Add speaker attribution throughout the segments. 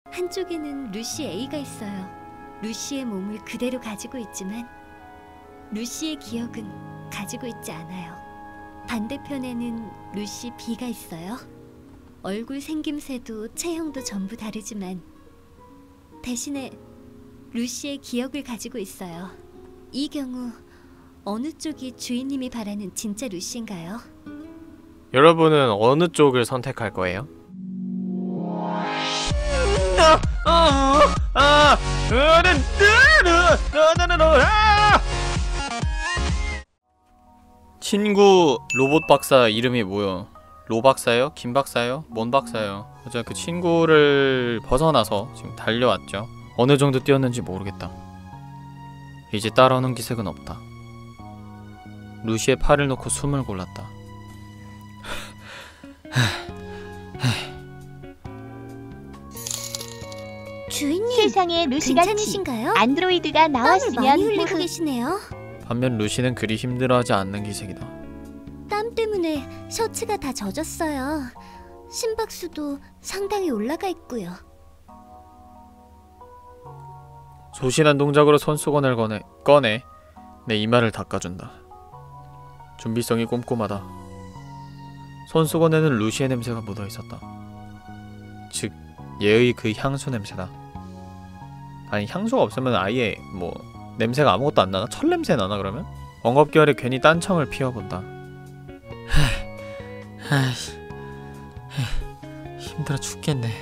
Speaker 1: 한쪽에는 루시 A가 있어요. 루시의 몸을 그대로 가지고 있지만 루시의 기억은 가지고 있지 않아요. 반대편에는 루시 B가 있어요. 얼굴 생김새도 체형도 전부 다르지만 대신에 루시의 기억을 가지고 있어요. 이 경우 어느 쪽이 주인님이 바라는 진짜 루시인가요?
Speaker 2: 여러분은 어느 쪽을 선택할 거예요? 친구 로봇 박사 이름이 뭐요? 로 박사요? 김 박사요? 뭔 박사요? 어제 그 친구를 벗어나서 지금 달려왔죠. 어느 정도 뛰었는지 모르겠다. 이제 따라오는 기색은 없다. 루시의 팔을 놓고 숨을 골랐다.
Speaker 1: 주인님,
Speaker 3: 세상에 루시같이
Speaker 1: 괜찮으신가요?
Speaker 3: 안드로이드가
Speaker 1: 땀을 많이
Speaker 3: 나왔으면
Speaker 1: 흘리고 계시네요.
Speaker 2: 반면 루시는 그리 힘들어하지 않는 기색이다.
Speaker 1: 땀 때문에 셔츠가 다 젖었어요. 심박수도 상당히 올라가 있고요.
Speaker 2: 조신한 동작으로 손수건을 꺼내 내 이마를 닦아준다. 준비성이 꼼꼼하다. 손수건에는 루시의 냄새가 묻어있었다. 즉 얘의 그 향수 냄새다. 아니 향수가 없으면 아예 뭐 냄새가 아무것도 안 나나? 철 냄새 나나 그러면? 엉겁결에 괜히 딴청을 피워본다. 힘들어 죽겠네.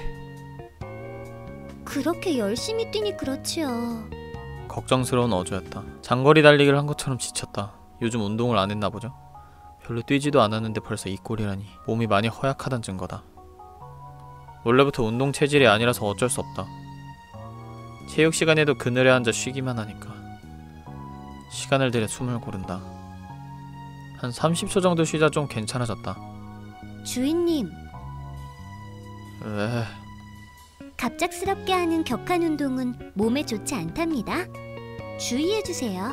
Speaker 1: 그렇게 열심히 뛰니 그렇지요.
Speaker 2: 걱정스러운 어조였다. 장거리 달리기를 한 것처럼 지쳤다. 요즘 운동을 안 했나 보죠? 별로 뛰지도 않았는데 벌써 이 꼴이라니. 몸이 많이 허약하단 증거다. 원래부터 운동 체질이 아니라서 어쩔 수 없다. 체육 시간에도 그늘에 앉아 쉬기만 하니까. 시간을 들여 숨을 고른다. 한 30초 정도 쉬자 좀 괜찮아졌다.
Speaker 1: 주인님,
Speaker 2: 왜?
Speaker 1: 갑작스럽게 하는 격한 운동은 몸에 좋지 않답니다. 주의해주세요.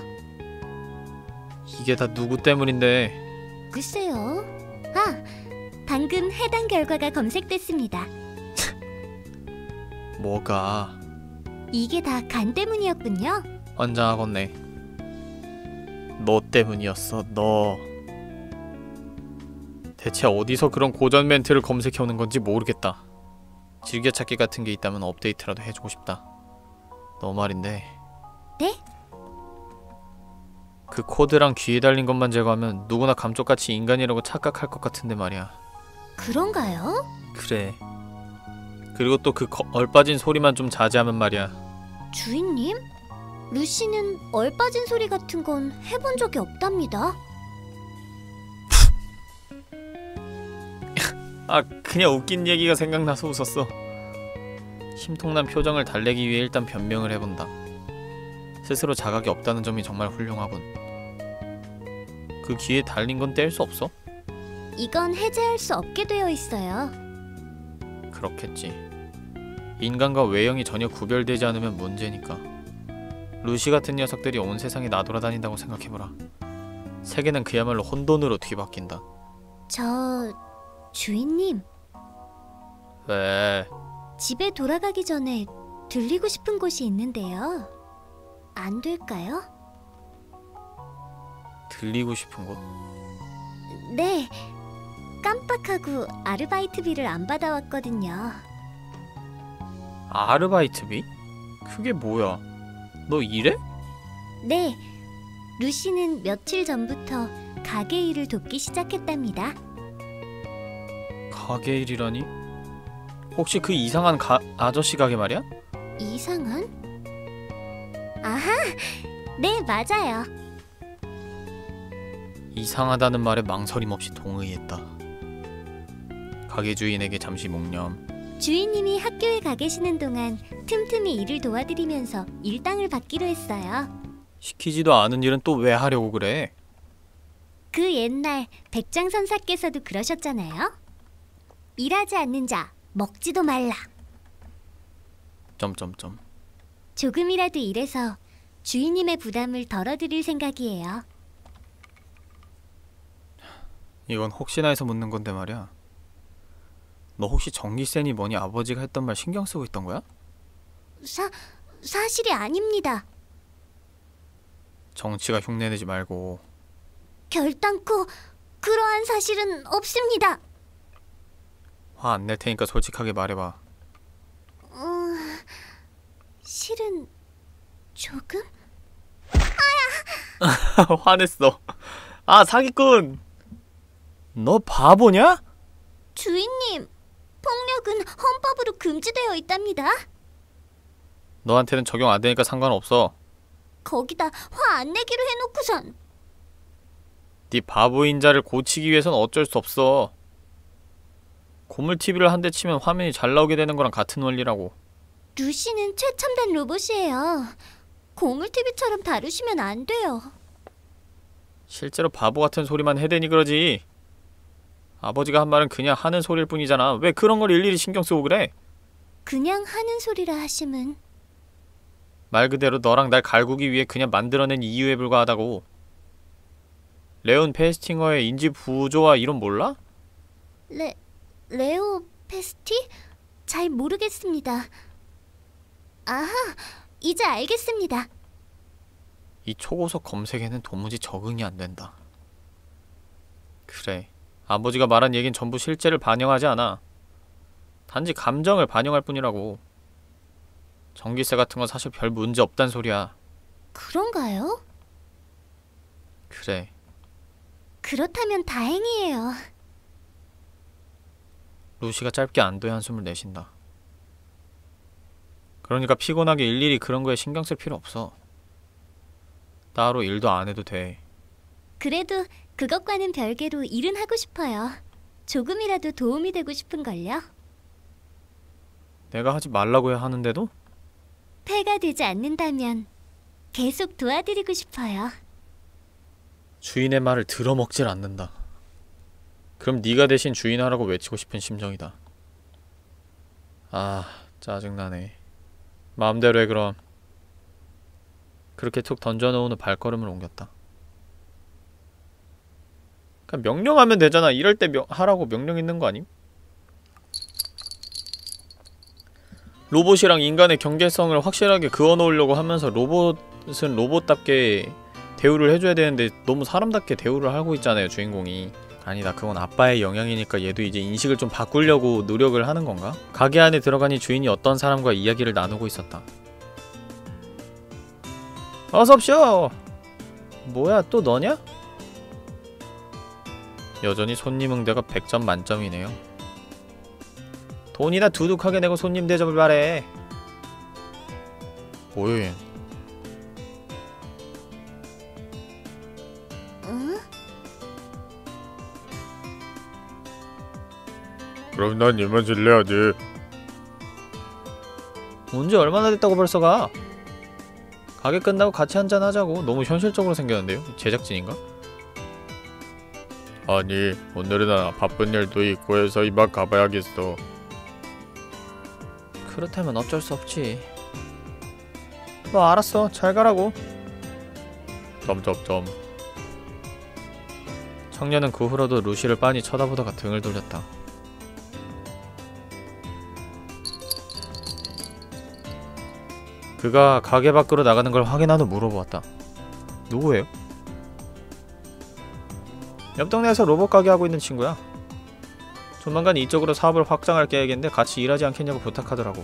Speaker 2: 이게 다 누구 때문인데?
Speaker 1: 글쎄요. 아, 방금 해당 결과가 검색됐습니다.
Speaker 2: 뭐가?
Speaker 1: 이게 다 간 때문이었군요.
Speaker 2: 환장하겠네. 너 때문이었어, 너. 대체 어디서 그런 고전 멘트를 검색해오는 건지 모르겠다. 즐겨찾기 같은 게 있다면 업데이트라도 해주고 싶다. 너 말인데.
Speaker 1: 네?
Speaker 2: 그 코드랑 귀에 달린 것만 제거하면 누구나 감쪽같이 인간이라고 착각할 것 같은데 말이야.
Speaker 1: 그런가요?
Speaker 2: 그래. 그리고 또 그 얼빠진 소리만 좀 자제하면 말이야.
Speaker 1: 주인님? 루시는 얼빠진 소리 같은 건 해본 적이 없답니다.
Speaker 2: 아, 그냥 웃긴 얘기가 생각나서 웃었어. 심통난 표정을 달래기 위해 일단 변명을 해본다. 스스로 자각이 없다는 점이 정말 훌륭하군. 그 귀에 달린 건 뗄 수 없어?
Speaker 1: 이건 해제할 수 없게 되어 있어요.
Speaker 2: 그렇겠지. 인간과 외형이 전혀 구별되지 않으면 문제니까. 루시 같은 녀석들이 온 세상에 나돌아다닌다고 생각해보라. 세계는 그야말로 혼돈으로 뒤바뀐다.
Speaker 1: 주인님,
Speaker 2: 왜?
Speaker 1: 집에 돌아가기 전에 들리고 싶은 곳이 있는데요. 안 될까요?
Speaker 2: 들리고 싶은 곳?
Speaker 1: 네, 깜빡하고 아르바이트비를 안 받아왔거든요.
Speaker 2: 아르바이트비? 그게 뭐야? 너 일해?
Speaker 1: 네, 루시는 며칠 전부터 가게 일을 돕기 시작했답니다.
Speaker 2: 가게 일이라니? 혹시 그 이상한 아저씨 가게 말이야?
Speaker 1: 이상한? 아하, 네, 맞아요.
Speaker 2: 이상하다는 말에 망설임 없이 동의했다. 가게 주인에게 잠시 묵념.
Speaker 1: 주인님이 학교에 가 계시는 동안 틈틈이 일을 도와드리면서 일당을 받기로 했어요.
Speaker 2: 시키지도 않은 일은 또 왜 하려고 그래?
Speaker 1: 그 옛날 백장선사께서도 그러셨잖아요. 일하지 않는 자 먹지도 말라.
Speaker 2: 점점점.
Speaker 1: 조금이라도 일해서 주인님의 부담을 덜어드릴 생각이에요.
Speaker 2: 이건 혹시나 해서 묻는 건데 말이야. 너 혹시 전기세니 뭐니 아버지가 했던 말 신경 쓰고 있던 거야?
Speaker 1: 사실이 아닙니다.
Speaker 2: 정치가 흉내내지 말고.
Speaker 1: 결단코 그러한 사실은 없습니다.
Speaker 2: 화 안 낼 테니까 솔직하게 말해봐.
Speaker 1: 실은 조금?
Speaker 2: 화냈어. 아, 사기꾼. 너 바보냐?
Speaker 1: 주인님, 폭력은 헌법으로 금지되어 있답니다.
Speaker 2: 너한테는 적용 안 되니까 상관없어.
Speaker 1: 거기다 화 안 내기로 해놓고선.
Speaker 2: 네 바보인 자를 고치기 위해선 어쩔 수 없어. 고물 TV를 한 대 치면 화면이 잘 나오게 되는 거랑 같은 원리라고.
Speaker 1: 루시는 최첨단 로봇이에요. 고물 TV처럼 다루시면 안 돼요.
Speaker 2: 실제로 바보 같은 소리만 해대니 그러지. 아버지가 한 말은 그냥 하는 소리일 뿐이잖아. 왜 그런 걸 일일이 신경 쓰고 그래?
Speaker 1: 그냥 하는 소리라 하심은.
Speaker 2: 말 그대로 너랑 날 갈구기 위해 그냥 만들어낸 이유에 불과하다고. 레온 페스팅어의 인지 부조화 이론 몰라?
Speaker 1: 레오 페스티? 잘 모르겠습니다. 아하, 이제 알겠습니다.
Speaker 2: 이 초고속 검색에는 도무지 적응이 안 된다. 그래, 아버지가 말한 얘긴 전부 실제를 반영하지 않아. 단지 감정을 반영할 뿐이라고. 전기세 같은 건 사실 별 문제 없단 소리야.
Speaker 1: 그런가요?
Speaker 2: 그래.
Speaker 1: 그렇다면 다행이에요.
Speaker 2: 루시가 짧게 안도의 한숨을 내쉰다. 그러니까 피곤하게 일일이 그런 거에 신경 쓸 필요 없어. 따로 일도 안 해도 돼.
Speaker 1: 그래도 그것과는 별개로 일은 하고 싶어요. 조금이라도 도움이 되고 싶은걸요.
Speaker 2: 내가 하지 말라고 해야 하는데도?
Speaker 1: 폐가 되지 않는다면 계속 도와드리고 싶어요.
Speaker 2: 주인의 말을 들어먹질 않는다. 그럼 네가 대신 주인하라고 외치고 싶은 심정이다. 아, 짜증나네. 마음대로 해 그럼. 그렇게 툭 던져놓은 후 발걸음을 옮겼다. 그냥 명령하면 되잖아. 이럴 때 하라고 명령 있는 거 아님? 로봇이랑 인간의 경계성을 확실하게 그어놓으려고 하면서 로봇은 로봇답게 대우를 해줘야 되는데 너무 사람답게 대우를 하고 있잖아요, 주인공이. 아니다, 그건 아빠의 영향이니까 얘도 이제 인식을 좀 바꾸려고 노력을 하는 건가? 가게 안에 들어가니 주인이 어떤 사람과 이야기를 나누고 있었다. 어서옵쇼! 뭐야, 또 너냐? 여전히 손님 응대가 100점 만점이네요. 돈이나 두둑하게 내고 손님 대접을 바래. 뭐야 얘.
Speaker 1: 응?
Speaker 2: 그럼 난 얘만 질래야지. 언제 얼마나 됐다고 벌써 가? 가게 끝나고 같이 한잔 하자고. 너무 현실적으로 생겼는데요? 제작진인가? 아니, 오늘은 바쁜 일도 있고 해서 이만 가봐야겠어. 그렇다면 어쩔 수 없지. 뭐 알았어, 잘 가라고. 점점점. 청년은 그 후로도 루시를 빤히 쳐다보다가 등을 돌렸다. 그가 가게 밖으로 나가는 걸 확인한 후 물어보았다. 누구예요? 옆 동네에서 로봇 가게 하고 있는 친구야. 조만간 이쪽으로 사업을 확장할 계획인데 같이 일하지 않겠냐고 부탁하더라고.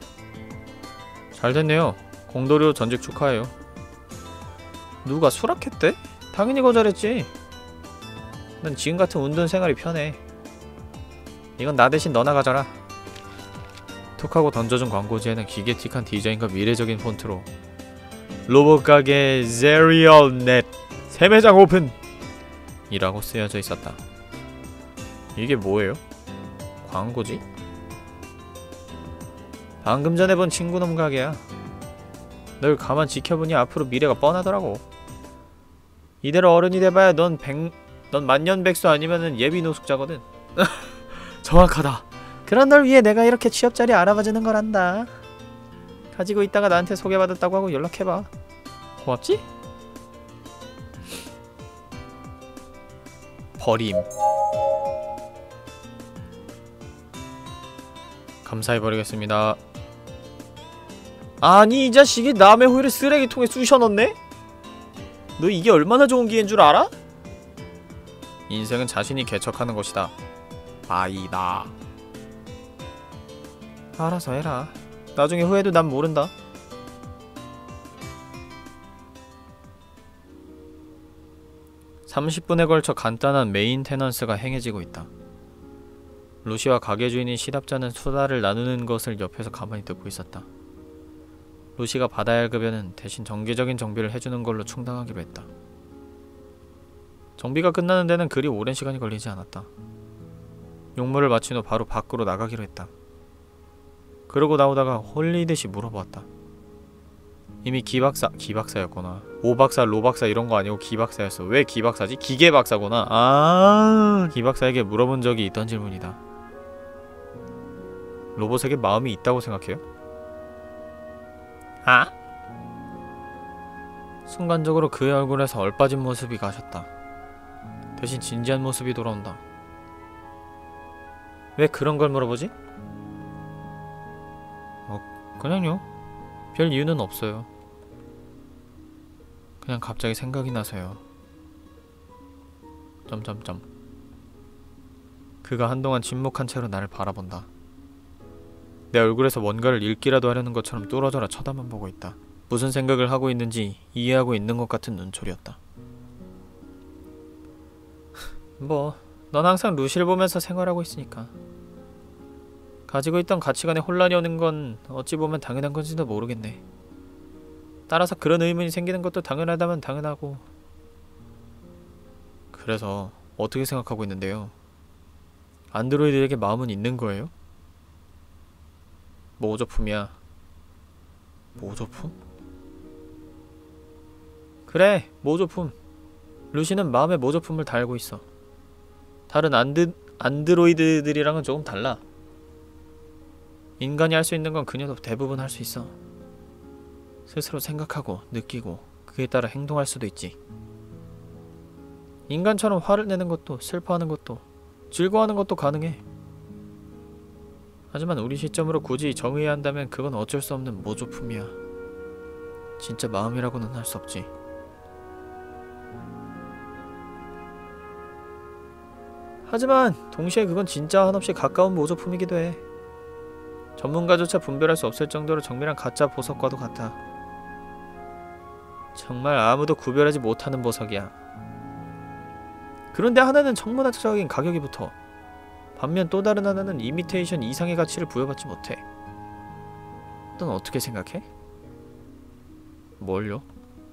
Speaker 2: 잘됐네요. 공도료 전직 축하해요. 누가 수락했대? 당연히 거절했지. 난 지금 같은 운동 생활이 편해. 이건 나 대신 너나 가져라. 툭하고 던져준 광고지에는 기계틱한 디자인과 미래적인 폰트로 로봇 가게 제리얼넷 세매장 오픈! 이라고 쓰여져 있었다. 이게 뭐예요? 광고지? 방금 전에 본 친구놈 가게야. 널 가만 지켜보니 앞으로 미래가 뻔하더라고. 이대로 어른이 돼봐야 넌 만년백수 아니면은 예비 노숙자거든. 정확하다. 그런 널 위해 내가 이렇게 취업자리 알아봐주는 거란다. 가지고 있다가 나한테 소개받았다고 하고 연락해봐. 고맙지? 버림. 감사해버리겠습니다. 아니 이 자식이 남의 호의를 쓰레기통에 쑤셔넣네? 너 이게 얼마나 좋은 기회인 줄 알아? 인생은 자신이 개척하는 것이다. 아이다. 알아서 해라. 나중에 후회도 난 모른다. (30분에) 걸쳐 간단한 메인테넌스가 행해지고 있다. 루시와 가게 주인인 시답자는 수다를 나누는 것을 옆에서 가만히 듣고 있었다. 루시가 받아야 할 급여는 대신 정기적인 정비를 해주는 걸로 충당하기로 했다. 정비가 끝나는 데는 그리 오랜 시간이 걸리지 않았다. 용무를 마친 후 바로 밖으로 나가기로 했다. 그러고 나오다가 홀리듯이 물어보았다. 이미 기박사였구나. 오박사, 로박사 이런 거 아니고 기박사였어. 왜 기박사지? 기계박사구나. 아, 기박사에게 물어본 적이 있던 질문이다. 로봇에게 마음이 있다고 생각해요? 아? 순간적으로 그의 얼굴에서 얼빠진 모습이 가셨다. 대신 진지한 모습이 돌아온다. 왜 그런 걸 물어보지? 그냥요. 별 이유는 없어요. 그냥 갑자기 생각이 나서요. 점점점. 그가 한동안 침묵한 채로 나를 바라본다. 내 얼굴에서 뭔가를 읽기라도 하려는 것처럼 뚫어져라 쳐다만 보고 있다. 무슨 생각을 하고 있는지 이해하고 있는 것 같은 눈초리였다. 뭐, 넌 항상 루시를 보면서 생활하고 있으니까. 가지고 있던 가치관에 혼란이 오는 건 어찌 보면 당연한 건지도 모르겠네. 따라서 그런 의문이 생기는 것도 당연하다면 당연하고. 그래서 어떻게 생각하고 있는데요? 안드로이드에게 마음은 있는 거예요? 모조품이야. 모조품? 그래, 모조품. 루시는 마음의 모조품을 달고 있어. 다른 안드로이드들이랑은 조금 달라. 인간이 할 수 있는 건 그녀도 대부분 할 수 있어. 스스로 생각하고 느끼고 그에 따라 행동할 수도 있지. 인간처럼 화를 내는 것도 슬퍼하는 것도 즐거워하는 것도 가능해. 하지만 우리 시점으로 굳이 정의해야 한다면 그건 어쩔 수 없는 모조품이야. 진짜 마음이라고는 할 수 없지. 하지만 동시에 그건 진짜 한없이 가까운 모조품이기도 해. 전문가조차 분별할 수 없을 정도로 정밀한 가짜 보석과도 같아. 정말 아무도 구별하지 못하는 보석이야. 그런데 하나는 천문학적인 가격이 붙어. 반면 또 다른 하나는 이미테이션 이상의 가치를 부여받지 못해. 넌 어떻게 생각해? 뭘요?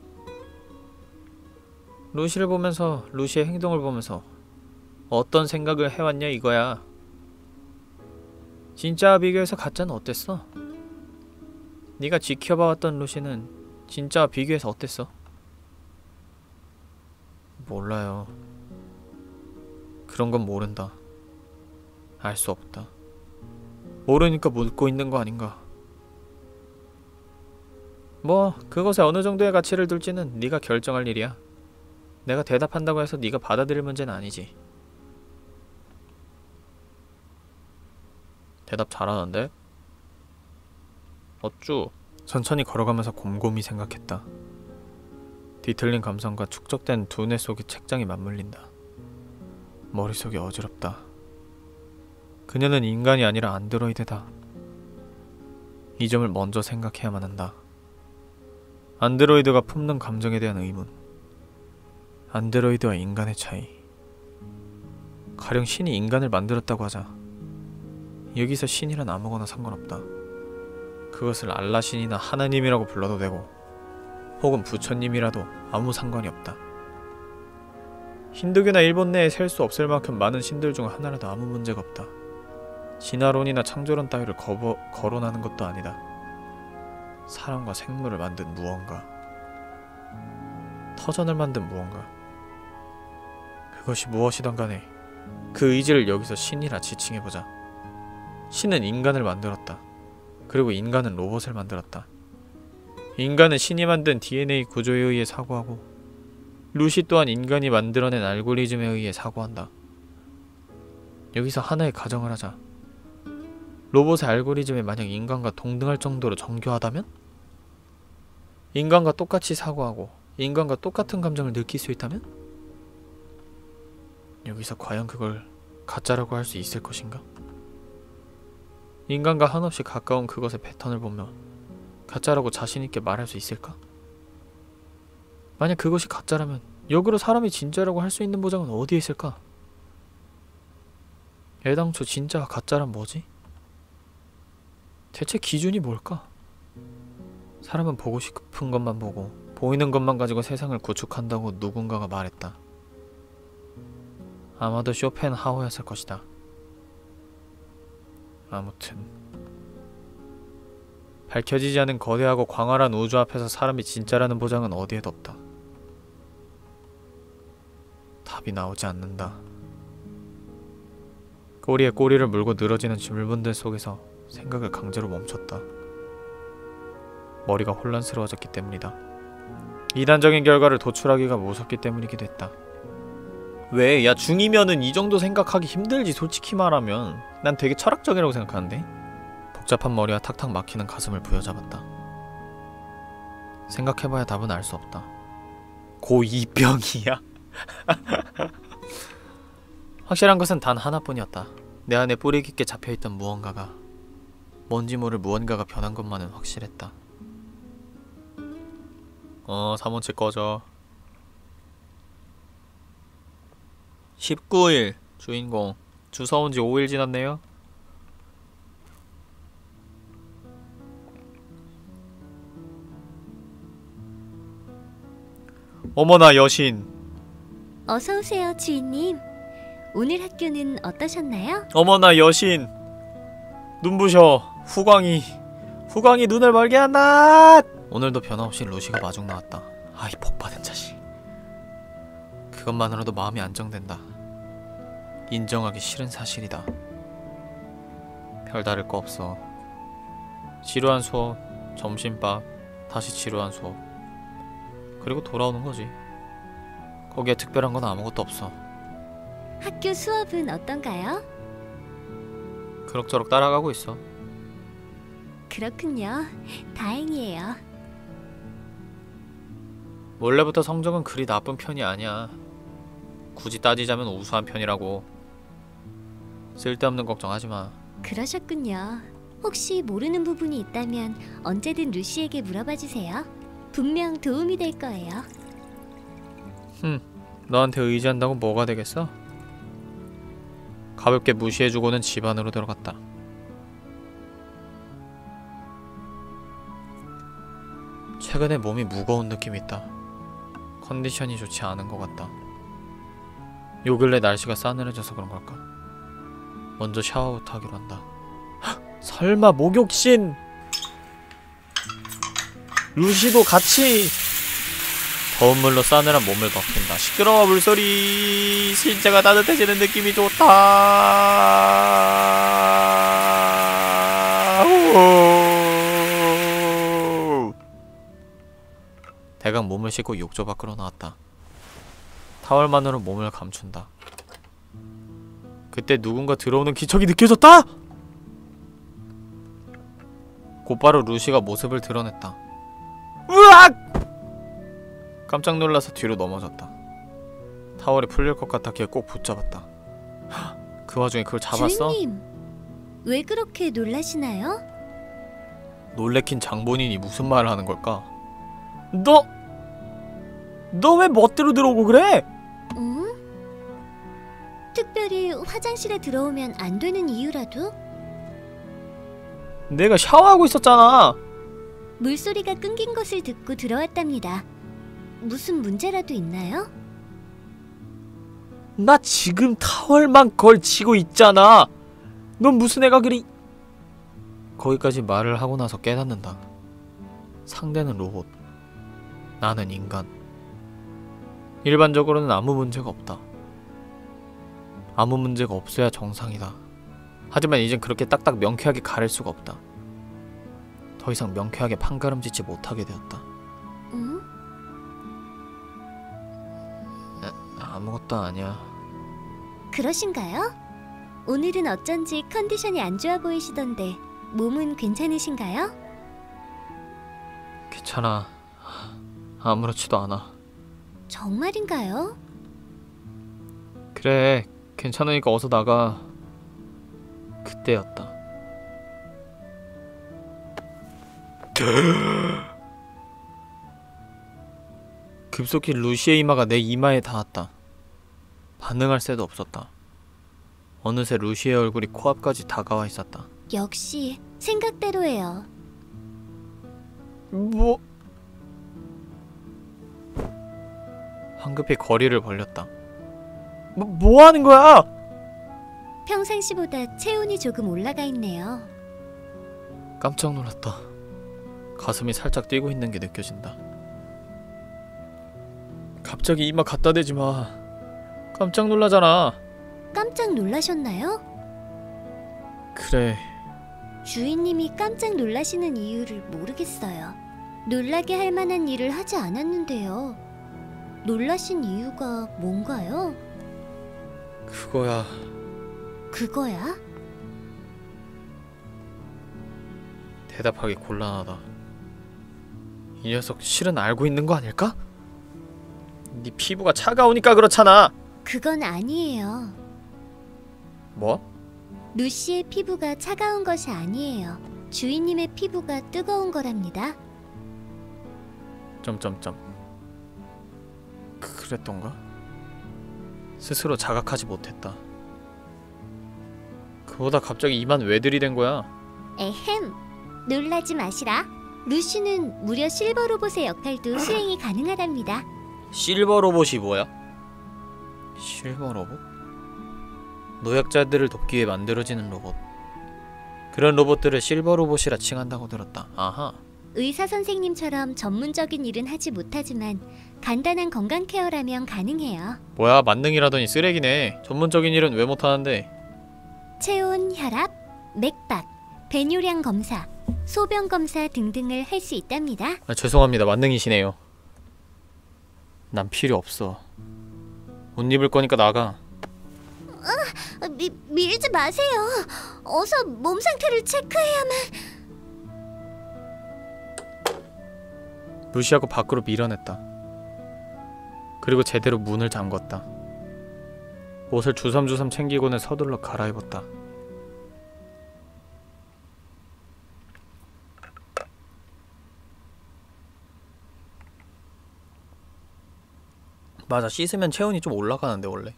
Speaker 2: 루시를 보면서, 루시의 행동을 보면서 어떤 생각을 해왔냐 이거야. 진짜와 비교해서 가짜는 어땠어? 네가 지켜봐왔던 루시는 진짜와 비교해서 어땠어? 몰라요. 그런 건 모른다. 알 수 없다. 모르니까 묻고 있는 거 아닌가. 뭐 그것에 어느 정도의 가치를 둘지는 네가 결정할 일이야. 내가 대답한다고 해서 네가 받아들일 문제는 아니지. 대답 잘하는데? 어쭈? 천천히 걸어가면서 곰곰이 생각했다. 뒤틀린 감성과 축적된 두뇌 속의 책장이 맞물린다. 머릿속이 어지럽다. 그녀는 인간이 아니라 안드로이드다. 이 점을 먼저 생각해야만 한다. 안드로이드가 품는 감정에 대한 의문. 안드로이드와 인간의 차이. 가령 신이 인간을 만들었다고 하자. 여기서 신이란 아무거나 상관없다. 그것을 알라신이나 하나님이라고 불러도 되고 혹은 부처님이라도 아무 상관이 없다. 힌두교나 일본 내에 셀 수 없을 만큼 많은 신들 중 하나라도 아무 문제가 없다. 진화론이나 창조론 따위를 거론하는 것도 아니다. 사람과 생물을 만든 무언가, 터전을 만든 무언가. 그것이 무엇이든 간에 그 의지를 여기서 신이라 지칭해보자. 신은 인간을 만들었다. 그리고 인간은 로봇을 만들었다. 인간은 신이 만든 DNA 구조에 의해 사고하고 루시 또한 인간이 만들어낸 알고리즘에 의해 사고한다. 여기서 하나의 가정을 하자. 로봇의 알고리즘이 만약 인간과 동등할 정도로 정교하다면? 인간과 똑같이 사고하고 인간과 똑같은 감정을 느낄 수 있다면? 여기서 과연 그걸 가짜라고 할 수 있을 것인가? 인간과 한없이 가까운 그것의 패턴을 보며 가짜라고 자신있게 말할 수 있을까? 만약 그것이 가짜라면 역으로 사람이 진짜라고 할 수 있는 보장은 어디에 있을까? 애당초 진짜와 가짜란 뭐지? 대체 기준이 뭘까? 사람은 보고 싶은 것만 보고 보이는 것만 가지고 세상을 구축한다고 누군가가 말했다. 아마도 쇼펜하우였을 것이다. 아무튼 밝혀지지 않은 거대하고 광활한 우주 앞에서 사람이 진짜라는 보장은 어디에도 없다. 답이 나오지 않는다. 꼬리에 꼬리를 물고 늘어지는 질문들 속에서 생각을 강제로 멈췄다. 머리가 혼란스러워졌기 때문이다. 이단적인 결과를 도출하기가 무섭기 때문이기도 했다. 왜? 야, 중2면은 이 정도 생각하기 힘들지. 솔직히 말하면 난 되게 철학적이라고 생각하는데. 복잡한 머리와 탁탁 막히는 가슴을 부여잡았다. 생각해봐야 답은 알 수 없다. 고2병이야? 확실한 것은 단 하나뿐이었다. 내 안에 뿌리 깊게 잡혀있던 무언가가, 뭔지 모를 무언가가 변한 것만은 확실했다. 3원치 꺼져. 19일 주인공 주워 온지 5일 지났네요. 어머나 여신.
Speaker 1: 어서오세요, 주인님. 오늘 학교는 어떠셨나요?
Speaker 2: 어머나 여신. 눈부셔. 후광이 눈을 멀게 한다. 오늘도 변함없이 루시가 마중 나왔다. 아이 복받은 자식. 그것만으로도 마음이 안정된다. 인정하기 싫은 사실이다. 별다를 거 없어. 지루한 수업, 점심밥, 다시 지루한 수업, 그리고 돌아오는 거지. 거기에 특별한 건 아무것도 없어.
Speaker 1: 학교 수업은 어떤가요?
Speaker 2: 그럭저럭 따라가고 있어.
Speaker 1: 그렇군요. 다행이에요.
Speaker 2: 원래부터 성적은 그리 나쁜 편이 아니야. 굳이 따지자면 우수한 편이라고. 쓸데없는 걱정하지마.
Speaker 1: 그러셨군요. 혹시 모르는 부분이 있다면 언제든 루시에게 물어봐주세요. 분명 도움이 될 거예요.
Speaker 2: 너한테 의지한다고 뭐가 되겠어? 가볍게 무시해주고는 집 안으로 들어갔다. 최근에 몸이 무거운 느낌이 있다. 컨디션이 좋지 않은 것 같다. 요 근래 날씨가 싸늘해져서 그런 걸까? 먼저 샤워부터 하기로 한다. 헉, 설마 목욕신! 루시도 같이! 더운 물로 싸늘한 몸을 벗긴다. 시끄러워 물소리. 신체가 따뜻해지는 느낌이 좋다. 오. 대강 몸을 씻고 욕조 밖으로 나왔다. 타월만으로 몸을 감춘다. 그때 누군가 들어오는 기척이 느껴졌다! 곧바로 루시가 모습을 드러냈다. 으악! 깜짝 놀라서 뒤로 넘어졌다. 타월이 풀릴 것 같아 걔 꼭 붙잡았다. 그 와중에 그걸 잡았어?
Speaker 1: 주인님, 왜 그렇게 놀라시나요?
Speaker 2: 놀래킨 장본인이 무슨 말을 하는 걸까? 너 왜 멋대로 들어오고 그래?
Speaker 1: 응? 특별히 화장실에 들어오면 안 되는 이유라도?
Speaker 2: 내가 샤워하고 있었잖아.
Speaker 1: 물소리가 끊긴 것을 듣고 들어왔답니다. 무슨 문제라도 있나요?
Speaker 2: 나 지금 타월만 걸치고 있잖아. 넌 무슨 애가 그리... 거기까지 말을 하고 나서 깨닫는다. 상대는 로봇, 나는 인간. 일반적으로는 아무 문제가 없다. 아무 문제가 없어야 정상이다. 하지만 이젠 그렇게 딱딱 명쾌하게 가릴 수가 없다. 더 이상 명쾌하게 판가름짓지 못하게 되었다.
Speaker 1: 응?
Speaker 2: 아무것도 아니야.
Speaker 1: 그러신가요? 오늘은 어쩐지 컨디션이 안 좋아 보이시던데 몸은 괜찮으신가요?
Speaker 2: 괜찮아. 아무렇지도 않아.
Speaker 1: 정말인가요?
Speaker 2: 그래, 괜찮으니까 어서 나가. 그때였다. 급속히 루시의 이마가 내 이마에 닿았다. 반응할 새도 없었다. 어느새 루시의 얼굴이 코앞까지 다가와 있었다.
Speaker 1: 역시 생각대로예요.
Speaker 2: 뭐? 황급히 거리를 벌렸다. 뭐 하는 거야?
Speaker 1: 평상시보다 체온이 조금 올라가 있네요.
Speaker 2: 깜짝 놀랐다. 가슴이 살짝 뛰고 있는 게 느껴진다. 갑자기 이마 갖다 대지 마. 깜짝 놀라잖아.
Speaker 1: 깜짝 놀라셨나요?
Speaker 2: 그래.
Speaker 1: 주인님이 깜짝 놀라시는 이유를 모르겠어요. 놀라게 할 만한 일을 하지 않았는데요. 놀라신 이유가 뭔가요?
Speaker 2: 그거야.
Speaker 1: 그거야?
Speaker 2: 대답하기 곤란하다. 이 녀석 실은 알고 있는 거 아닐까? 네 피부가 차가우니까 그렇잖아.
Speaker 1: 그건 아니에요.
Speaker 2: 뭐?
Speaker 1: 루시의 피부가 차가운 것이 아니에요. 주인님의 피부가 뜨거운 거랍니다.
Speaker 2: 점점점. 그랬던가? 스스로 자각하지 못했다. 그보다 갑자기 이만 왜 들이댄 거야?
Speaker 1: 에헴, 놀라지 마시라. 루시는 무려 실버 로봇의 역할도 수행이 가능하답니다.
Speaker 2: 실버 로봇이 뭐야? 실버 로봇? 노약자들을 돕기 위해 만들어지는 로봇. 그런 로봇들을 실버 로봇이라 칭한다고 들었다. 아하.
Speaker 1: 의사 선생님처럼 전문적인 일은 하지 못하지만 간단한 건강 케어라면 가능해요.
Speaker 2: 뭐야, 만능이라더니 쓰레기네. 전문적인 일은 왜 못하는데?
Speaker 1: 체온, 혈압, 맥박, 배뇨량 검사, 소변 검사 등등을 할 수 있답니다.
Speaker 2: 죄송합니다. 만능이시네요. 난 필요 없어. 옷 입을 거니까 나가.
Speaker 1: 밀지 마세요. 어서 몸 상태를 체크해야만.
Speaker 2: 무시하고 밖으로 밀어냈다. 그리고 제대로 문을 잠궜다. 옷을 주섬주섬 챙기고는 서둘러 갈아입었다. 맞아, 씻으면 체온이 좀 올라가는데 원래.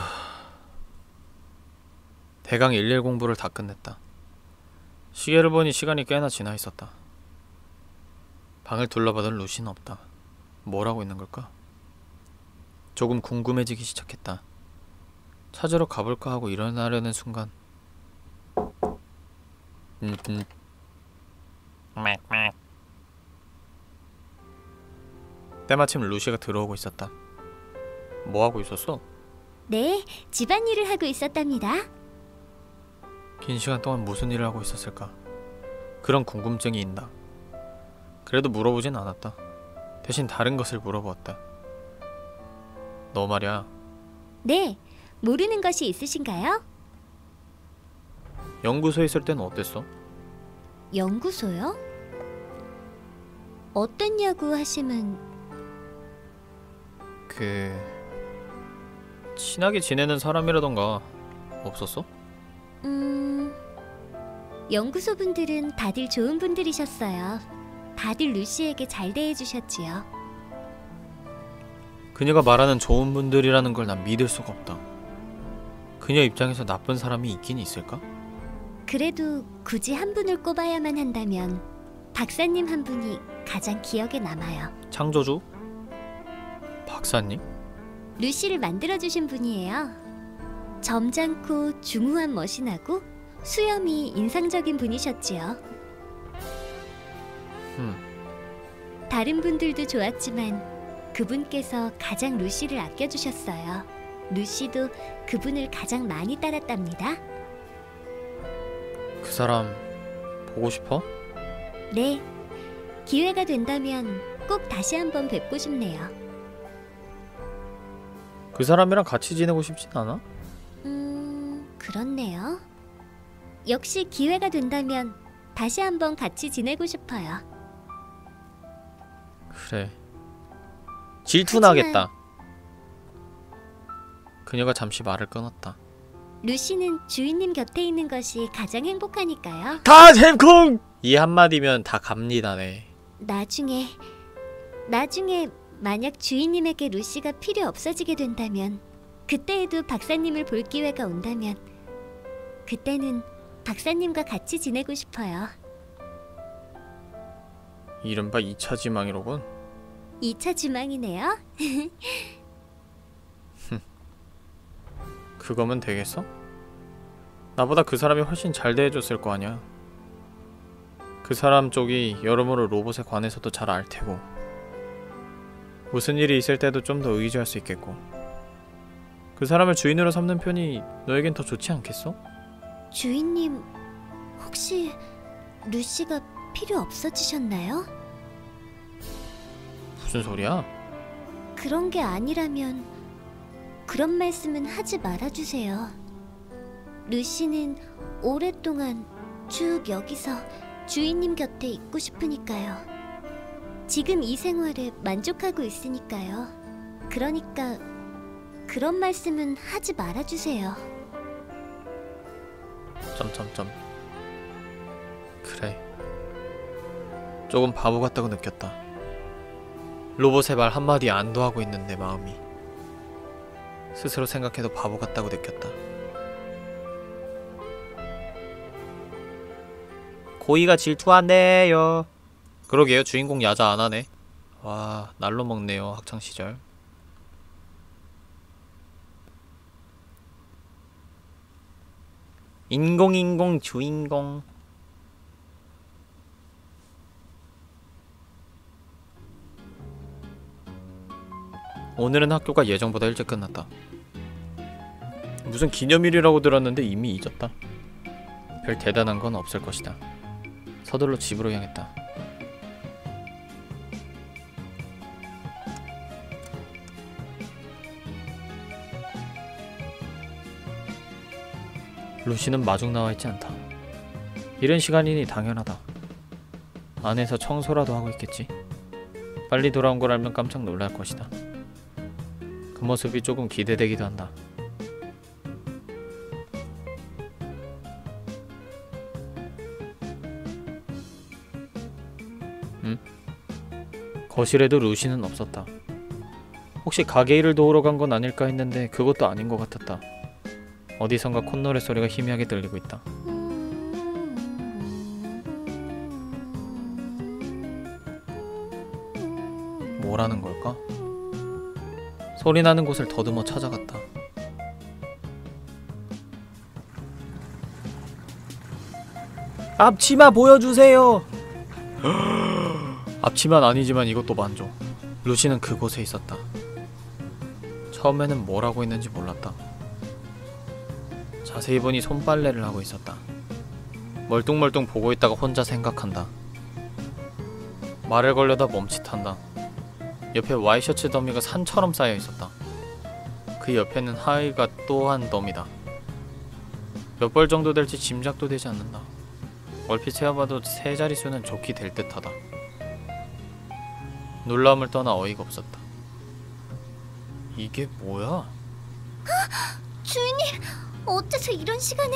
Speaker 2: 대강 119 공부를 다 끝냈다. 시계를 보니 시간이 꽤나 지나 있었다. 방을 둘러봐던 루시는 없다. 뭘 하고 있는 걸까? 조금 궁금해지기 시작했다. 찾으러 가볼까 하고 일어나려는 순간 때마침 루시가 들어오고 있었다. 뭐 하고 있었어?
Speaker 1: 네, 집안일을 하고 있었답니다.
Speaker 2: 긴 시간 동안 무슨 일을 하고 있었을까? 그런 궁금증이 있다. 그래도 물어보진 않았다. 대신 다른 것을 물어보았다. 너 말이야.
Speaker 1: 네, 모르는 것이 있으신가요?
Speaker 2: 연구소에 있을 때는 어땠어?
Speaker 1: 연구소요? 어땠냐고 하시면
Speaker 2: 친하게 지내는 사람이라던가 없었어?
Speaker 1: 연구소 분들은 다들 좋은 분들이셨어요. 다들 루시에게 잘 대해주셨지요.
Speaker 2: 그녀가 말하는 좋은 분들이라는 걸 난 믿을 수가 없다. 그녀 입장에서 나쁜 사람이 있긴 있을까?
Speaker 1: 그래도 굳이 한 분을 꼽아야만 한다면 박사님 한 분이 가장 기억에 남아요.
Speaker 2: 창조주? 박사님?
Speaker 1: 루시를 만들어주신 분이에요. 점잖고 중후한 멋이 나고 수염이 인상적인 분이셨지요. 다른 분들도 좋았지만 그분께서 가장 루시를 아껴주셨어요. 루시도 그분을 가장 많이 따랐답니다.
Speaker 2: 그 사람 보고 싶어?
Speaker 1: 네, 기회가 된다면 꼭 다시 한번 뵙고 싶네요.
Speaker 2: 그 사람이랑 같이 지내고 싶진 않아?
Speaker 1: 그렇네요. 역시 기회가 된다면 다시 한번 같이 지내고 싶어요.
Speaker 2: 그래, 질투나겠다. 그녀가 잠시 말을 끊었다.
Speaker 1: 루시는 주인님 곁에 있는 것이 가장 행복하니까요.
Speaker 2: 다 잼콩! 이 한마디면 다 갑니다네.
Speaker 1: 나중에 만약 주인님에게 루시가 필요 없어지게 된다면, 그때에도 박사님을 볼 기회가 온다면, 그때는 박사님과 같이 지내고 싶어요.
Speaker 2: 이른바 2차 지망이로군.
Speaker 1: 2차 주망이네요.
Speaker 2: 그거면 되겠어? 나보다 그 사람이 훨씬 잘 대해줬을 거 아니야. 그 사람 쪽이 여러모로 로봇에 관해서도 잘 알 테고, 무슨 일이 있을 때도 좀 더 의지할 수 있겠고, 그 사람을 주인으로 삼는 편이 너에겐 더 좋지 않겠어?
Speaker 1: 주인님, 혹시 루시가 필요 없어지셨나요?
Speaker 2: 무슨 소리야?
Speaker 1: 그런 게 아니라면 그런 말씀은 하지 말아주세요. 루시는 오랫동안 쭉 여기서 주인님 곁에 있고 싶으니까요. 지금 이 생활에 만족하고 있으니까요. 그러니까 그런 말씀은 하지 말아주세요.
Speaker 2: 점점점. 그래. 조금 바보 같다고 느꼈다. 로봇의 말 한마디에 안도하고 있는 내 마음이 스스로 생각해도 바보 같다고 느꼈다. 고이가 질투한대요. 그러게요. 주인공 야자 안 하네. 와, 날로 먹네요. 학창시절. 인공 주인공. 오늘은 학교가 예정보다 일찍 끝났다. 무슨 기념일이라고 들었는데 이미 잊었다. 별 대단한 건 없을 것이다. 서둘러 집으로 향했다. 루시는 마중 나와있지 않다. 이른 시간이니 당연하다. 안에서 청소라도 하고 있겠지. 빨리 돌아온 걸 알면 깜짝 놀랄 것이다. 그 모습이 조금 기대되기도 한다. 거실에도 루시는 없었다. 혹시 가게 일을 도우러 간 건 아닐까 했는데 그것도 아닌 것 같았다. 어디선가 콧노래 소리가 희미하게 들리고 있다. 뭐라는 걸까? 소리 나는 곳을 더듬어 찾아갔다. 앞치마 보여주세요! 앞치마는 아니지만 이것도 만족. 루시는 그곳에 있었다. 처음에는 뭘 하고 있는지 몰랐다. 자세히 보니 손빨래를 하고 있었다. 멀뚱멀뚱 보고 있다가 혼자 생각한다. 말을 걸려다 멈칫한다. 옆에 와이셔츠 더미가 산처럼 쌓여 있었다. 그 옆에는 하의가 또 한 더미다. 몇 벌 정도 될지 짐작도 되지 않는다. 얼핏 세어봐도 세 자릿수는 좋게 될 듯하다. 놀라움을 떠나 어이가 없었다. 이게 뭐야?
Speaker 1: 주인님, 어째서 이런 시간에?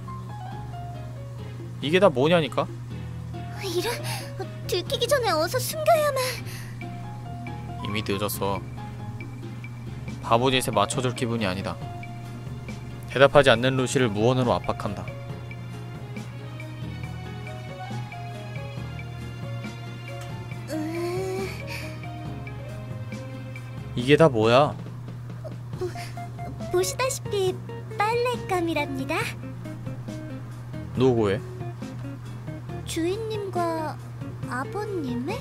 Speaker 2: 이게 다 뭐냐니까?
Speaker 1: 이런, 들키기 전에 어서 숨겨야만.
Speaker 2: 이미 늦었어. 바보짓에 맞춰줄 기분이 아니다. 대답하지 않는 루시를 무언으로 압박한다. 이게 다 뭐야?
Speaker 1: 보시다시피 빨랫감이랍니다.
Speaker 2: 누구의?
Speaker 1: 주인님과 아버님의?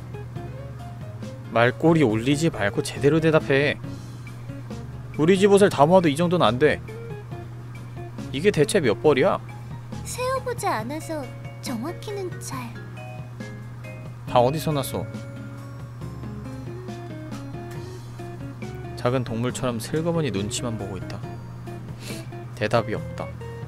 Speaker 2: 말꼬리 올리지 말고 제대로 대답해. 우리 집 옷을 다 모아도 이 정도는 안 돼. 이게 대체 몇 벌이야?
Speaker 1: 세어보지 않아서 정확히는 잘.
Speaker 2: 다 어디서 났어? 작은 동물처럼 슬그머니 눈치만 보고 있다. 대답이 없다.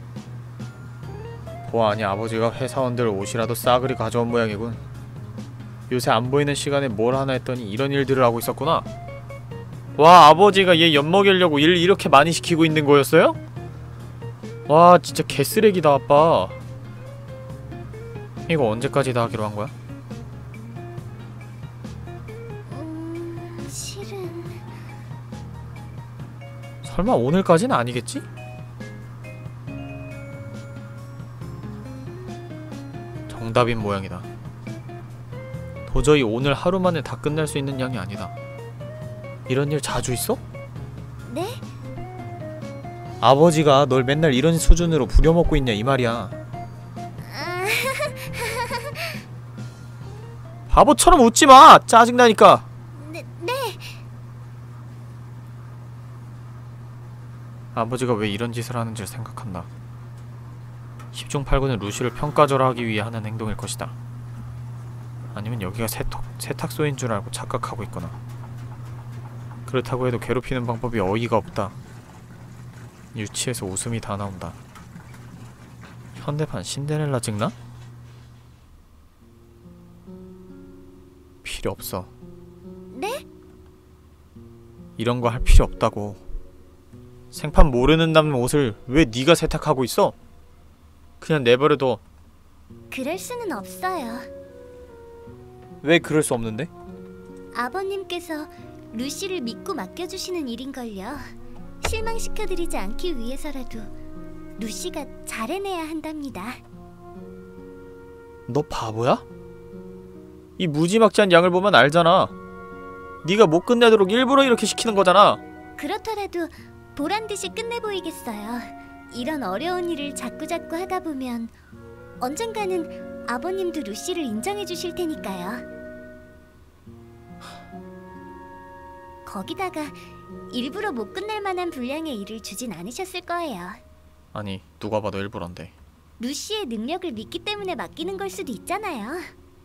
Speaker 2: 보아하니 아버지가 회사원들 옷이라도 싸그리 가져온 모양이군. 요새 안 보이는 시간에 뭘 하나 했더니 이런 일들을 하고 있었구나. 와, 아버지가 얘 엿먹이려고 일 이렇게 많이 시키고 있는 거였어요? 와, 진짜 개쓰레기다 아빠. 이거 언제까지 다 하기로 한 거야?
Speaker 1: 실은
Speaker 2: 설마 오늘까지는 아니겠지? 정답인 모양이다. 도저히 오늘 하루 만에 다 끝낼 수 있는 양이 아니다. 이런 일 자주 있어?
Speaker 1: 네?
Speaker 2: 아버지가 널 맨날 이런 수준으로 부려먹고 있냐 이 말이야. 바보처럼 웃지마! 짜증나니까.
Speaker 1: 네.
Speaker 2: 아버지가 왜 이런 짓을 하는지를 생각한다. 10중 8구는 루시를 평가절하하기 위해 하는 행동일 것이다. 아니면 여기가 세탁소인 줄 알고 착각하고 있거나. 그렇다고 해도 괴롭히는 방법이 어이가 없다. 유치해서 웃음이 다 나온다. 현대판 신데렐라 찍나? 필요 없어.
Speaker 1: 네?
Speaker 2: 이런 거 할 필요 없다고. 생판 모르는 남 옷을 왜 네가 세탁하고 있어? 그냥 내버려둬.
Speaker 1: 그럴 수는 없어요.
Speaker 2: 왜 그럴 수 없는데?
Speaker 1: 아버님께서 루시를 믿고 맡겨주시는 일인걸요. 실망시켜드리지 않기 위해서라도 루시가 잘해내야 한답니다.
Speaker 2: 너 바보야? 이 무지막지한 양을 보면 알잖아. 네가 못 끝내도록 일부러 이렇게 시키는 거잖아.
Speaker 1: 그렇더라도 보란듯이 끝내 보이겠어요. 이런 어려운 일을 자꾸자꾸 하다 보면 언젠가는 아버님도 루시를 인정해 주실 테니까요. 거기다가 일부러 못 끝낼 만한 분량의 일을 주진 않으셨을 거예요.
Speaker 2: 아니, 누가 봐도 일부러인데.
Speaker 1: 루시의 능력을 믿기 때문에 맡기는 걸 수도 있잖아요.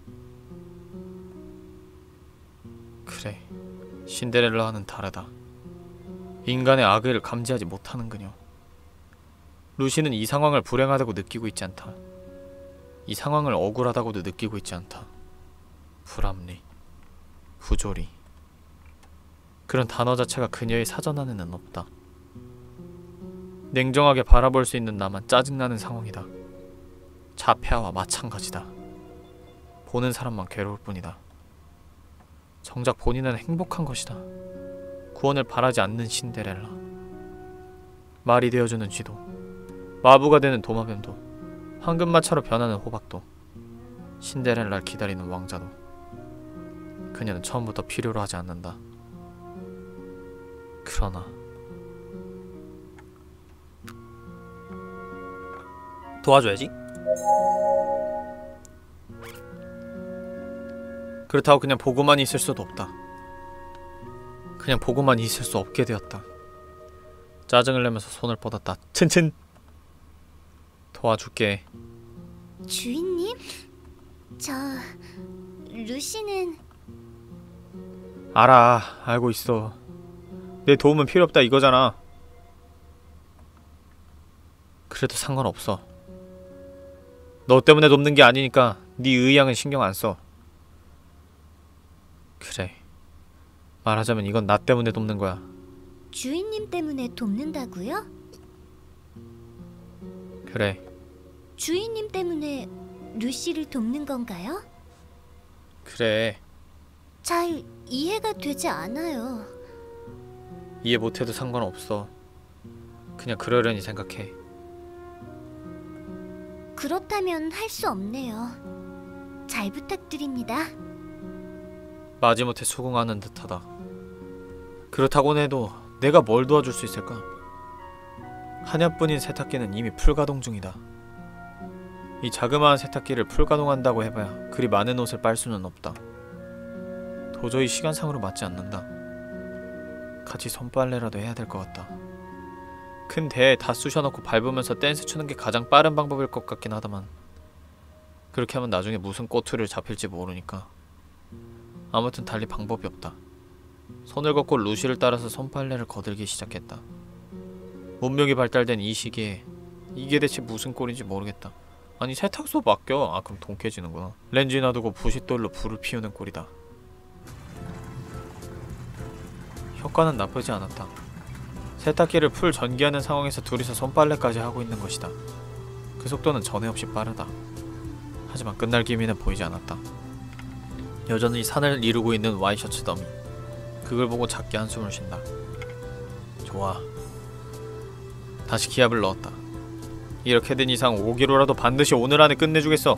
Speaker 2: 그래, 신데렐라와는 다르다. 인간의 악의를 감지하지 못하는 그녀. 루시는 이 상황을 불행하다고 느끼고 있지 않다. 이 상황을 억울하다고도 느끼고 있지 않다. 불합리, 부조리, 그런 단어 자체가 그녀의 사전 안에는 없다. 냉정하게 바라볼 수 있는 나만 짜증나는 상황이다. 자폐아와 마찬가지다. 보는 사람만 괴로울 뿐이다. 정작 본인은 행복한 것이다. 구원을 바라지 않는 신데렐라. 말이 되어주는 쥐도, 마부가 되는 도마뱀도, 황금마차로 변하는 호박도, 신데렐라를 기다리는 왕자도 그녀는 처음부터 필요로 하지 않는다. 그러나 도와줘야지. 그렇다고 그냥 보고만 있을 수도 없다. 그냥 보고만 있을 수 없게 되었다. 짜증을 내면서 손을 뻗었다. 튼튼. 도와줄게.
Speaker 1: 주인님? 저... 루시는...
Speaker 2: 알아. 알고 있어. 내 도움은 필요 없다 이거잖아. 그래도 상관없어. 너 때문에 돕는 게 아니니까 네 의향은 신경 안 써. 그래. 말하자면 이건 나 때문에 돕는 거야.
Speaker 1: 주인님 때문에 돕는다고요?
Speaker 2: 그래.
Speaker 1: 주인님 때문에 루시를 돕는 건가요?
Speaker 2: 그래.
Speaker 1: 잘 이해가 되지 않아요.
Speaker 2: 이해 못해도 상관없어. 그냥 그러려니 생각해.
Speaker 1: 그렇다면 할 수 없네요. 잘 부탁드립니다.
Speaker 2: 마지못해 수긍하는 듯하다. 그렇다곤 해도 내가 뭘 도와줄 수 있을까? 하나뿐인 세탁기는 이미 풀가동 중이다. 이 자그마한 세탁기를 풀가동한다고 해봐야 그리 많은 옷을 빨 수는 없다. 도저히 시간상으로 맞지 않는다. 같이 손빨래라도 해야 될 것 같다. 큰 대에 다 쑤셔넣고 밟으면서 댄스 추는 게 가장 빠른 방법일 것 같긴 하다만 그렇게 하면 나중에 무슨 꼬투리를 잡힐지 모르니까. 아무튼 달리 방법이 없다. 손을 걷고 루시를 따라서 손빨래를 거들기 시작했다. 문명이 발달된 이 시기에 이게 대체 무슨 꼴인지 모르겠다. 아니 세탁소 맡겨. 아 그럼 돈 깨지는구나. 렌즈 놔두고 부싯돌로 불을 피우는 꼴이다. 효과는 나쁘지 않았다. 세탁기를 풀 전기하는 상황에서 둘이서 손빨래까지 하고 있는 것이다. 그 속도는 전에 없이 빠르다. 하지만 끝날 기미는 보이지 않았다. 여전히 산을 이루고 있는 와이셔츠 더미. 그걸 보고 작게 한숨을 쉰다. 좋아. 다시 기압을 넣었다. 이렇게 된 이상 5kg라도 반드시 오늘 안에 끝내주겠어.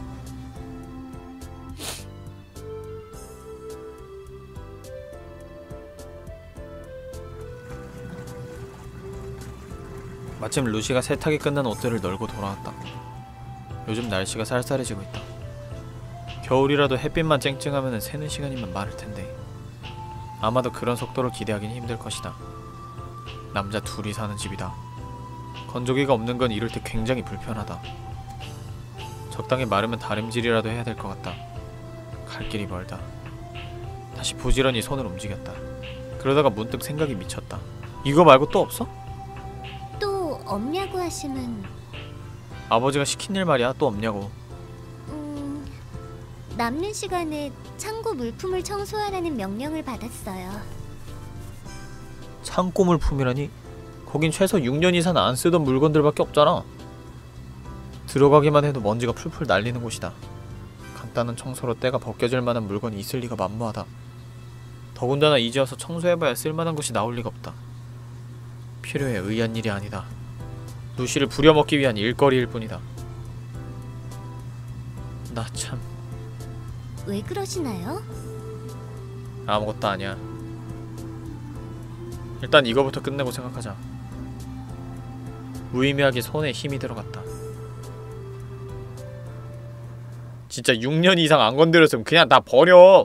Speaker 2: 마침 루시가 세탁이 끝난 옷들을 널고 돌아왔다. 요즘 날씨가 쌀쌀해지고 있다. 겨울이라도 햇빛만 쨍쨍하면 새는 시간이면 많을텐데 아마도 그런 속도를 기대하기는 힘들 것이다. 남자 둘이 사는 집이다. 건조기가 없는 건 이럴 때 굉장히 불편하다. 적당히 마르면 다림질이라도 해야 될 것 같다. 갈 길이 멀다. 다시 부지런히 손을 움직였다. 그러다가 문득 생각이 미쳤다. 이거 말고 또 없어?
Speaker 1: 또 없냐고 하시면
Speaker 2: 아버지가 시킨 일 말이야. 또 없냐고.
Speaker 1: 남는 시간에 창고 물품을 청소하라는 명령을 받았어요.
Speaker 2: 창고 물품이라니? 거긴 최소 6년 이상 안 쓰던 물건들밖에 없잖아. 들어가기만 해도 먼지가 풀풀 날리는 곳이다. 간단한 청소로 때가 벗겨질 만한 물건이 있을 리가 만무하다. 더군다나 이제 와서 청소해봐야 쓸만한 것이 나올 리가 없다. 필요해 의한 일이 아니다. 루시를 부려먹기 위한 일거리일 뿐이다. 나 참...
Speaker 1: 왜 그러시나요?
Speaker 2: 아무것도 아니야. 일단 이거부터 끝내고 생각하자. 무의미하게 손에 힘이 들어갔다. 진짜 6년 이상 안 건드렸으면 그냥 다 버려!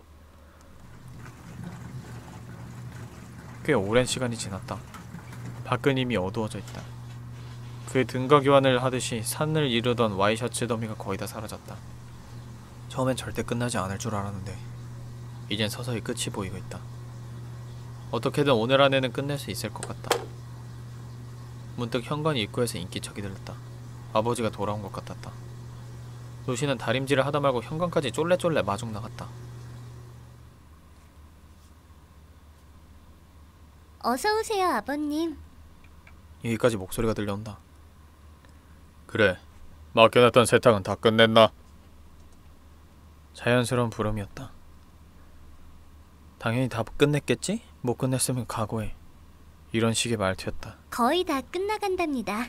Speaker 2: 꽤 오랜 시간이 지났다. 밖은 이미 어두워져 있다. 그의 등가 교환을 하듯이 산을 이루던 와이셔츠 더미가 거의 다 사라졌다. 처음엔 절대 끝나지 않을 줄 알았는데 이젠 서서히 끝이 보이고 있다. 어떻게든 오늘 안에는 끝낼 수 있을 것 같다. 문득 현관 입구에서 인기척이 들렸다. 아버지가 돌아온 것 같았다. 루시는 다림질을 하다 말고 현관까지 쫄래쫄래 마중 나갔다.
Speaker 1: 어서 오세요, 아버님.
Speaker 2: 여기까지 목소리가 들려온다. 그래, 맡겨놨던 세탁은 다 끝냈나? 자연스러운 부름이었다. 당연히 다 끝냈겠지? 못 끝냈으면 각오해. 이런 식의 말투였다.
Speaker 1: 거의 다 끝나간답니다.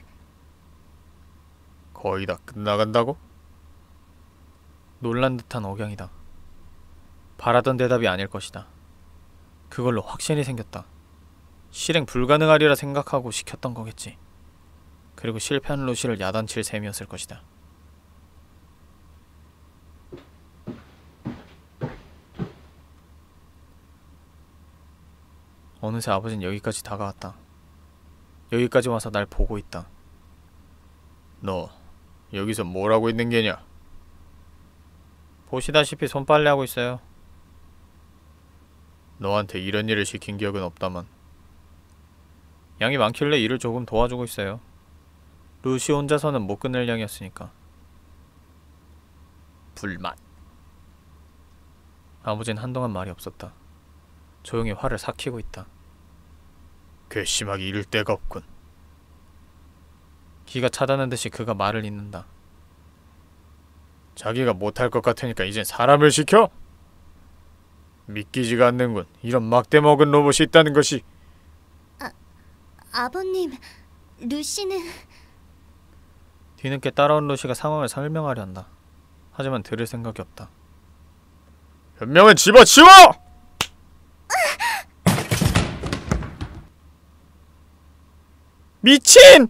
Speaker 2: 거의 다 끝나간다고? 놀란 듯한 억양이다. 바라던 대답이 아닐 것이다. 그걸로 확신이 생겼다. 실행 불가능하리라 생각하고 시켰던 거겠지. 그리고 실패한 루시를 야단칠 셈이었을 것이다. 어느새 아버진 여기까지 다가왔다. 여기까지 와서 날 보고 있다. 너 여기서 뭘 하고 있는 게냐? 보시다시피 손빨래하고 있어요. 너한테 이런 일을 시킨 기억은 없다만. 양이 많길래 일을 조금 도와주고 있어요. 루시 혼자서는 못 끝낼 양이었으니까. 불만. 아버진 한동안 말이 없었다. 조용히 화를 삭히고 있다. 괘씸하게 이를 데가 없군. 기가 차다는 듯이 그가 말을 잇는다. 자기가 못할 것 같으니까 이젠 사람을 시켜? 믿기지가 않는군. 이런 막대먹은 로봇이 있다는 것이.
Speaker 1: 아버님, 루시는...
Speaker 2: 뒤늦게 따라온 루시가 상황을 설명하려 한다. 하지만 들을 생각이 없다. 변명은 집어치워! 미친!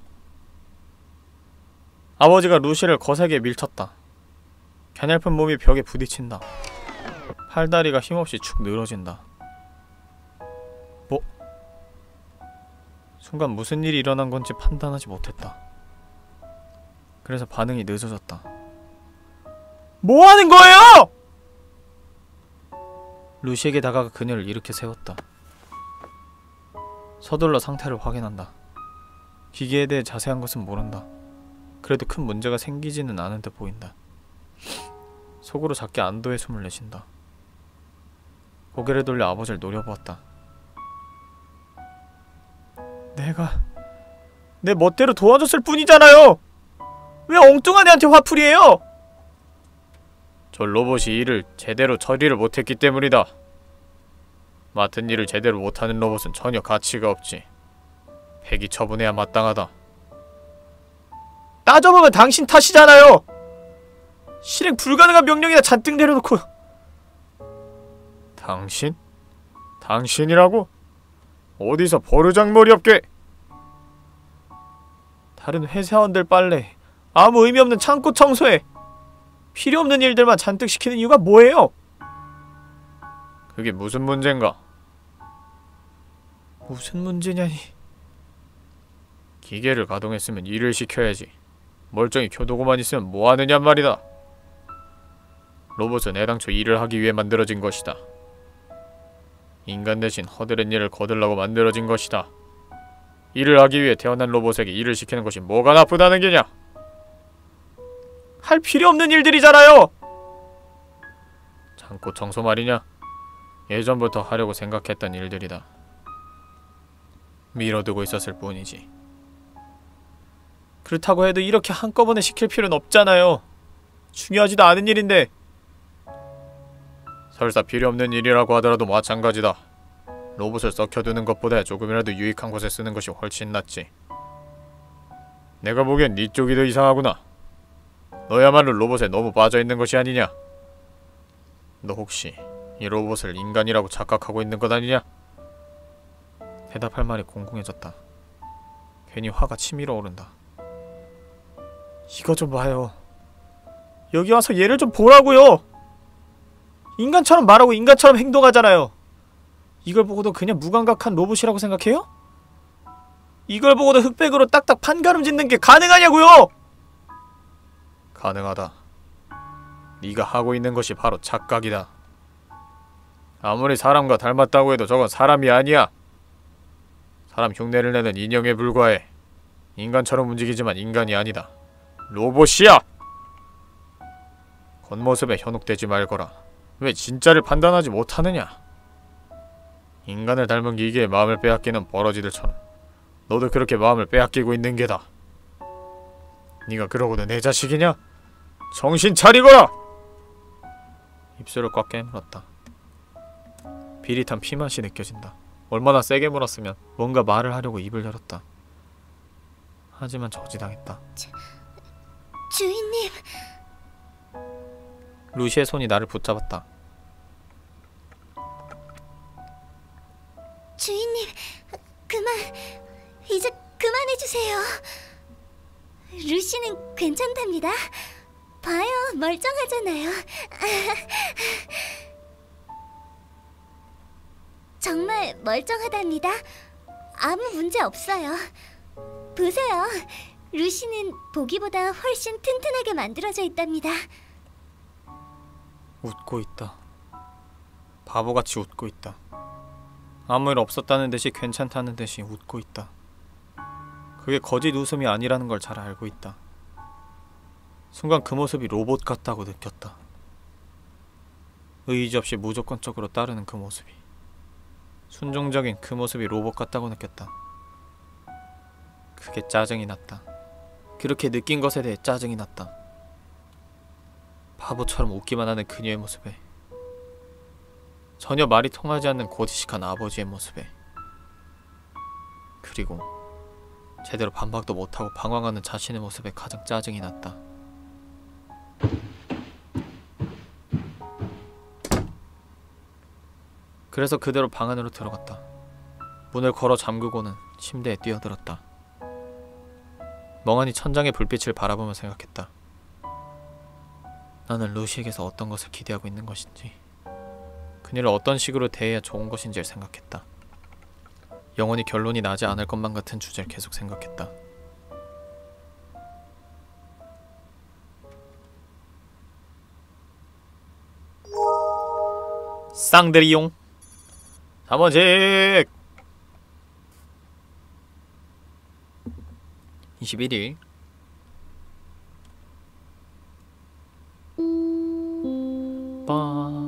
Speaker 2: 아버지가 루시를 거세게 밀쳤다. 가냘픈 몸이 벽에 부딪힌다. 팔다리가 힘없이 축 늘어진다. 뭐? 순간 무슨 일이 일어난 건지 판단하지 못했다. 그래서 반응이 늦어졌다. 뭐 하는 거예요?! 루시에게 다가가 그녀를 일으켜 세웠다. 서둘러 상태를 확인한다. 기계에 대해 자세한 것은 모른다. 그래도 큰 문제가 생기지는 않은 듯 보인다. 속으로 작게 안도의 숨을 내쉰다. 고개를 돌려 아버지를 노려보았다. 내가 내 멋대로 도와줬을 뿐이잖아요. 왜 엉뚱한 애한테 화풀이해요? 저 로봇이 일을 제대로 처리를 못했기 때문이다. 맡은 일을 제대로 못하는 로봇은 전혀 가치가 없지. 폐기 처분해야 마땅하다. 따져보면 당신 탓이잖아요. 실행 불가능한 명령이나 잔뜩 내려놓고. 당신? 당신이라고? 어디서 버르장머리 없게. 다른 회사원들 빨래, 아무 의미 없는 창고 청소에 필요 없는 일들만 잔뜩 시키는 이유가 뭐예요? 그게 무슨 문제인가? 무슨 문제냐니. 기계를 가동했으면 일을 시켜야지. 멀쩡히 켜두고만 있으면 뭐하느냔 말이다. 로봇은 애당초 일을 하기 위해 만들어진 것이다. 인간 대신 허드렛 일을 거들라고 만들어진 것이다. 일을 하기 위해 태어난 로봇에게 일을 시키는 것이 뭐가 나쁘다는 게냐? 할 필요 없는 일들이잖아요! 창고 청소 말이냐? 예전부터 하려고 생각했던 일들이다. 미뤄두고 있었을 뿐이지. 그렇다고 해도 이렇게 한꺼번에 시킬 필요는 없잖아요. 중요하지도 않은 일인데. 설사 필요 없는 일이라고 하더라도 마찬가지다. 로봇을 썩혀두는 것보다 조금이라도 유익한 곳에 쓰는 것이 훨씬 낫지. 내가 보기엔 네 쪽이 더 이상하구나. 너야말로 로봇에 너무 빠져있는 것이 아니냐? 너 혹시 이 로봇을 인간이라고 착각하고 있는 것 아니냐? 대답할 말이 공공해졌다. 괜히 화가 치밀어 오른다. 이거 좀 봐요. 여기 와서 얘를 좀 보라고요. 인간처럼 말하고 인간처럼 행동하잖아요. 이걸 보고도 그냥 무감각한 로봇이라고 생각해요? 이걸 보고도 흑백으로 딱딱 판가름 짓는 게 가능하냐고요! 가능하다. 네가 하고 있는 것이 바로 착각이다. 아무리 사람과 닮았다고 해도 저건 사람이 아니야. 사람 흉내를 내는 인형에 불과해. 인간처럼 움직이지만 인간이 아니다. 로봇이야! 겉모습에 현혹되지 말거라. 왜 진짜를 판단하지 못하느냐? 인간을 닮은 기계의 마음을 빼앗기는 버러지들처럼 너도 그렇게 마음을 빼앗기고 있는 게다. 네가 그러고도 내 자식이냐? 정신 차리거라! 입술을 꽉 깨물었다. 비릿한 피맛이 느껴진다. 얼마나 세게 물었으면 뭔가 말을 하려고 입을 열었다. 하지만 저지당했다.
Speaker 1: 주인님.
Speaker 2: 루시의 손이 나를 붙잡았다.
Speaker 1: 주인님, 이제 그만해주세요. 루시는 괜찮답니다. 봐요, 멀쩡하잖아요. 정말 멀쩡하답니다. 아무 문제 없어요. 보세요, 루시는 보기보다 훨씬 튼튼하게 만들어져 있답니다.
Speaker 2: 웃고 있다. 바보같이 웃고 있다. 아무 일 없었다는 듯이 괜찮다는 듯이 웃고 있다. 그게 거짓 웃음이 아니라는 걸 잘 알고 있다. 순간 그 모습이 로봇 같다고 느꼈다. 의지 없이 무조건적으로 따르는 그 모습이, 순종적인 그 모습이 로봇 같다고 느꼈다. 그게 짜증이 났다. 그렇게 느낀 것에 대해 짜증이 났다. 바보처럼 웃기만 하는 그녀의 모습에, 전혀 말이 통하지 않는 고지식한 아버지의 모습에, 그리고 제대로 반박도 못하고 방황하는 자신의 모습에 가장 짜증이 났다. 그래서 그대로 방 안으로 들어갔다. 문을 걸어 잠그고는 침대에 뛰어들었다. 멍하니 천장의 불빛을 바라보며 생각했다. 나는 루시에게서 어떤 것을 기대하고 있는 것인지, 그녀를 어떤 식으로 대해야 좋은 것인지를 생각했다. 영원히 결론이 나지 않을 것만 같은 주제를 계속 생각했다. 쌍드리용 3원직 21일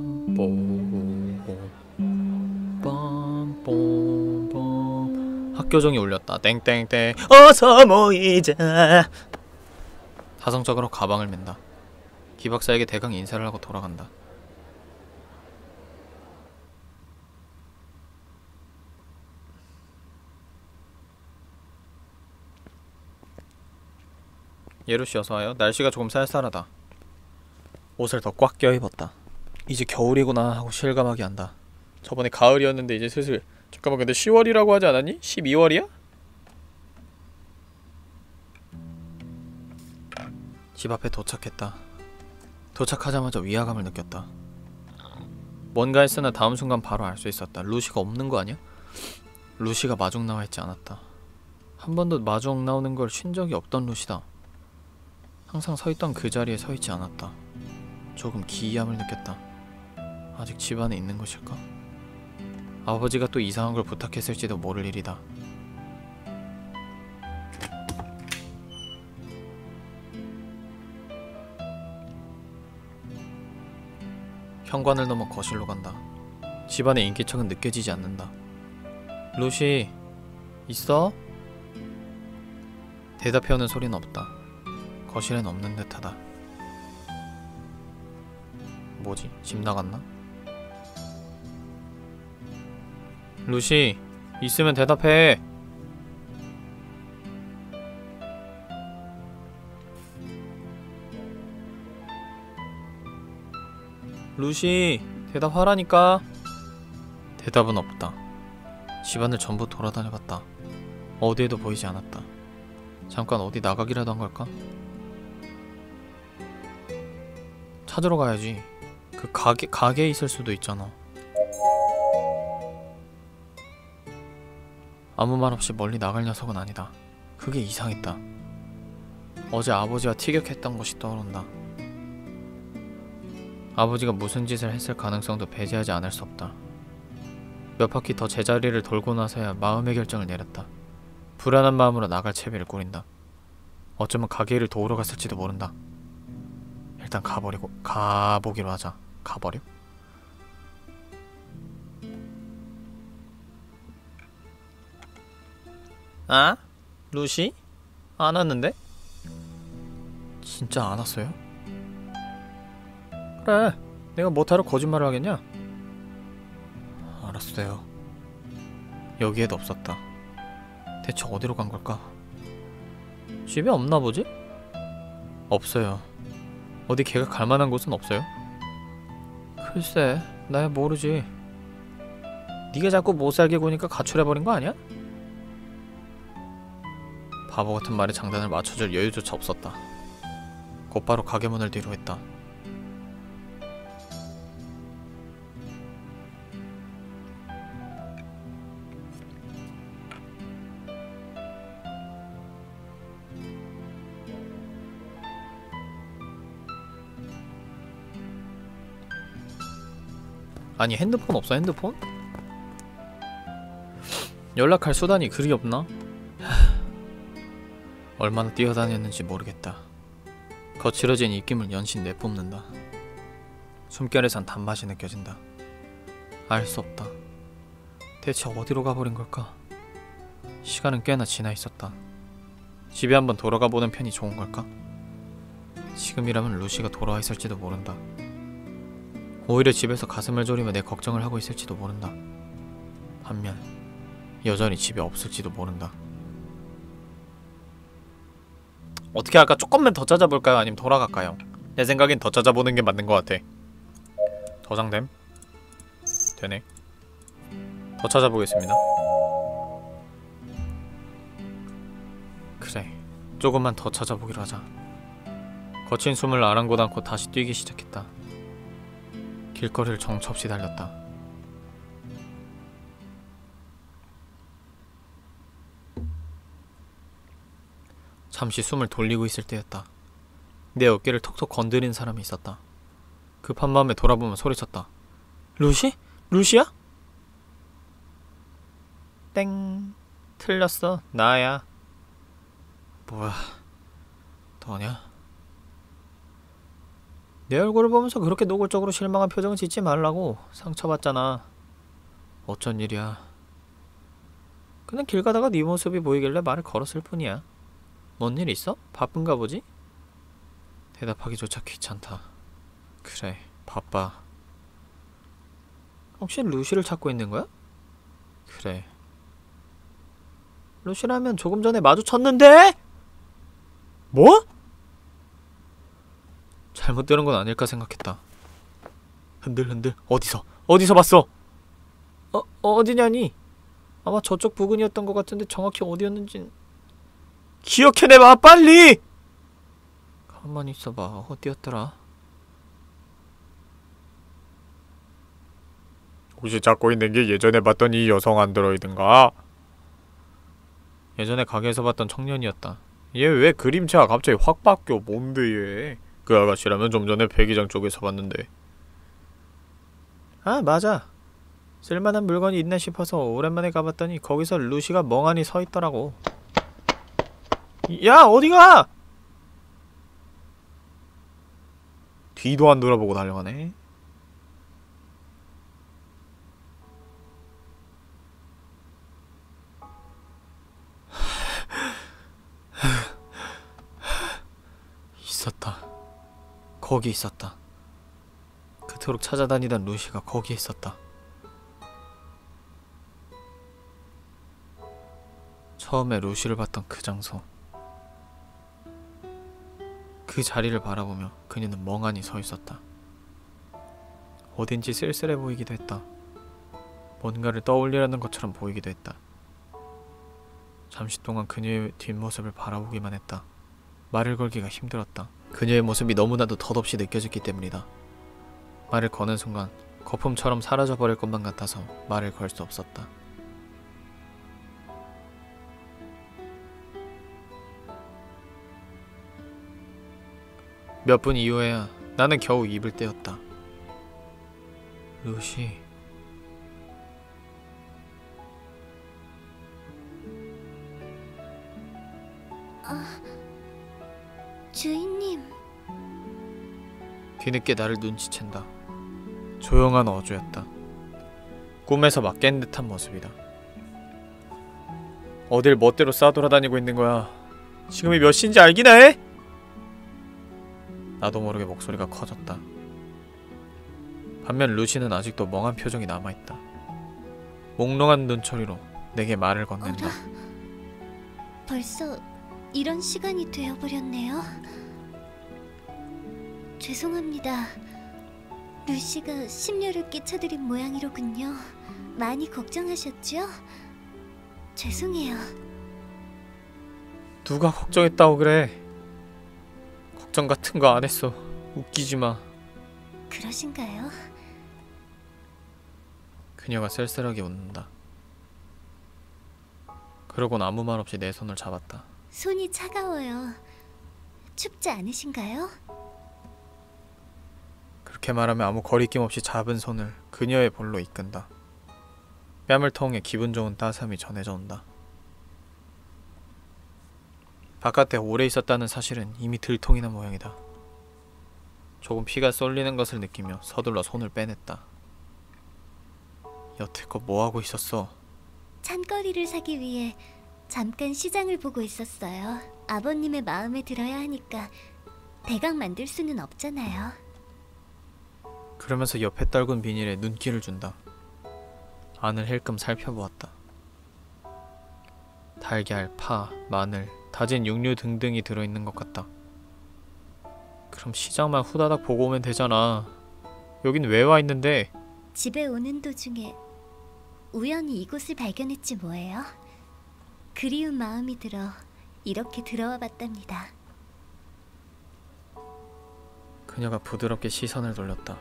Speaker 2: 학교 불교종이 울렸다. 땡땡땡 어서 모이자. 사성적으로 가방을 맨다. 기박사에게 대강 인사를 하고 돌아간다. 예루씨 어서와요. 날씨가 조금 쌀쌀하다. 옷을 더 꽉 껴입었다. 이제 겨울이구나 하고 실감하게 한다. 저번에 가을이었는데 이제 슬슬 잠깐만 근데 10월이라고 하지 않았니? 12월이야? 집 앞에 도착했다. 도착하자마자 위화감을 느꼈다. 뭔가 했으나 다음 순간 바로 알 수 있었다. 루시가 없는 거 아니야? 루시가 마중 나와 있지 않았다. 한 번도 마중 나오는 걸 쉰 적이 없던 루시다. 항상 서있던 그 자리에 서있지 않았다. 조금 기이함을 느꼈다. 아직 집 안에 있는 것일까? 아버지가 또 이상한 걸 부탁했을지도 모를 일이다. 현관을 넘어 거실로 간다. 집안의 인기척은 느껴지지 않는다. 루시, 있어? 대답해오는 소리는 없다. 거실엔 없는 듯하다. 뭐지? 집 나갔나? 루시, 있으면 대답해. 루시, 대답하라니까. 대답은 없다. 집안을 전부 돌아다녀봤다. 어디에도 보이지 않았다. 잠깐 어디 나가기라도 한 걸까? 찾으러 가야지. 그 가게에 있을 수도 있잖아. 아무 말 없이 멀리 나갈 녀석은 아니다. 그게 이상했다. 어제 아버지와 티격했던 것이 떠오른다. 아버지가 무슨 짓을 했을 가능성도 배제하지 않을 수 없다. 몇 바퀴 더 제자리를 돌고 나서야 마음의 결정을 내렸다. 불안한 마음으로 나갈 채비를 꾸린다. 어쩌면 가게를 도우러 갔을지도 모른다. 일단 가보기로 하자. 가버려? 아? 루시? 안 왔는데? 진짜 안 왔어요? 그래, 내가 뭐하러 거짓말을 하겠냐? 알았어요. 여기에도 없었다. 대체 어디로 간 걸까? 집에 없나 보지? 없어요. 어디 걔가 갈 만한 곳은 없어요? 글쎄, 나야 모르지. 네가 자꾸 못살게 구니까 가출해버린 거 아니야? 바보 같은 말에 장단을 맞춰줄 여유조차 없었다. 곧바로 가게 문을 뒤로 했다. 아니 핸드폰 없어? 핸드폰? 연락할 수단이 그리 없나? 얼마나 뛰어다녔는지 모르겠다. 거칠어진 입김을 연신 내뿜는다. 숨결에선 단맛이 느껴진다. 알 수 없다. 대체 어디로 가버린 걸까? 시간은 꽤나 지나 있었다. 집에 한번 돌아가 보는 편이 좋은 걸까? 지금이라면 루시가 돌아와 있을지도 모른다. 오히려 집에서 가슴을 졸이며 내 걱정을 하고 있을지도 모른다. 반면 여전히 집에 없을지도 모른다. 어떻게 할까? 조금만 더 찾아볼까요? 아니면 돌아갈까요? 내 생각엔 더 찾아보는 게 맞는 것 같아. 저장됨? 되네. 더 찾아보겠습니다. 그래, 조금만 더 찾아보기로 하자. 거친 숨을 아랑곳 않고 다시 뛰기 시작했다. 길거리를 정처 없이 달렸다. 잠시 숨을 돌리고 있을 때였다. 내 어깨를 톡톡 건드린 사람이 있었다. 급한 마음에 돌아보며 소리쳤다. 루시? 루시야? 땡. 틀렸어. 나야. 뭐야, 너냐? 내 얼굴을 보면서 그렇게 노골적으로 실망한 표정을 짓지 말라고. 상처받잖아. 어쩐 일이야. 그냥 길 가다가 네 모습이 보이길래 말을 걸었을 뿐이야. 뭔 일 있어? 바쁜가 보지? 대답하기조차 귀찮다. 그래, 바빠. 혹시 루시를 찾고 있는 거야? 그래. 루시라면 조금 전에 마주쳤는데? 뭐? 잘못 들은 건 아닐까 생각했다. 흔들흔들. 어디서 봤어? 어디냐니? 아마 저쪽 부근이었던 것 같은데 정확히 어디였는진 기억해내봐 빨리! 가만히 있어봐. 어디였더라? 혹시 찾고 있는 게 예전에 봤던 이 여성 안드로이드인가? 예전에 가게에서 봤던 청년이었다. 얘 왜 그림체가 갑자기 확 바뀌어? 뭔데 얘? 그 아가씨라면 좀 전에 배기장 쪽에서 봤는데. 아 맞아. 쓸만한 물건이 있나 싶어서 오랜만에 가봤더니 거기서 루시가 멍하니 서 있더라고. 야 어디가! 뒤도 안 돌아보고 달려가네. 있었다. 거기 있었다. 그토록 찾아다니던 루시가 거기에 있었다. 처음에 루시를 봤던 그 장소. 그 자리를 바라보며 그녀는 멍하니 서 있었다. 어딘지 쓸쓸해 보이기도 했다. 뭔가를 떠올리려는 것처럼 보이기도 했다. 잠시 동안 그녀의 뒷모습을 바라보기만 했다. 말을 걸기가 힘들었다. 그녀의 모습이 너무나도 덧없이 느껴졌기 때문이다. 말을 거는 순간 거품처럼 사라져버릴 것만 같아서 말을 걸 수 없었다. 몇 분 이후에야 나는 겨우 입을 떼었다. 루시...
Speaker 1: 주인님.
Speaker 2: 뒤늦게 나를 눈치챈다. 조용한 어조였다. 꿈에서 막 깬 듯한 모습이다. 어딜 멋대로 싸돌아다니고 있는 거야. 지금이 몇 시인지 알기나 해? 나도 모르게 목소리가 커졌다. 반면 루시는 아직도 멍한 표정이 남아있다. 몽롱한 눈초리로 내게 말을 건넨다.
Speaker 1: 벌써 이런 시간이 되어버렸네요. 죄송합니다. 루시가 심려를 끼쳐드린 모양이로군요. 많이 걱정하셨죠? 죄송해요.
Speaker 2: 누가 걱정했다고 그래. 걱정 같은 거 안 했어. 웃기지 마.
Speaker 1: 그러신가요?
Speaker 2: 그녀가 쓸쓸하게 웃는다. 그러곤 아무 말 없이 내 손을 잡았다.
Speaker 1: 손이 차가워요. 춥지 않으신가요?
Speaker 2: 그렇게 말하며 아무 거리낌 없이 잡은 손을 그녀의 볼로 이끈다. 뺨을 통해 기분 좋은 따스함이 전해져 온다. 바깥에 오래 있었다는 사실은 이미 들통이 난 모양이다. 조금 피가 쏠리는 것을 느끼며 서둘러 손을 빼냈다. 여태껏 뭐하고 있었어?
Speaker 1: 찬거리를 사기 위해 잠깐 시장을 보고 있었어요. 아버님의 마음에 들어야 하니까 대강 만들 수는 없잖아요.
Speaker 2: 그러면서 옆에 떨군 비닐에 눈길을 준다. 안을 힐끔 살펴보았다. 달걀, 파, 마늘, 다진 육류 등등이 들어있는 것 같다. 그럼 시장만 후다닥 보고 오면 되잖아. 여긴 왜 와 있는데?
Speaker 1: 집에 오는 도중에 우연히 이곳을 발견했지 뭐예요. 그리운 마음이 들어 이렇게 들어와 봤답니다.
Speaker 2: 그녀가 부드럽게 시선을 돌렸다.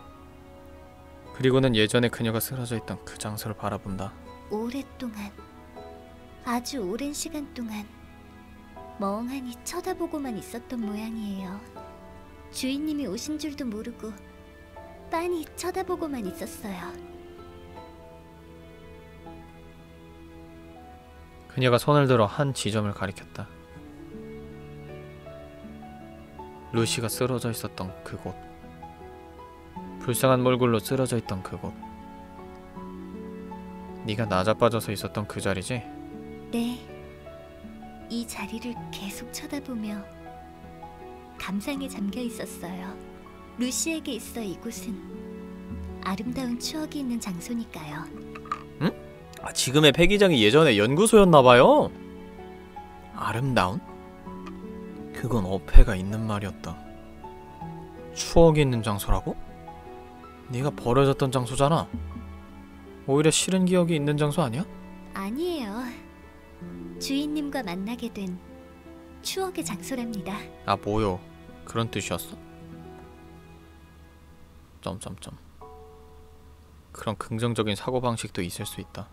Speaker 2: 그리고는 예전에 그녀가 쓰러져 있던 그 장소를 바라본다.
Speaker 1: 오랫동안, 아주 오랜 시간 동안 멍하니 쳐다보고만 있었던 모양이에요. 주인님이 오신 줄도 모르고 빤히 쳐다보고만 있었어요.
Speaker 2: 그녀가 손을 들어 한 지점을 가리켰다. 루시가 쓰러져 있었던 그곳. 불쌍한 몰골로 쓰러져 있던 그곳. 네가 나자빠져서 있었던 그 자리지?
Speaker 1: 네. 이 자리를 계속 쳐다보며 감상에 잠겨 있었어요. 루시에게 있어 이곳은 아름다운 추억이 있는 장소니까요.
Speaker 2: 지금의 폐기장이 예전에 연구소였나봐요. 아름다운? 그건 어폐가 있는 말이었다. 추억이 있는 장소라고? 네가 버려졌던 장소잖아. 오히려 싫은 기억이 있는 장소 아니야?
Speaker 1: 아니에요. 주인님과 만나게 된 추억의 장소랍니다.
Speaker 2: 아 뭐요? 그런 뜻이었어? 점점점. 그런 긍정적인 사고방식도 있을 수 있다.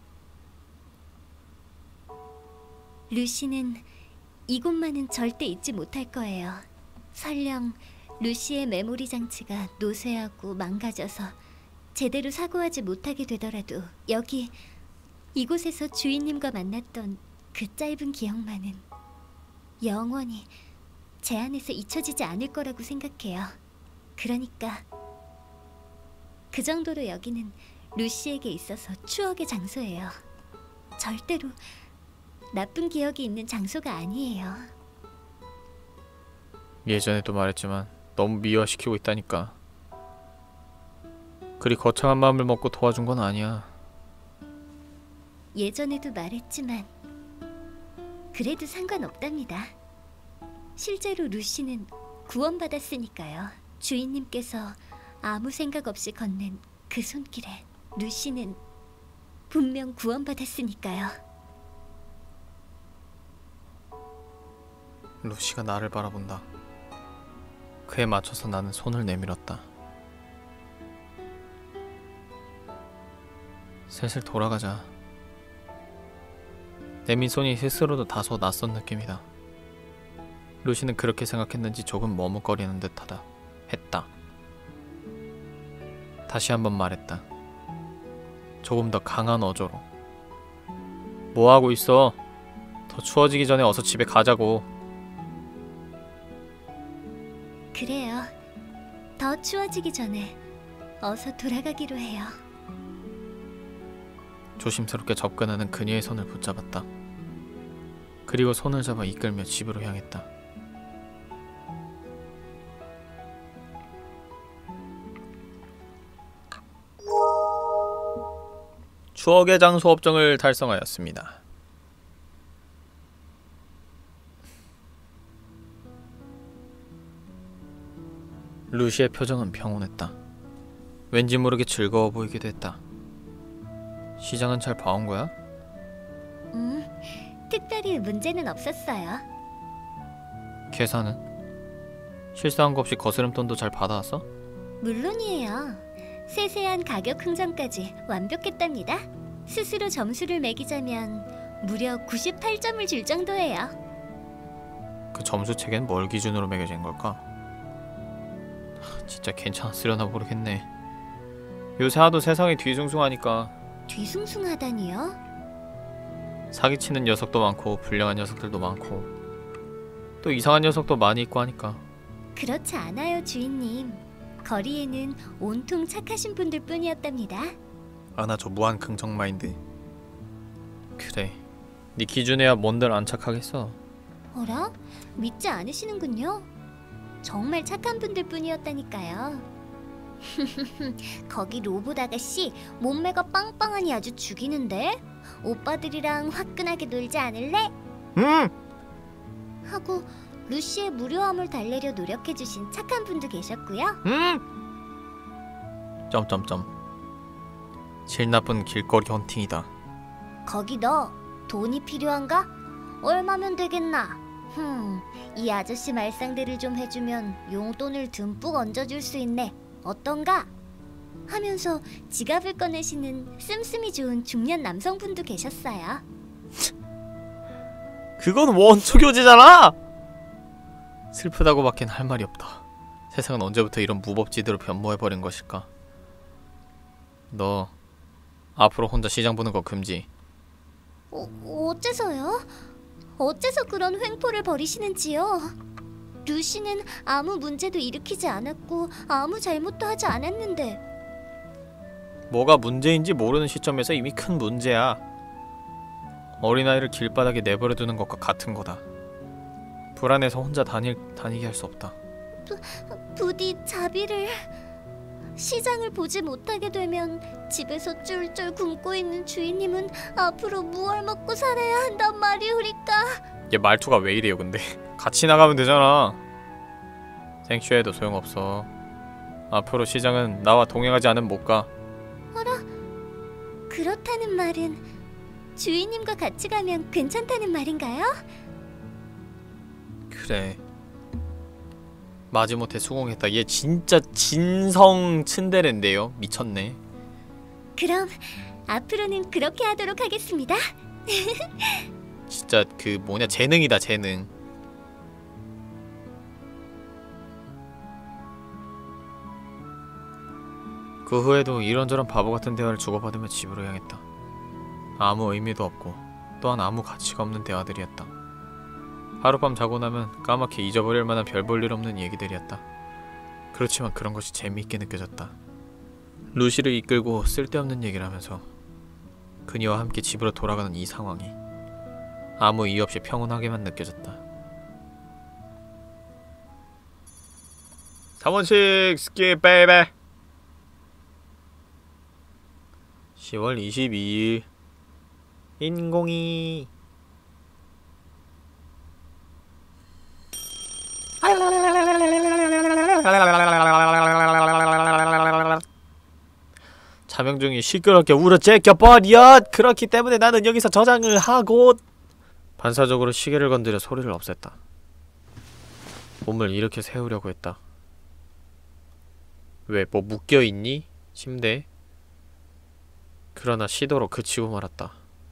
Speaker 1: 루시는 이곳만은 절대 잊지 못할 거예요. 설령 루시의 메모리 장치가 노쇠하고 망가져서 제대로 사고하지 못하게 되더라도 이곳에서 주인님과 만났던 그 짧은 기억만은 영원히 제 안에서 잊혀지지 않을 거라고 생각해요. 그러니까 그 정도로 여기는 루시에게 있어서 추억의 장소예요. 절대로 나쁜 기억이 있는 장소가 아니에요.
Speaker 2: 예전에도 말했지만 너무 미화시키고 있다니까. 그리 거창한 마음을 먹고 도와준 건 아니야.
Speaker 1: 예전에도 말했지만 그래도 상관없답니다. 실제로 루시는 구원받았으니까요. 주인님께서 아무 생각 없이 건넨 그 손길에 루시는 분명 구원받았으니까요.
Speaker 2: 루시가 나를 바라본다. 그에 맞춰서 나는 손을 내밀었다. 슬슬 돌아가자. 내민 손이 스스로도 다소 낯선 느낌이다. 루시는 그렇게 생각했는지 조금 머뭇거리는 듯하다. 했다. 다시 한번 말했다. 조금 더 강한 어조로. 뭐하고 있어? 더 추워지기 전에 어서 집에 가자고.
Speaker 1: 그래요. 더 추워지기 전에 어서 돌아가기로 해요.
Speaker 2: 조심스럽게 접근하는 그녀의 손을 붙잡았다. 그리고 손을 잡아 이끌며 집으로 향했다. 추억의 장소 업종을 달성하였습니다. 루시의 표정은 평온했다. 왠지 모르게 즐거워 보이기도 했다. 시장은 잘 봐온 거야?
Speaker 1: 특별히 문제는 없었어요.
Speaker 2: 계산은? 실수한 거 없이 거스름돈도 잘 받아왔어?
Speaker 1: 물론이에요. 세세한 가격 흥정까지 완벽했답니다. 스스로 점수를 매기자면 무려 98점을 줄 정도예요.
Speaker 2: 그 점수 체계는 뭘 기준으로 매겨진 걸까? 진짜 괜찮았으려나 모르겠네. 요새 하도 세상이 뒤숭숭하니까.
Speaker 1: 뒤숭숭하다니요?
Speaker 2: 사기치는 녀석도 많고 불량한 녀석들도 많고 또 이상한 녀석도 많이 있고 하니까.
Speaker 1: 그렇지 않아요, 주인님. 거리에는 온통 착하신 분들 뿐이었답니다.
Speaker 2: 아나 저 무한 긍정 마인드. 그래, 네 기준에야 뭔들 안 착하겠어.
Speaker 1: 어라? 믿지 않으시는군요. 정말 착한 분들 뿐이었다니까요. 거기 로봇 아가씨 몸매가 빵빵하니 아주 죽이는데? 오빠들이랑 화끈하게 놀지 않을래? 하고 루시의 무료함을 달래려 노력해주신 착한 분도 계셨고요.
Speaker 2: 점점점. 질 나쁜 길거리 헌팅이다.
Speaker 1: 거기 너 돈이 필요한가? 얼마면 되겠나? 이 아저씨 말상대를 좀 해주면 용돈을 듬뿍 얹어줄 수 있네. 어떤가? 하면서 지갑을 꺼내시는 씀씀이 좋은 중년 남성분도 계셨어요.
Speaker 2: 그건 원초교제잖아! 슬프다고밖엔 할 말이 없다. 세상은 언제부터 이런 무법지대로 변모해버린 것일까? 너 앞으로 혼자 시장 보는 거 금지.
Speaker 1: 어째서요? 어째서 그런 횡포를 벌이시는지요? 루시는 아무 문제도 일으키지 않았고 아무 잘못도 하지 않았는데.
Speaker 2: 뭐가 문제인지 모르는 시점에서 이미 큰 문제야. 어린아이를 길바닥에 내버려두는 것과 같은 거다. 불안해서 혼자 다니게 할 수 없다.
Speaker 1: 부디 자비를... 시장을 보지 못하게 되면 집에서 쫄쫄 굶고 있는 주인님은 앞으로 무얼 먹고 살아야 한단 말이오리까.
Speaker 2: 얘 말투가 왜 이래요 근데. 같이 나가면 되잖아. 생쇼해도 소용없어. 앞으로 시장은 나와 동행하지 않으면 못 가.
Speaker 1: 어라? 그렇다는 말은 주인님과 같이 가면 괜찮다는 말인가요?
Speaker 2: 그래. 마지못해 수긍했다. 얘 진짜 진성 츤데레인데요. 미쳤네.
Speaker 1: 그럼 앞으로는 그렇게 하도록 하겠습니다.
Speaker 2: 진짜 그 뭐냐 재능이다 재능. 그 후에도 이런저런 바보같은 대화를 주고받으며 집으로 향했다. 아무 의미도 없고 또한 아무 가치가 없는 대화들이었다. 하룻밤 자고 나면 까맣게 잊어버릴 만한 별 볼 일 없는 얘기들이었다. 그렇지만 그런 것이 재미있게 느껴졌다. 루시를 이끌고 쓸데없는 얘기를 하면서 그녀와 함께 집으로 돌아가는 이 상황이 아무 이유 없이 평온하게만 느껴졌다. 3원씩 스킵 베이베. 10월 22일 인공이 차명중이 시끄럽게 울어 제껴버려. 그렇기 때문에 나는 여기서 저장을 하고. 반사적으로 시계를 건드려 소리를 없앴다. 몸을 이렇게 세우려고 했다. 왜 뭐 묶여있니? 침대에? 그러나 시도로 그치고 말았다.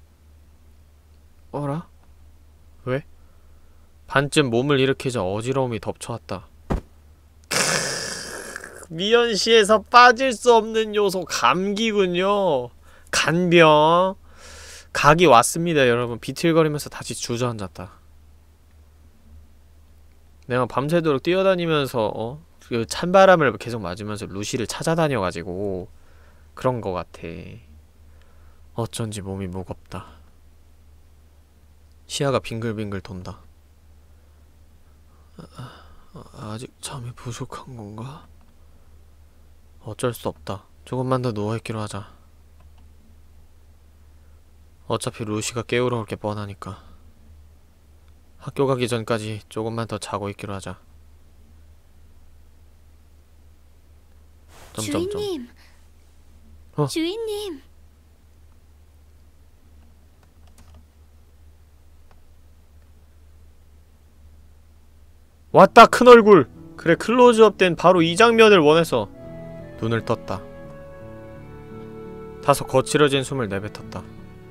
Speaker 2: 어라? 왜? 반쯤 몸을 일으키자 어지러움이 덮쳐왔다. 미연씨에서 빠질 수 없는 요소 감기군요. 간병. 각이 왔습니다 여러분. 비틀거리면서 다시 주저앉았다. 내가 밤새도록 뛰어다니면서 그 찬바람을 계속 맞으면서 루시를 찾아다녀가지고 그런 거 같아. 어쩐지 몸이 무겁다. 시야가 빙글빙글 돈다. 아직 잠이 부족한 건가? 어쩔 수 없다. 조금만 더 누워있기로 하자. 어차피 루시가 깨우러 올 게 뻔하니까. 학교 가기 전까지 조금만 더 자고 있기로 하자.
Speaker 1: 주인님. 주인님.
Speaker 2: 왔다 큰 얼굴. 그래 클로즈업 된 바로 이 장면을 원해서. 눈을 떴다. 다소 거칠어진 숨을 내뱉었다.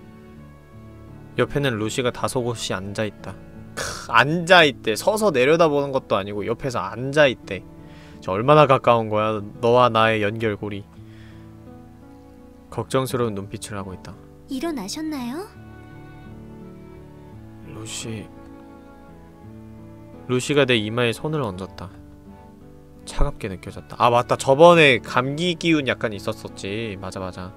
Speaker 2: 옆에는 루시가 다소곳이 앉아있다. 앉아있대. 서서 내려다보는 것도 아니고 옆에서 앉아있대. 저 얼마나 가까운 거야 너와 나의 연결고리. 걱정스러운 눈빛을 하고 있다.
Speaker 1: 일어나셨나요?
Speaker 2: 루시가 내 이마에 손을 얹었다. 차갑게 느껴졌다. 아 맞다 저번에 감기 기운 약간 있었었지. 맞아.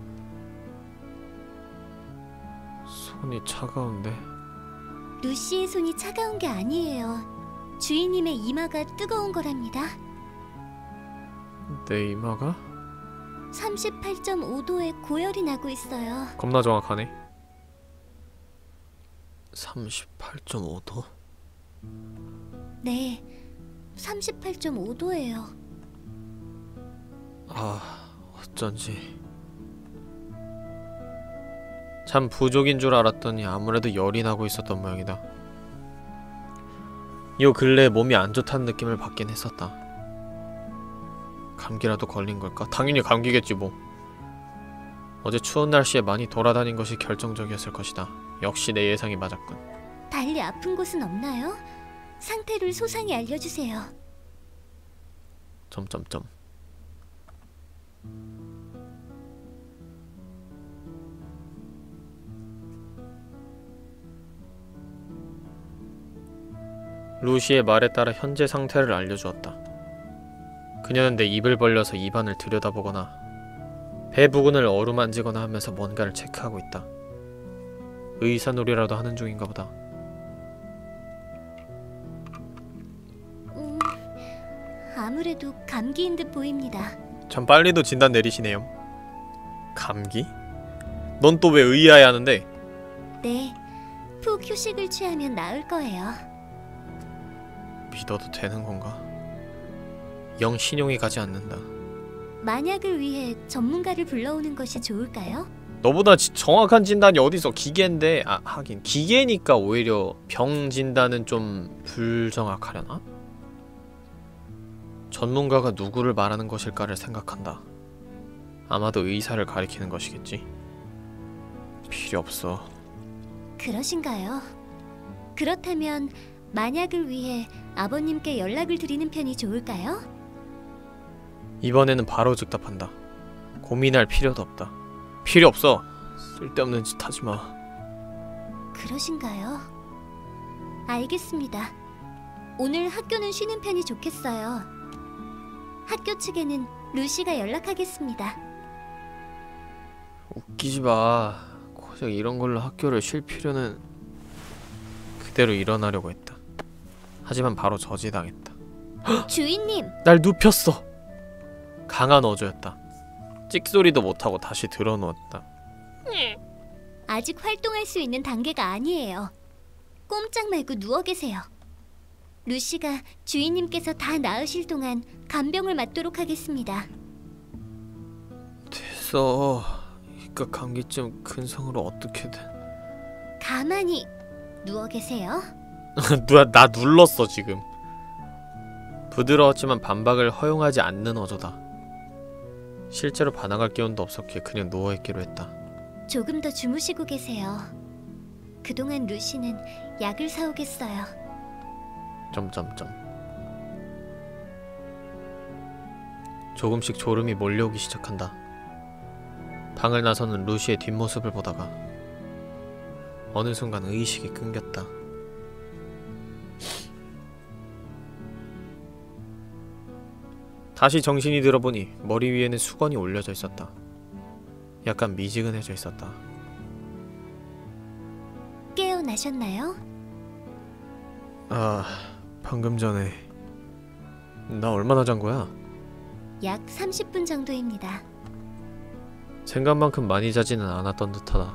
Speaker 2: 손이 차가운데?
Speaker 1: 루시의 손이 차가운 게 아니에요. 주인님의 이마가 뜨거운 거랍니다.
Speaker 2: 내 이마가?
Speaker 1: 38.5도에 고열이 나고 있어요.
Speaker 2: 겁나 정확하네. 38.5도?
Speaker 1: 네, 38.5도예요.
Speaker 2: 아, 어쩐지. 잠 부족인 줄 알았더니 아무래도 열이 나고 있었던 모양이다. 요 근래 몸이 안 좋다는 느낌을 받긴 했었다. 감기라도 걸린 걸까? 당연히 감기겠지 뭐. 어제 추운 날씨에 많이 돌아다닌 것이 결정적이었을 것이다. 역시 내 예상이 맞았군.
Speaker 1: 달리 아픈 곳은 없나요? 상태를 소상히 알려주세요.
Speaker 2: 점점점. 루시의 말에 따라 현재 상태를 알려주었다. 그녀는 내 입을 벌려서 입안을 들여다보거나 배 부근을 어루만지거나 하면서 뭔가를 체크하고 있다. 의사놀이라도 하는 중인가 보다.
Speaker 1: 아무래도 감기인 듯 보입니다.
Speaker 2: 참 빨리도 진단 내리시네요. 감기? 넌 또 왜 의아해 하는데?
Speaker 1: 네, 푹 휴식을 취하면 나을 거예요.
Speaker 2: 믿어도 되는 건가? 영 신용이 가지 않는다.
Speaker 1: 만약을 위해 전문가를 불러오는 것이 좋을까요?
Speaker 2: 너보다 정확한 진단이 어디서 기계인데. 아, 하긴 기계니까 오히려 병 진단은 좀 불정확하려나? 전문가가 누구를 말하는 것일까를 생각한다. 아마도 의사를 가리키는 것이겠지. 필요 없어.
Speaker 1: 그러신가요? 그렇다면 만약을 위해 아버님께 연락을 드리는 편이 좋을까요?
Speaker 2: 이번에는 바로 즉답한다. 고민할 필요도 없다. 필요 없어. 쓸데없는 짓 하지 마.
Speaker 1: 그러신가요? 알겠습니다. 오늘 학교는 쉬는 편이 좋겠어요. 학교 측에는 루시가 연락하겠습니다.
Speaker 2: 웃기지 마. 고작 이런 걸로 학교를 쉴 필요는... 그대로 일어나려고 했다. 하지만 바로 저지당했다.
Speaker 1: 주인님!
Speaker 2: 날 눕혔어. 강한 어조였다. 찍소리도 못하고 다시 들어누웠다.
Speaker 1: 아직 활동할 수 있는 단계가 아니에요. 꼼짝 말고 누워 계세요. 루시가 주인님께서 다 나으실 동안 간병을 맡도록 하겠습니다.
Speaker 2: 됐어. 이깟 감기쯤 근성으로 어떻게든...
Speaker 1: 가만히 누워 계세요.
Speaker 2: 나 눌렀어 지금. 부드러웠지만 반박을 허용하지 않는 어조다. 실제로 반항할 기운도 없었기에 그냥 누워있기로 했다.
Speaker 1: 조금 더 주무시고 계세요. 그동안 루시는 약을 사오겠어요.
Speaker 2: 점점점. 조금씩 졸음이 몰려오기 시작한다. 방을 나서는 루시의 뒷모습을 보다가 어느 순간 의식이 끊겼다. 다시 정신이 들어보니 머리 위에는 수건이 올려져 있었다. 약간 미지근해져 있었다.
Speaker 1: 깨어나셨나요?
Speaker 2: 아, 방금 전에... 나 얼마나 잔 거야?
Speaker 1: 약 30분 정도입니다.
Speaker 2: 생각만큼 많이 자지는 않았던 듯하다.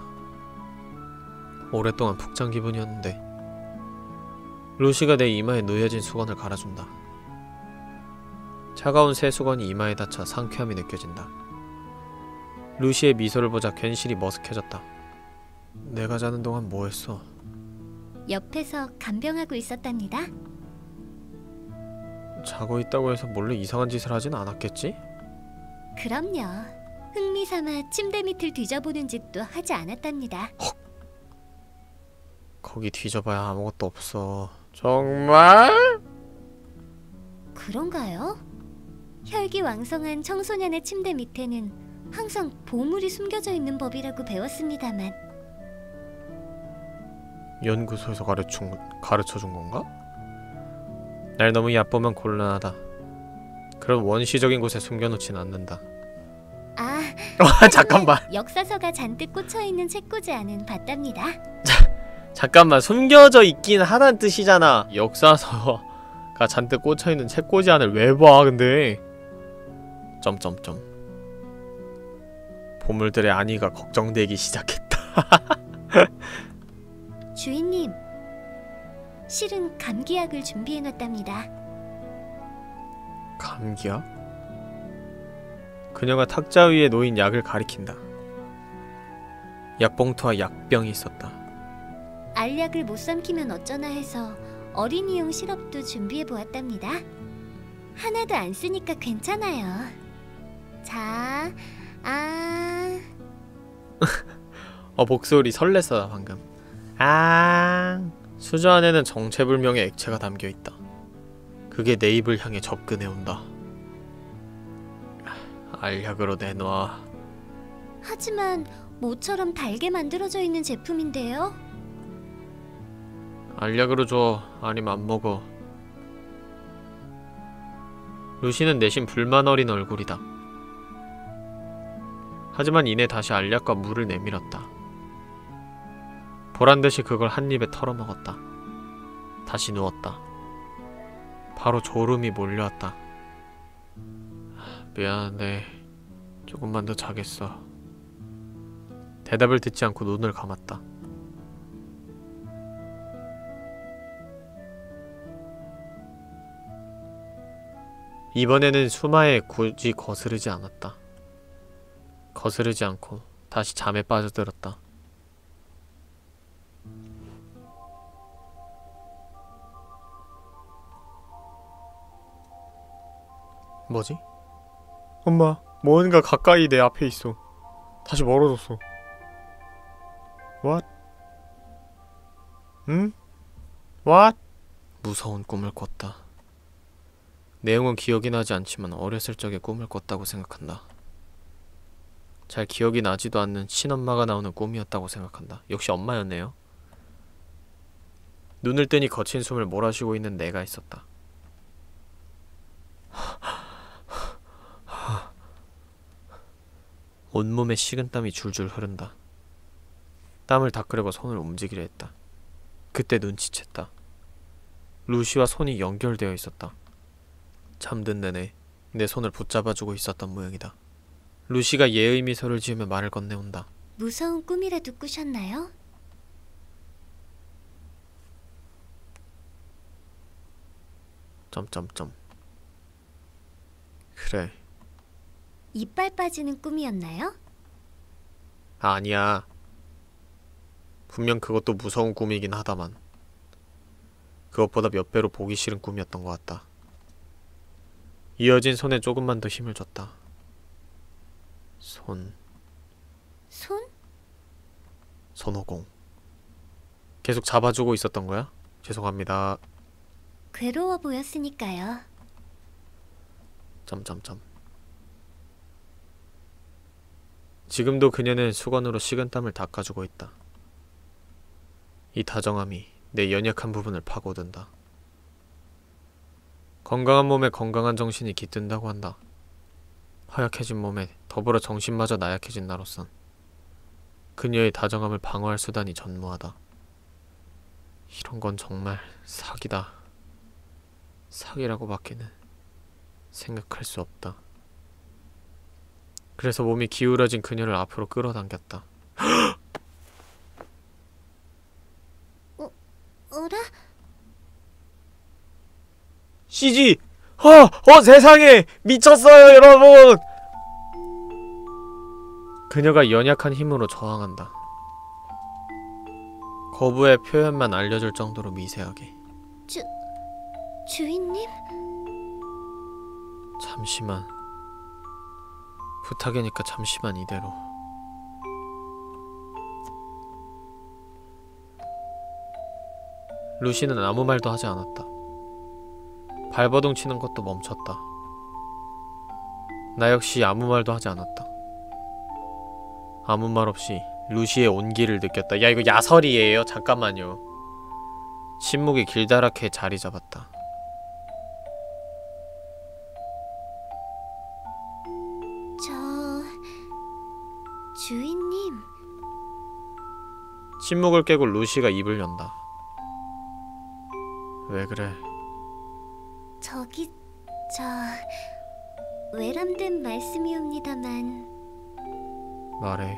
Speaker 2: 오랫동안 푹 잔 기분이었는데. 루시가 내 이마에 놓여진 수건을 갈아준다. 차가운 새 수건이 이마에 닿자 상쾌함이 느껴진다. 루시의 미소를 보자 괜시리 머쓱해졌다. 내가 자는 동안 뭐 했어?
Speaker 1: 옆에서 간병하고 있었답니다.
Speaker 2: 자고 있다고 해서 몰래 이상한 짓을 하진 않았겠지?
Speaker 1: 그럼요. 흥미삼아 침대 밑을 뒤져보는 짓도 하지 않았답니다.
Speaker 2: 거기 뒤져봐야 아무것도 없어. 정말?
Speaker 1: 그런가요? 혈기왕성한 청소년의 침대 밑에는 항상 보물이 숨겨져 있는 법이라고 배웠습니다만.
Speaker 2: 연구소에서 가르쳐준 건가? 날 너무 얕보면 곤란하다. 그런 원시적인 곳에 숨겨놓진 않는다.
Speaker 1: 아,
Speaker 2: 잠깐만.
Speaker 1: 역사서가 잔뜩 꽂혀있는 책꽂이 안은 봤답니다.
Speaker 2: 잠깐만, 숨겨져 있긴 하다는 뜻이잖아. 역사서가 잔뜩 꽂혀있는 책꽂이 안을 왜 봐, 근데. 점점점. 보물들의 안위가 걱정되기 시작했다.
Speaker 1: 주인님, 실은 감기약을 준비해놨답니다.
Speaker 2: 감기약? 그녀가 탁자 위에 놓인 약을 가리킨다. 약봉투와 약병이 있었다.
Speaker 1: 알약을 못 삼키면 어쩌나 해서 어린이용 시럽도 준비해보았답니다. 하나도 안 쓰니까 괜찮아요. 자,
Speaker 2: 목소리 설렜어 방금. 수저 안에는 정체불명의 액체가 담겨있다. 그게 내 입을 향해 접근해온다. 알약으로 내놔.
Speaker 1: 하지만 모처럼 달게 만들어져 있는 제품인데요.
Speaker 2: 알약으로 줘. 아니면 안 먹어. 루시는 내심 불만 어린 얼굴이다. 하지만 이내 다시 알약과 물을 내밀었다. 보란듯이 그걸 한 입에 털어먹었다. 다시 누웠다. 바로 졸음이 몰려왔다. 미안한데 조금만 더 자겠어. 대답을 듣지 않고 눈을 감았다. 이번에는 수마에 굳이 거스르지 않았다. 거스르지 않고 다시 잠에 빠져들었다. 뭐지? 엄마, 뭔가 가까이 내 앞에 있어. 다시 멀어졌어. What? 응? What? 무서운 꿈을 꿨다. 내용은 기억이 나지 않지만 어렸을 적에 꿈을 꿨다고 생각한다. 잘 기억이 나지도 않는 친엄마가 나오는 꿈이었다고 생각한다. 역시 엄마였네요. 눈을 뜨니 거친 숨을 몰아쉬고 있는 내가 있었다. 온몸에 식은땀이 줄줄 흐른다. 땀을 닦으려고 손을 움직이려 했다. 그때 눈치챘다. 루시와 손이 연결되어 있었다. 잠든 내내 내 손을 붙잡아주고 있었던 모양이다. 루시가 예의 미소를 지으며 말을 건네온다.
Speaker 1: 무서운 꿈이라도 꾸셨나요?
Speaker 2: 점점점. 그래.
Speaker 1: 이빨 빠지는 꿈이었나요?
Speaker 2: 아니야. 분명 그것도 무서운 꿈이긴 하다만 그것보다 몇 배로 보기 싫은 꿈이었던 것 같다. 이어진 손에 조금만 더 힘을 줬다. 손...
Speaker 1: 손?
Speaker 2: 손오공. 계속 잡아주고 있었던 거야? 죄송합니다.
Speaker 1: 괴로워 보였으니까요.
Speaker 2: 점점점. 지금도 그녀는 수건으로 식은땀을 닦아주고 있다. 이 다정함이 내 연약한 부분을 파고든다. 건강한 몸에 건강한 정신이 깃든다고 한다. 허약해진 몸에 더불어 정신마저 나약해진 나로선 그녀의 다정함을 방어할 수단이 전무하다. 이런 건 정말 사기다. 사기라고밖에는 생각할 수 없다. 그래서 몸이 기울어진 그녀를 앞으로 끌어당겼다.
Speaker 1: 어라?
Speaker 2: CG! 세상에! 미쳤어요, 여러분! 그녀가 연약한 힘으로 저항한다. 거부의 표현만 알려줄 정도로 미세하게.
Speaker 1: 주인님?
Speaker 2: 잠시만. 부탁이니까 잠시만 이대로. 루시는 아무 말도 하지 않았다. 발버둥 치는 것도 멈췄다. 나 역시 아무 말도 하지 않았다. 아무 말 없이 루시의 온기를 느꼈다. 야, 이거 야설이에요? 잠깐만요. 침묵이 길다랗게 자리 잡았다.
Speaker 1: 주인님.
Speaker 2: 침묵을 깨고 루시가 입을 연다. 왜 그래?
Speaker 1: 외람된 말씀이옵니다만
Speaker 2: 말해.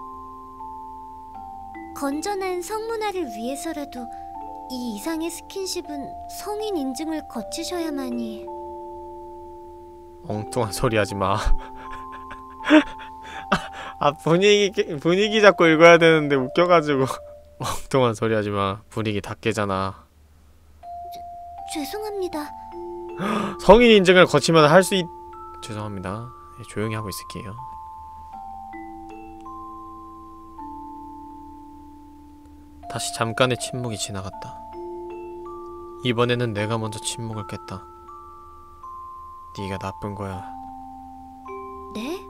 Speaker 1: 건전한 성문화를 위해서라도 이 이상의 스킨십은 성인 인증을 거치셔야만이.
Speaker 2: 엉뚱한 소리 하지 마. 분위기 잡고 읽어야 되는데 웃겨가지고. 엉뚱한 소리 하지 마. 분위기 다 깨잖아.
Speaker 1: 죄송합니다.
Speaker 2: 성인 인증을 거치면 할 수 죄송합니다. 조용히 하고 있을게요. 다시 잠깐의 침묵이 지나갔다. 이번에는 내가 먼저 침묵을 깼다. 네가 나쁜 거야.
Speaker 1: 네?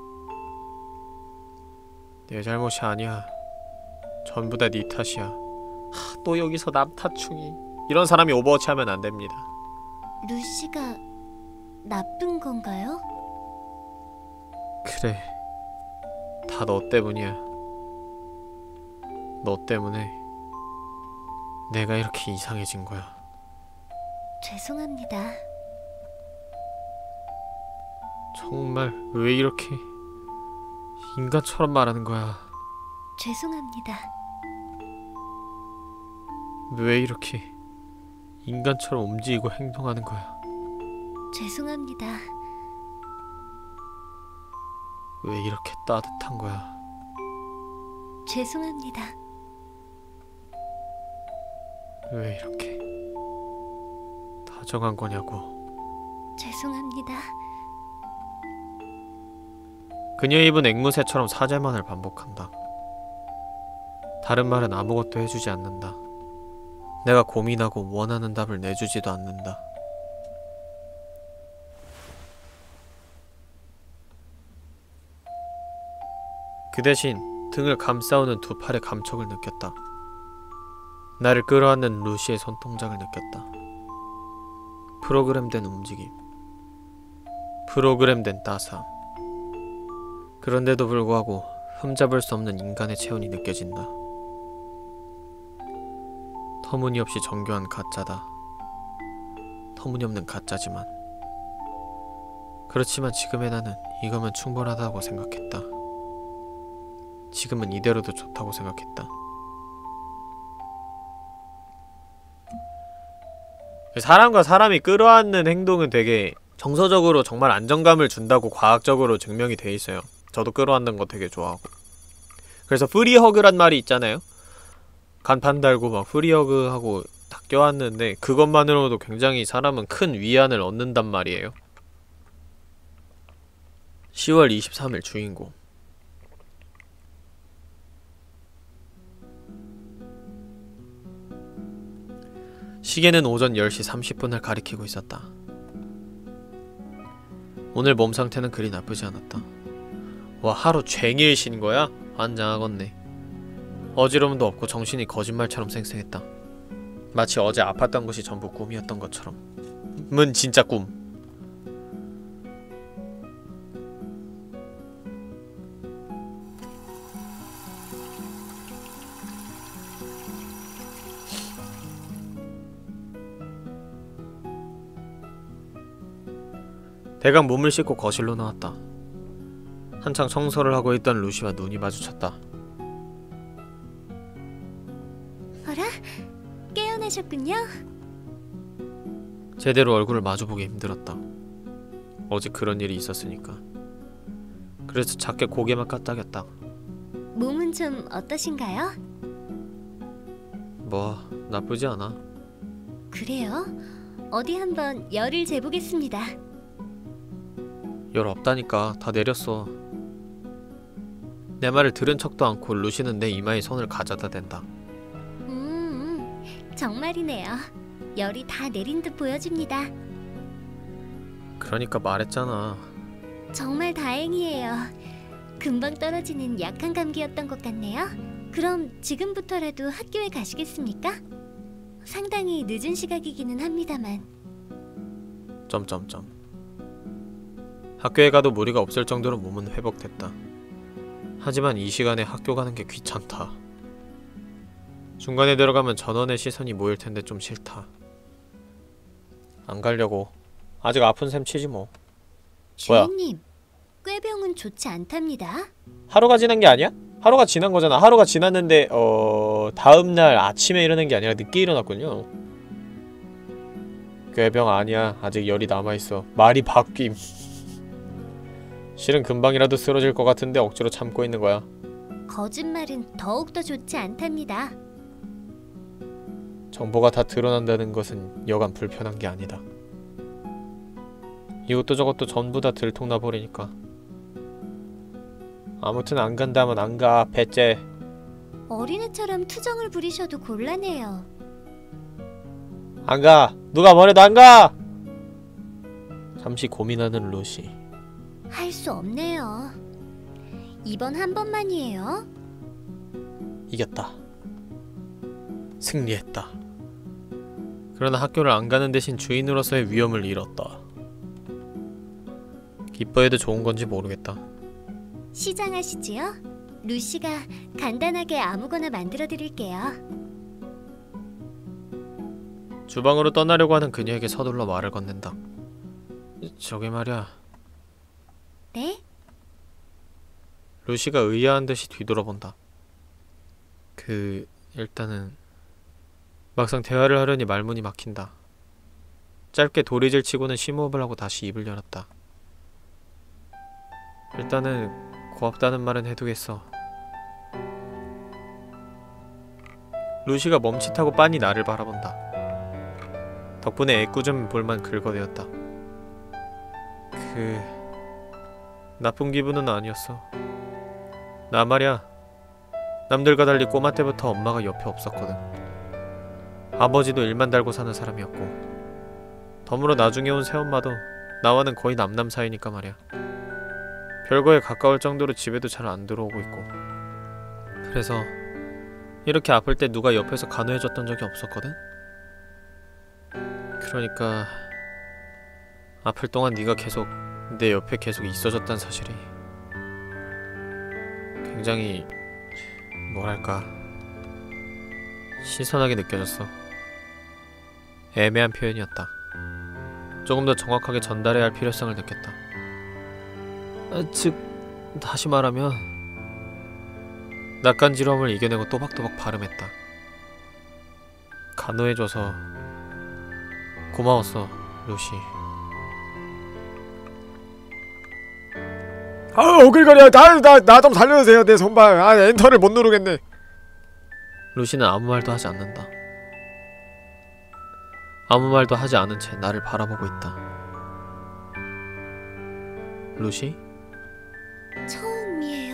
Speaker 2: 내 잘못이 아니야. 전부 다 네 탓이야. 또 여기서 남 탓충이. 이런 사람이 오버워치 하면 안 됩니다.
Speaker 1: 루시가 나쁜 건가요?
Speaker 2: 그래. 다 너 때문이야. 너 때문에 내가 이렇게 이상해진 거야.
Speaker 1: 죄송합니다.
Speaker 2: 정말 왜 이렇게 인간처럼 말하는 거야?
Speaker 1: 죄송합니다.
Speaker 2: 왜 이렇게 인간처럼 움직이고 행동하는 거야?
Speaker 1: 죄송합니다.
Speaker 2: 왜 이렇게 따뜻한 거야?
Speaker 1: 죄송합니다.
Speaker 2: 왜 이렇게 다정한 거냐고.
Speaker 1: 죄송합니다.
Speaker 2: 그녀의 입은 앵무새처럼 사죄만을 반복한다. 다른 말은 아무것도 해주지 않는다. 내가 고민하고 원하는 답을 내주지도 않는다. 그 대신 등을 감싸오는 두 팔의 감촉을 느꼈다. 나를 끌어안는 루시의 손동작을 느꼈다. 프로그램된 움직임, 프로그램된 따스함. 그런데도 불구하고 흠잡을 수 없는 인간의 체온이 느껴진다. 터무니없이 정교한 가짜다. 터무니없는 가짜지만. 그렇지만 지금의 나는 이거면 충분하다고 생각했다. 지금은 이대로도 좋다고 생각했다. 사람과 사람이 끌어안는 행동은 되게 정서적으로 정말 안정감을 준다고 과학적으로 증명이 돼 있어요. 저도 끌어안는 거 되게 좋아하고. 그래서 프리허그란 말이 있잖아요. 간판 달고 막 프리허그하고 딱 껴안는데 그것만으로도 굉장히 사람은 큰 위안을 얻는단 말이에요. 10월 23일 주인공. 시계는 오전 10시 30분을 가리키고 있었다. 오늘 몸 상태는 그리 나쁘지 않았다. 와, 하루 종일 쉰 거야? 환장하겠네. 어지러움도 없고 정신이 거짓말처럼 쌩쌩했다. 마치 어제 아팠던 것이 전부 꿈이었던 것처럼. 문 진짜 꿈. 대강 몸을 씻고 거실로 나왔다. 한창 청소를 하고 있던 루시와 눈이 마주쳤다.
Speaker 1: 어라? 깨어나셨군요?
Speaker 2: 제대로 얼굴을 마주보기 힘들었다. 어제 그런 일이 있었으니까. 그래서 작게 고개만 까딱였다.
Speaker 1: 몸은 좀 어떠신가요?
Speaker 2: 뭐 나쁘지 않아.
Speaker 1: 그래요? 어디 한번 열을 재보겠습니다.
Speaker 2: 열 없다니까. 다 내렸어. 내 말을 들은 척도 않고 루시는 내 이마에 손을 가져다 댄다.
Speaker 1: 정말이네요. 열이 다 내린 듯 보여집니다.
Speaker 2: 그러니까 말했잖아.
Speaker 1: 정말 다행이에요. 금방 떨어지는 약한 감기였던 것 같네요. 그럼 지금부터라도 학교에 가시겠습니까? 상당히 늦은 시각이기는 합니다만.
Speaker 2: 점점점. 학교에 가도 무리가 없을 정도로 몸은 회복됐다. 하지만 이 시간에 학교 가는 게 귀찮다. 중간에 들어가면 전원의 시선이 모일 텐데 좀 싫다. 안 가려고. 아직 아픈 셈 치지 뭐. 뭐야?
Speaker 1: 주인님, 꾀병은 좋지 않답니다.
Speaker 2: 하루가 지난 게 아니야? 하루가 지난 거잖아. 하루가 지났는데 다음날 아침에 일어난 게 아니라 늦게 일어났군요. 꾀병 아니야. 아직 열이 남아있어. 말이 바뀜. 실은 금방이라도 쓰러질 것 같은데 억지로 참고 있는 거야.
Speaker 1: 거짓말은 더욱더 좋지 않답니다.
Speaker 2: 정보가 다 드러난다는 것은 여간 불편한 게 아니다. 이것도 저것도 전부 다 들통나버리니까. 아무튼 안 간다면 안 가. 배째.
Speaker 1: 어린애처럼 투정을 부리셔도 곤란해요.
Speaker 2: 안 가. 누가 뭐래도 안 가. 잠시 고민하는 루시.
Speaker 1: 할 수 없네요. 이번 한 번만이에요.
Speaker 2: 이겼다. 승리했다. 그러나 학교를 안 가는 대신 주인으로서의 위엄을 잃었다. 기뻐해도 좋은 건지 모르겠다.
Speaker 1: 시장하시지요? 루시가 간단하게 아무거나 만들어 드릴게요.
Speaker 2: 주방으로 떠나려고 하는 그녀에게 서둘러 말을 건넨다. 저기 말이야.
Speaker 1: 네?
Speaker 2: 루시가 의아한 듯이 뒤돌아본다. 일단은 막상 대화를 하려니 말문이 막힌다. 짧게 도리질 치고는 심호흡을 하고 다시 입을 열었다. 일단은 고맙다는 말은 해두겠어. 루시가 멈칫하고 빤히 나를 바라본다. 덕분에 애꿎은 볼만 긁어대었다. 나쁜 기분은 아니었어. 나 말야, 남들과 달리 꼬마 때부터 엄마가 옆에 없었거든. 아버지도 일만 달고 사는 사람이었고, 덤으로 나중에 온 새엄마도 나와는 거의 남남 사이니까 말이야. 별거에 가까울 정도로 집에도 잘 안 들어오고 있고, 그래서 이렇게 아플 때 누가 옆에서 간호해줬던 적이 없었거든? 그러니까 아플 동안 네가 계속 내 옆에 계속 있어줬단 사실이 굉장히 뭐랄까 신선하게 느껴졌어. 애매한 표현이었다. 조금 더 정확하게 전달해야 할 필요성을 느꼈다. 즉 다시 말하면 낯간지러움을 이겨내고 또박또박 발음했다. 간호해줘서 고마웠어, 루시.
Speaker 3: 오글거려. 나 좀 살려주세요. 내 손발. 엔터를 못 누르겠네.
Speaker 2: 루시는 아무 말도 하지 않는다. 아무 말도 하지 않은 채 나를 바라보고 있다. 루시?
Speaker 1: 처음이에요.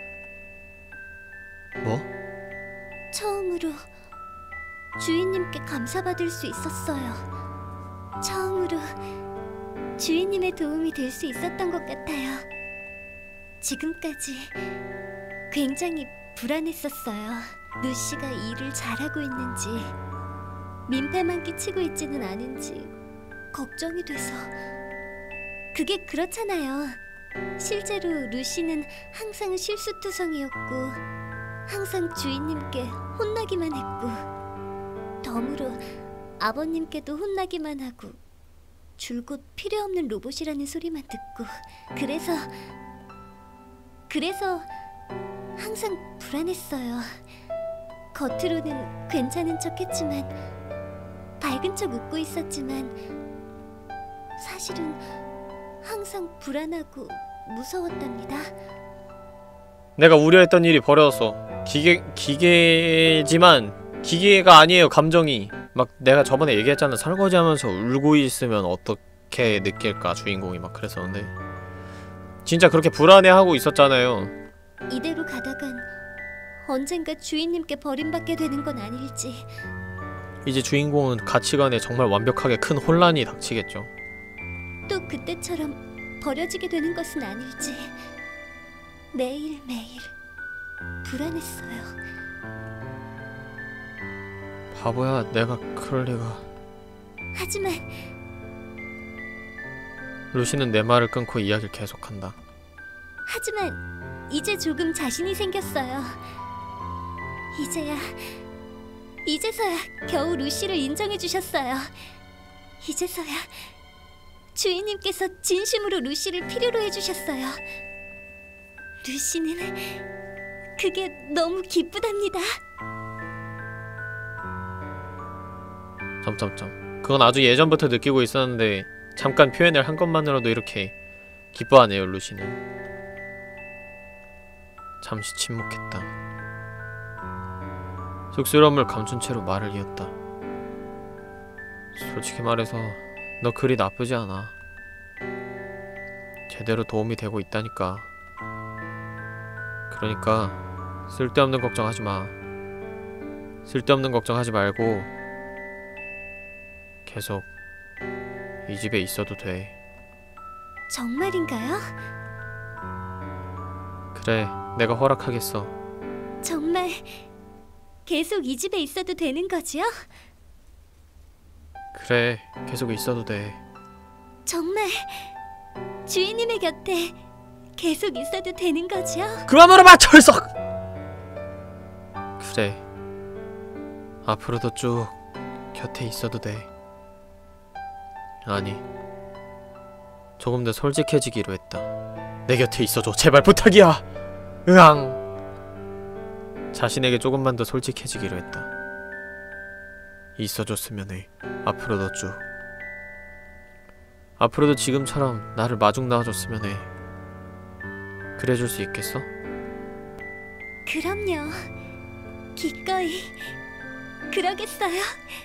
Speaker 2: 뭐?
Speaker 1: 처음으로 주인님께 감사받을 수 있었어요. 처음으로 주인님의 도움이 될 수 있었던 것 같아요. 지금까지 굉장히 불안했었어요. 루시가 일을 잘하고 있는지, 민폐만 끼치고 있지는 않은지 걱정이 돼서. 그게 그렇잖아요. 실제로 루시는 항상 실수투성이었고 항상 주인님께 혼나기만 했고, 덤으로 아버님께도 혼나기만 하고 줄곧 필요없는 로봇이라는 소리만 듣고, 그래서 항상 불안했어요. 겉으로는 괜찮은 척 했지만, 밝은 척 웃고 있었지만 사실은 항상 불안하고 무서웠답니다.
Speaker 2: 내가 우려했던 일이 벌어졌어. 기계지만 기계가 아니에요. 감정이 막 내가 저번에 얘기했잖아. 설거지하면서 울고 있으면 어떻게 느낄까 주인공이 막 그랬었는데 진짜 그렇게 불안해하고 있었잖아요.
Speaker 1: 이대로 가다간 언젠가 주인님께 버림받게 되는 건 아닐지.
Speaker 2: 이제 주인공은 가치관에 정말 완벽하게 큰 혼란이 닥치겠죠.
Speaker 1: 또 그때처럼 버려지게 되는 것은 아닐지. 매일매일 불안했어요.
Speaker 2: 바보야, 내가 그럴 리가.
Speaker 1: 하지만
Speaker 2: 루시는 내 말을 끊고 이야기를 계속한다.
Speaker 1: 하지만 이제 조금 자신이 생겼어요. 이제서야 겨우 루시를 인정해 주셨어요. 이제서야 주인님께서 진심으로 루시를 필요로 해주셨어요. 루시는 그게 너무 기쁘답니다.
Speaker 2: 점점점. 그건 아주 예전부터 느끼고 있었는데 잠깐 표현을 한 것만으로도 이렇게 기뻐하네요, 루시는. 잠시 침묵했다. 쑥스러움을 감춘 채로 말을 이었다. 솔직히 말해서 너 그리 나쁘지 않아. 제대로 도움이 되고 있다니까. 그러니까 쓸데없는 걱정하지 마. 쓸데없는 걱정하지 말고 계속 이 집에 있어도 돼.
Speaker 1: 정말인가요?
Speaker 2: 그래, 내가 허락하겠어.
Speaker 1: 정말 계속 이 집에 있어도 되는 거지요?
Speaker 2: 그래, 계속 있어도 돼.
Speaker 1: 정말 주인님의 곁에 계속 있어도 되는 거죠?
Speaker 2: 그만 물어봐, 철석! 그래. 앞으로도 쭉 곁에 있어도 돼. 아니, 조금 더 솔직해지기로 했다. 내 곁에 있어줘. 제발 부탁이야. 으앙. 자신에게 조금만 더 솔직해지기로 했다. 있어줬으면 해. 앞으로도 쭉. 앞으로도 지금처럼 나를 마중 나와줬으면 해. 그래줄 수 있겠어?
Speaker 1: 그럼요. 기꺼이 그러겠어요.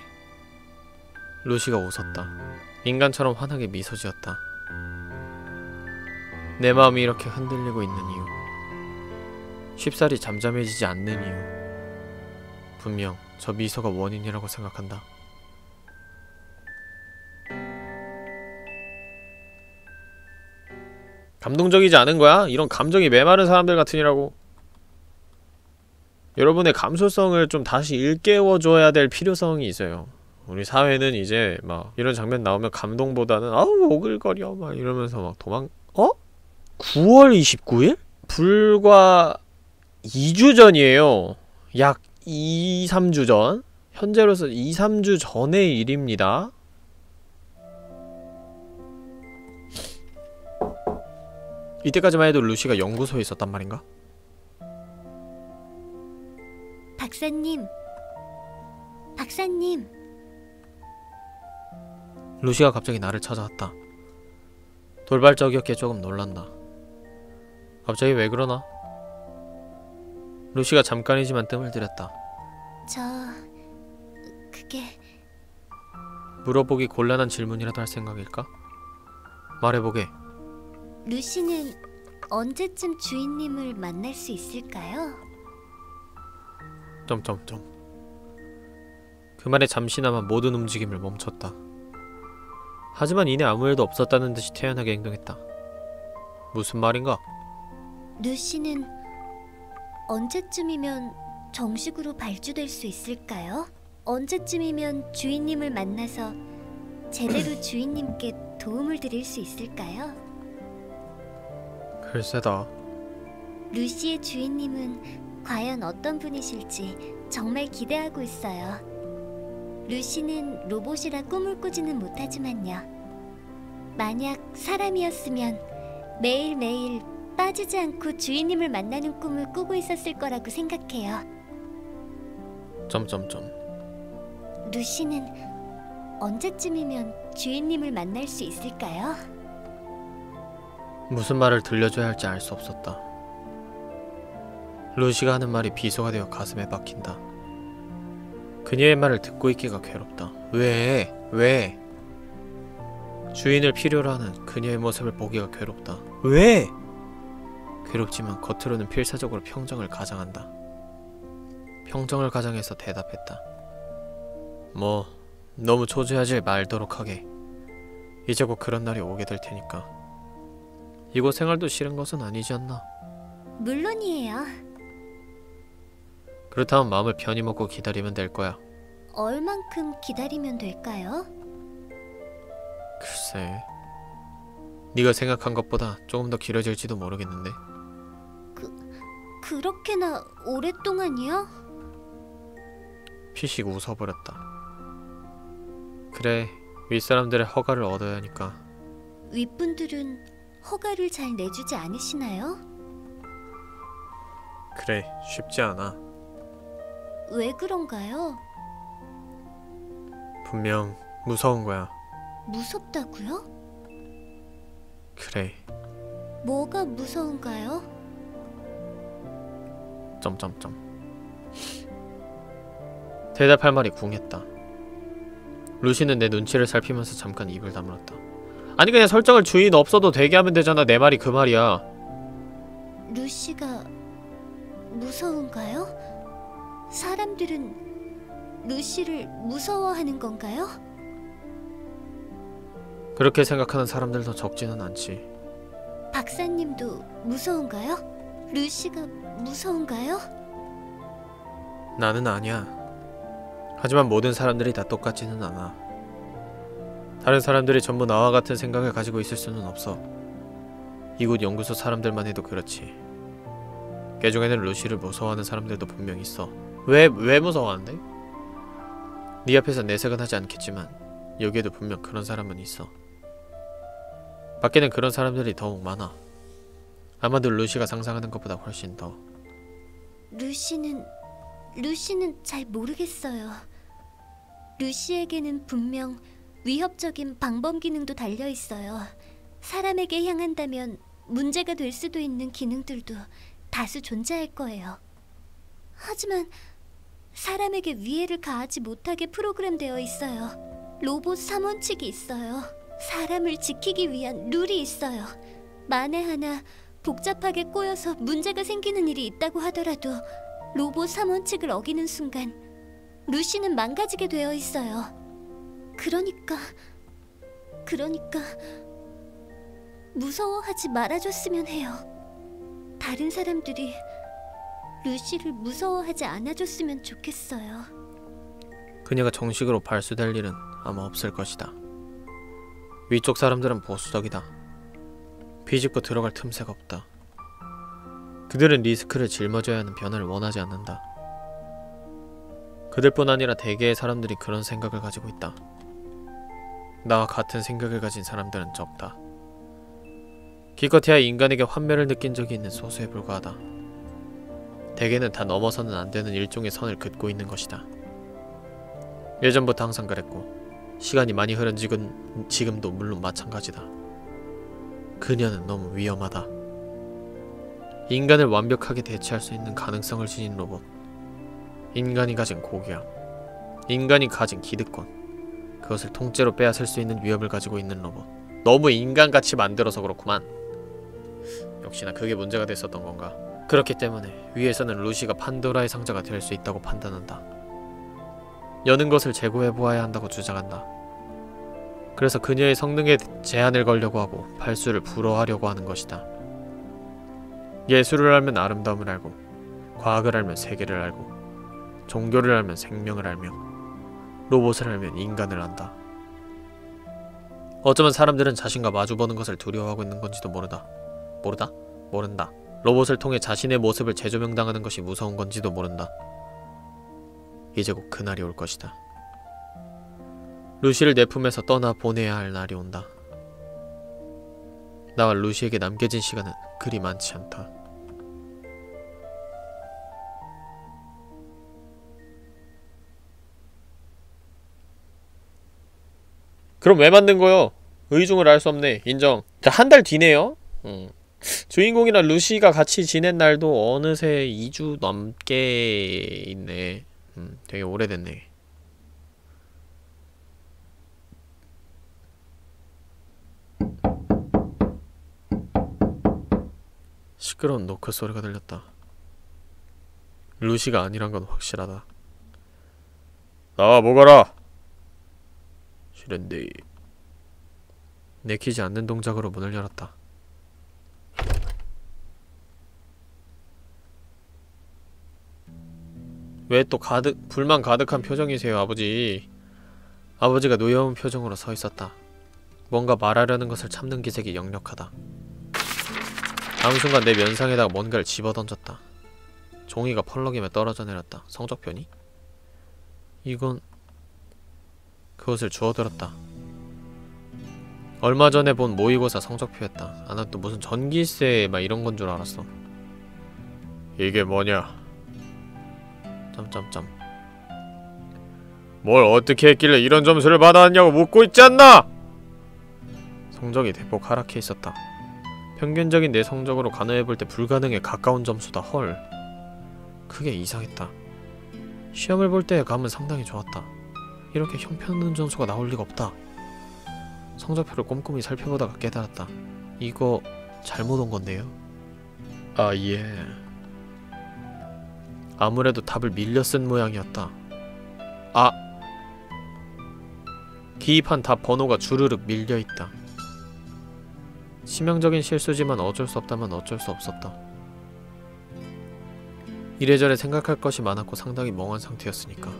Speaker 2: 루시가 웃었다. 인간처럼 환하게 미소 지었다. 내 마음이 이렇게 흔들리고 있는 이유, 쉽사리 잠잠해지지 않는 이유, 분명 저 미소가 원인이라고 생각한다. 감동적이지 않은 거야? 이런 감정이 메마른 사람들 같으니라고. 여러분의 감수성을 좀 다시 일깨워줘야 될 필요성이 있어요. 우리 사회는 이제 막 이런 장면 나오면 감동보다는 아우 오글거려 막 이러면서 막 9월 29일? 불과 2주 전이에요. 약 2, 3주 전? 현재로서 2, 3주 전의 일입니다. 이때까지만 해도 루시가 연구소에 있었단 말인가?
Speaker 1: 박사님. 박사님.
Speaker 2: 루시가 갑자기 나를 찾아왔다. 돌발적이었기에 조금 놀란다. 갑자기 왜 그러나? 루시가 잠깐이지만 뜸을 들였다.
Speaker 1: 그게...
Speaker 2: 물어보기 곤란한 질문이라도 할 생각일까? 말해보게.
Speaker 1: 루시는 언제쯤 주인님을 만날 수 있을까요?
Speaker 2: 점점점. 그 말에 잠시나마 모든 움직임을 멈췄다. 하지만 이내 아무 일도 없었다는 듯이 태연하게 행동했다. 무슨 말인가?
Speaker 1: 루시는 언제쯤이면 정식으로 발주될 수 있을까요? 언제쯤이면 주인님을 만나서 제대로 주인님께 도움을 드릴 수 있을까요?
Speaker 2: 글쎄다.
Speaker 1: 루시의 주인님은 과연 어떤 분이실지 정말 기대하고 있어요. 루시는 로봇이라 꿈을 꾸지는 못하지만요. 만약 사람이었으면 매일매일 빠지지 않고 주인님을 만나는 꿈을 꾸고 있었을 거라고 생각해요.
Speaker 2: 점점점.
Speaker 1: 루시는 언제쯤이면 주인님을 만날 수 있을까요?
Speaker 2: 무슨 말을 들려줘야 할지 알 수 없었다. 루시가 하는 말이 비소가 되어 가슴에 박힌다. 그녀의 말을 듣고 있기가 괴롭다. 왜? 왜? 주인을 필요로 하는 그녀의 모습을 보기가 괴롭다. 왜? 괴롭지만 겉으로는 필사적으로 평정을 가장한다. 평정을 가장해서 대답했다. 뭐 너무 초조하지 말도록 하게. 이제 곧 그런 날이 오게 될 테니까. 이곳 생활도 싫은 것은 아니지 않나?
Speaker 1: 물론이에요.
Speaker 2: 그렇다면 마음을 편히 먹고 기다리면 될 거야.
Speaker 1: 얼만큼 기다리면 될까요?
Speaker 2: 글쎄, 네가 생각한 것보다 조금 더 길어질지도 모르겠는데.
Speaker 1: 그렇게나 오랫동안이요?
Speaker 2: 피식 웃어버렸다. 그래, 윗사람들의 허가를 얻어야 하니까.
Speaker 1: 윗분들은 허가를 잘 내주지 않으시나요?
Speaker 2: 그래, 쉽지 않아.
Speaker 1: 왜 그런가요?
Speaker 2: 분명 무서운 거야.
Speaker 1: 무섭다고요?
Speaker 2: 그래.
Speaker 1: 뭐가 무서운가요?
Speaker 2: 점점점. 대답할 말이 궁했다. 루시는 내 눈치를 살피면서 잠깐 입을 다물었다. 아니 그냥 설정을 주인 없어도 되게 하면 되잖아. 내 말이 그 말이야.
Speaker 1: 루시가 무서운가요? 사람들은 루시를 무서워하는 건가요?
Speaker 2: 그렇게 생각하는 사람들도 적지는 않지.
Speaker 1: 박사님도 무서운가요? 루시가 무서운가요?
Speaker 2: 나는 아니야. 하지만 모든 사람들이 다 똑같지는 않아. 다른 사람들이 전부 나와 같은 생각을 가지고 있을 수는 없어. 이곳 연구소 사람들만 해도 그렇지. 그 중에는 루시를 무서워하는 사람들도 분명 있어. 왜 무서워하는데? 네 앞에서 내색은 하지 않겠지만 여기에도 분명 그런 사람은 있어. 밖에는 그런 사람들이 더욱 많아. 아마도 루시가 상상하는 것보다 훨씬 더.
Speaker 1: 루시는 잘 모르겠어요. 루시에게는 분명 위협적인 방범 기능도 달려 있어요. 사람에게 향한다면 문제가 될 수도 있는 기능들도 다수 존재할 거예요. 하지만 사람에게 위해를 가하지 못하게 프로그램되어 있어요. 로봇 삼원칙이 있어요. 사람을 지키기 위한 룰이 있어요. 만에 하나 복잡하게 꼬여서 문제가 생기는 일이 있다고 하더라도 로봇 삼원칙을 어기는 순간 루시는 망가지게 되어 있어요. 그러니까 무서워하지 말아줬으면 해요. 다른 사람들이 루시를 무서워하지 않아줬으면 좋겠어요.
Speaker 2: 그녀가 정식으로 발수될 일은 아마 없을 것이다. 위쪽 사람들은 보수적이다. 비집고 들어갈 틈새가 없다. 그들은 리스크를 짊어져야 하는 변화를 원하지 않는다. 그들뿐 아니라 대개의 사람들이 그런 생각을 가지고 있다. 나와 같은 생각을 가진 사람들은 적다. 기껏해야 인간에게 환멸을 느낀 적이 있는 소수에 불과하다. 대개는 다 넘어서는 안 되는 일종의 선을 긋고 있는 것이다. 예전부터 항상 그랬고 시간이 많이 흐른 지금도 물론 마찬가지다. 그녀는 너무 위험하다. 인간을 완벽하게 대체할 수 있는 가능성을 지닌 로봇. 인간이 가진 고귀함. 인간이 가진 기득권. 그것을 통째로 빼앗을 수 있는 위협을 가지고 있는 로봇. 너무 인간같이 만들어서 그렇구만. 역시나 그게 문제가 됐었던 건가. 그렇기 때문에 위에서는 루시가 판도라의 상자가 될 수 있다고 판단한다. 여는 것을 재고해보아야 한다고 주장한다. 그래서 그녀의 성능에 제한을 걸려고 하고 발수를 불허하려고 하는 것이다. 예술을 알면 아름다움을 알고, 과학을 알면 세계를 알고, 종교를 알면 생명을 알며, 로봇을 알면 인간을 안다. 어쩌면 사람들은 자신과 마주보는 것을 두려워하고 있는 건지도 모른다. 로봇을 통해 자신의 모습을 재조명당하는 것이 무서운 건지도 모른다. 이제 곧 그날이 올 것이다. 루시를 내 품에서 떠나 보내야 할 날이 온다. 나와 루시에게 남겨진 시간은 그리 많지 않다. 그럼 왜 만든 거요? 의중을 알 수 없네. 인정. 자, 한 달 뒤네요. 주인공이랑 루시가 같이 지낸 날도 어느새 2주 넘게 있네. 되게 오래됐네. 시끄러운 노크 소리가 들렸다. 루시가 아니란 건 확실하다. 나와 보거라. 싫은데. 내키지 않는 동작으로 문을 열었다. 왜 또 불만 가득한 표정이세요, 아버지? 아버지가 노여운 표정으로 서 있었다. 뭔가 말하려는 것을 참는 기색이 역력하다. 다음 순간 내 면상에다가 뭔가를 집어던졌다. 종이가 펄럭이며 떨어져 내렸다. 성적표니? 이건... 그것을 주워들었다. 얼마 전에 본 모의고사 성적표였다. 아, 난 또 무슨 전기세 막 이런 건 줄 알았어. 이게 뭐냐? 점점점. 뭘 어떻게 했길래 이런 점수를 받아왔냐고 묻고 있지 않나? 성적이 대폭 하락해 있었다. 평균적인 내 성적으로 간호해볼 때 불가능에 가까운 점수다. 헐. 그게 이상했다. 시험을 볼 때의 감은 상당히 좋았다. 이렇게 형편없는 점수가 나올 리가 없다. 성적표를 꼼꼼히 살펴보다가 깨달았다. 이거 잘못 온 건데요? 아, 예. 아무래도 답을 밀려 쓴 모양이었다. 아! 기입한 답 번호가 주르륵 밀려있다. 치명적인 실수지만 어쩔 수 없다면 어쩔 수 없었다. 이래저래 생각할 것이 많았고 상당히 멍한 상태였으니까.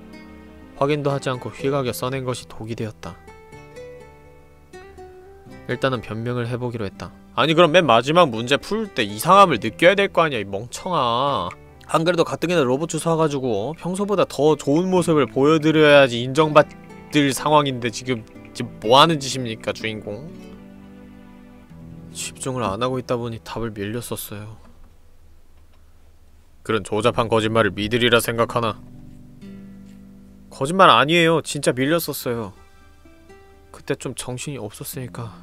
Speaker 2: 확인도 하지 않고 휘각에 써낸 것이 독이 되었다. 일단은 변명을 해보기로 했다. 아니 그럼 맨 마지막 문제 풀 때 이상함을 느껴야 될 거 아니야 이 멍청아. 안 그래도 가뜩이나 로봇 주워가지고 평소보다 더 좋은 모습을 보여드려야지 인정받을 상황인데 지금 뭐하는 짓입니까 주인공? 집중을 안하고 있다보니 답을 밀렸었어요. 그런 조잡한 거짓말을 믿으리라 생각하나? 거짓말 아니에요. 진짜 밀렸었어요. 그때 좀 정신이 없었으니까.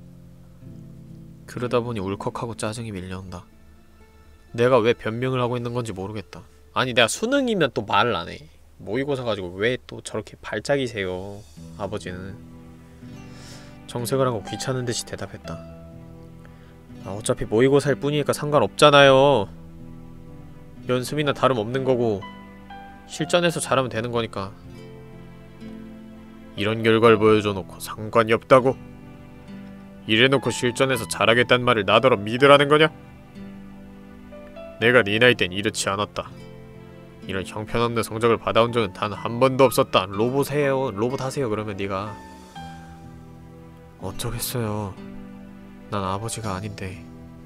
Speaker 2: 그러다보니 울컥하고 짜증이 밀려온다. 내가 왜 변명을 하고 있는 건지 모르겠다. 아니 내가 수능이면 또 말을 안 해. 모의고사 가지고 왜 또 저렇게 발작이세요 아버지는. 정색을 하고 귀찮은 듯이 대답했다. 어차피 모의고사일 뿐이니까 상관없잖아요. 연습이나 다름없는 거고 실전에서 잘하면 되는 거니까. 이런 결과를 보여줘놓고 상관이 없다고? 이래놓고 실전에서 잘하겠단 말을 나더러 믿으라는 거냐? 내가 네 나이 땐 이렇지 않았다. 이런 형편없는 성적을 받아온 적은 단 한 번도 없었다. 로봇 해요. 로봇 하세요. 그러면 네가. 어쩌겠어요. 난 아버지가 아닌데.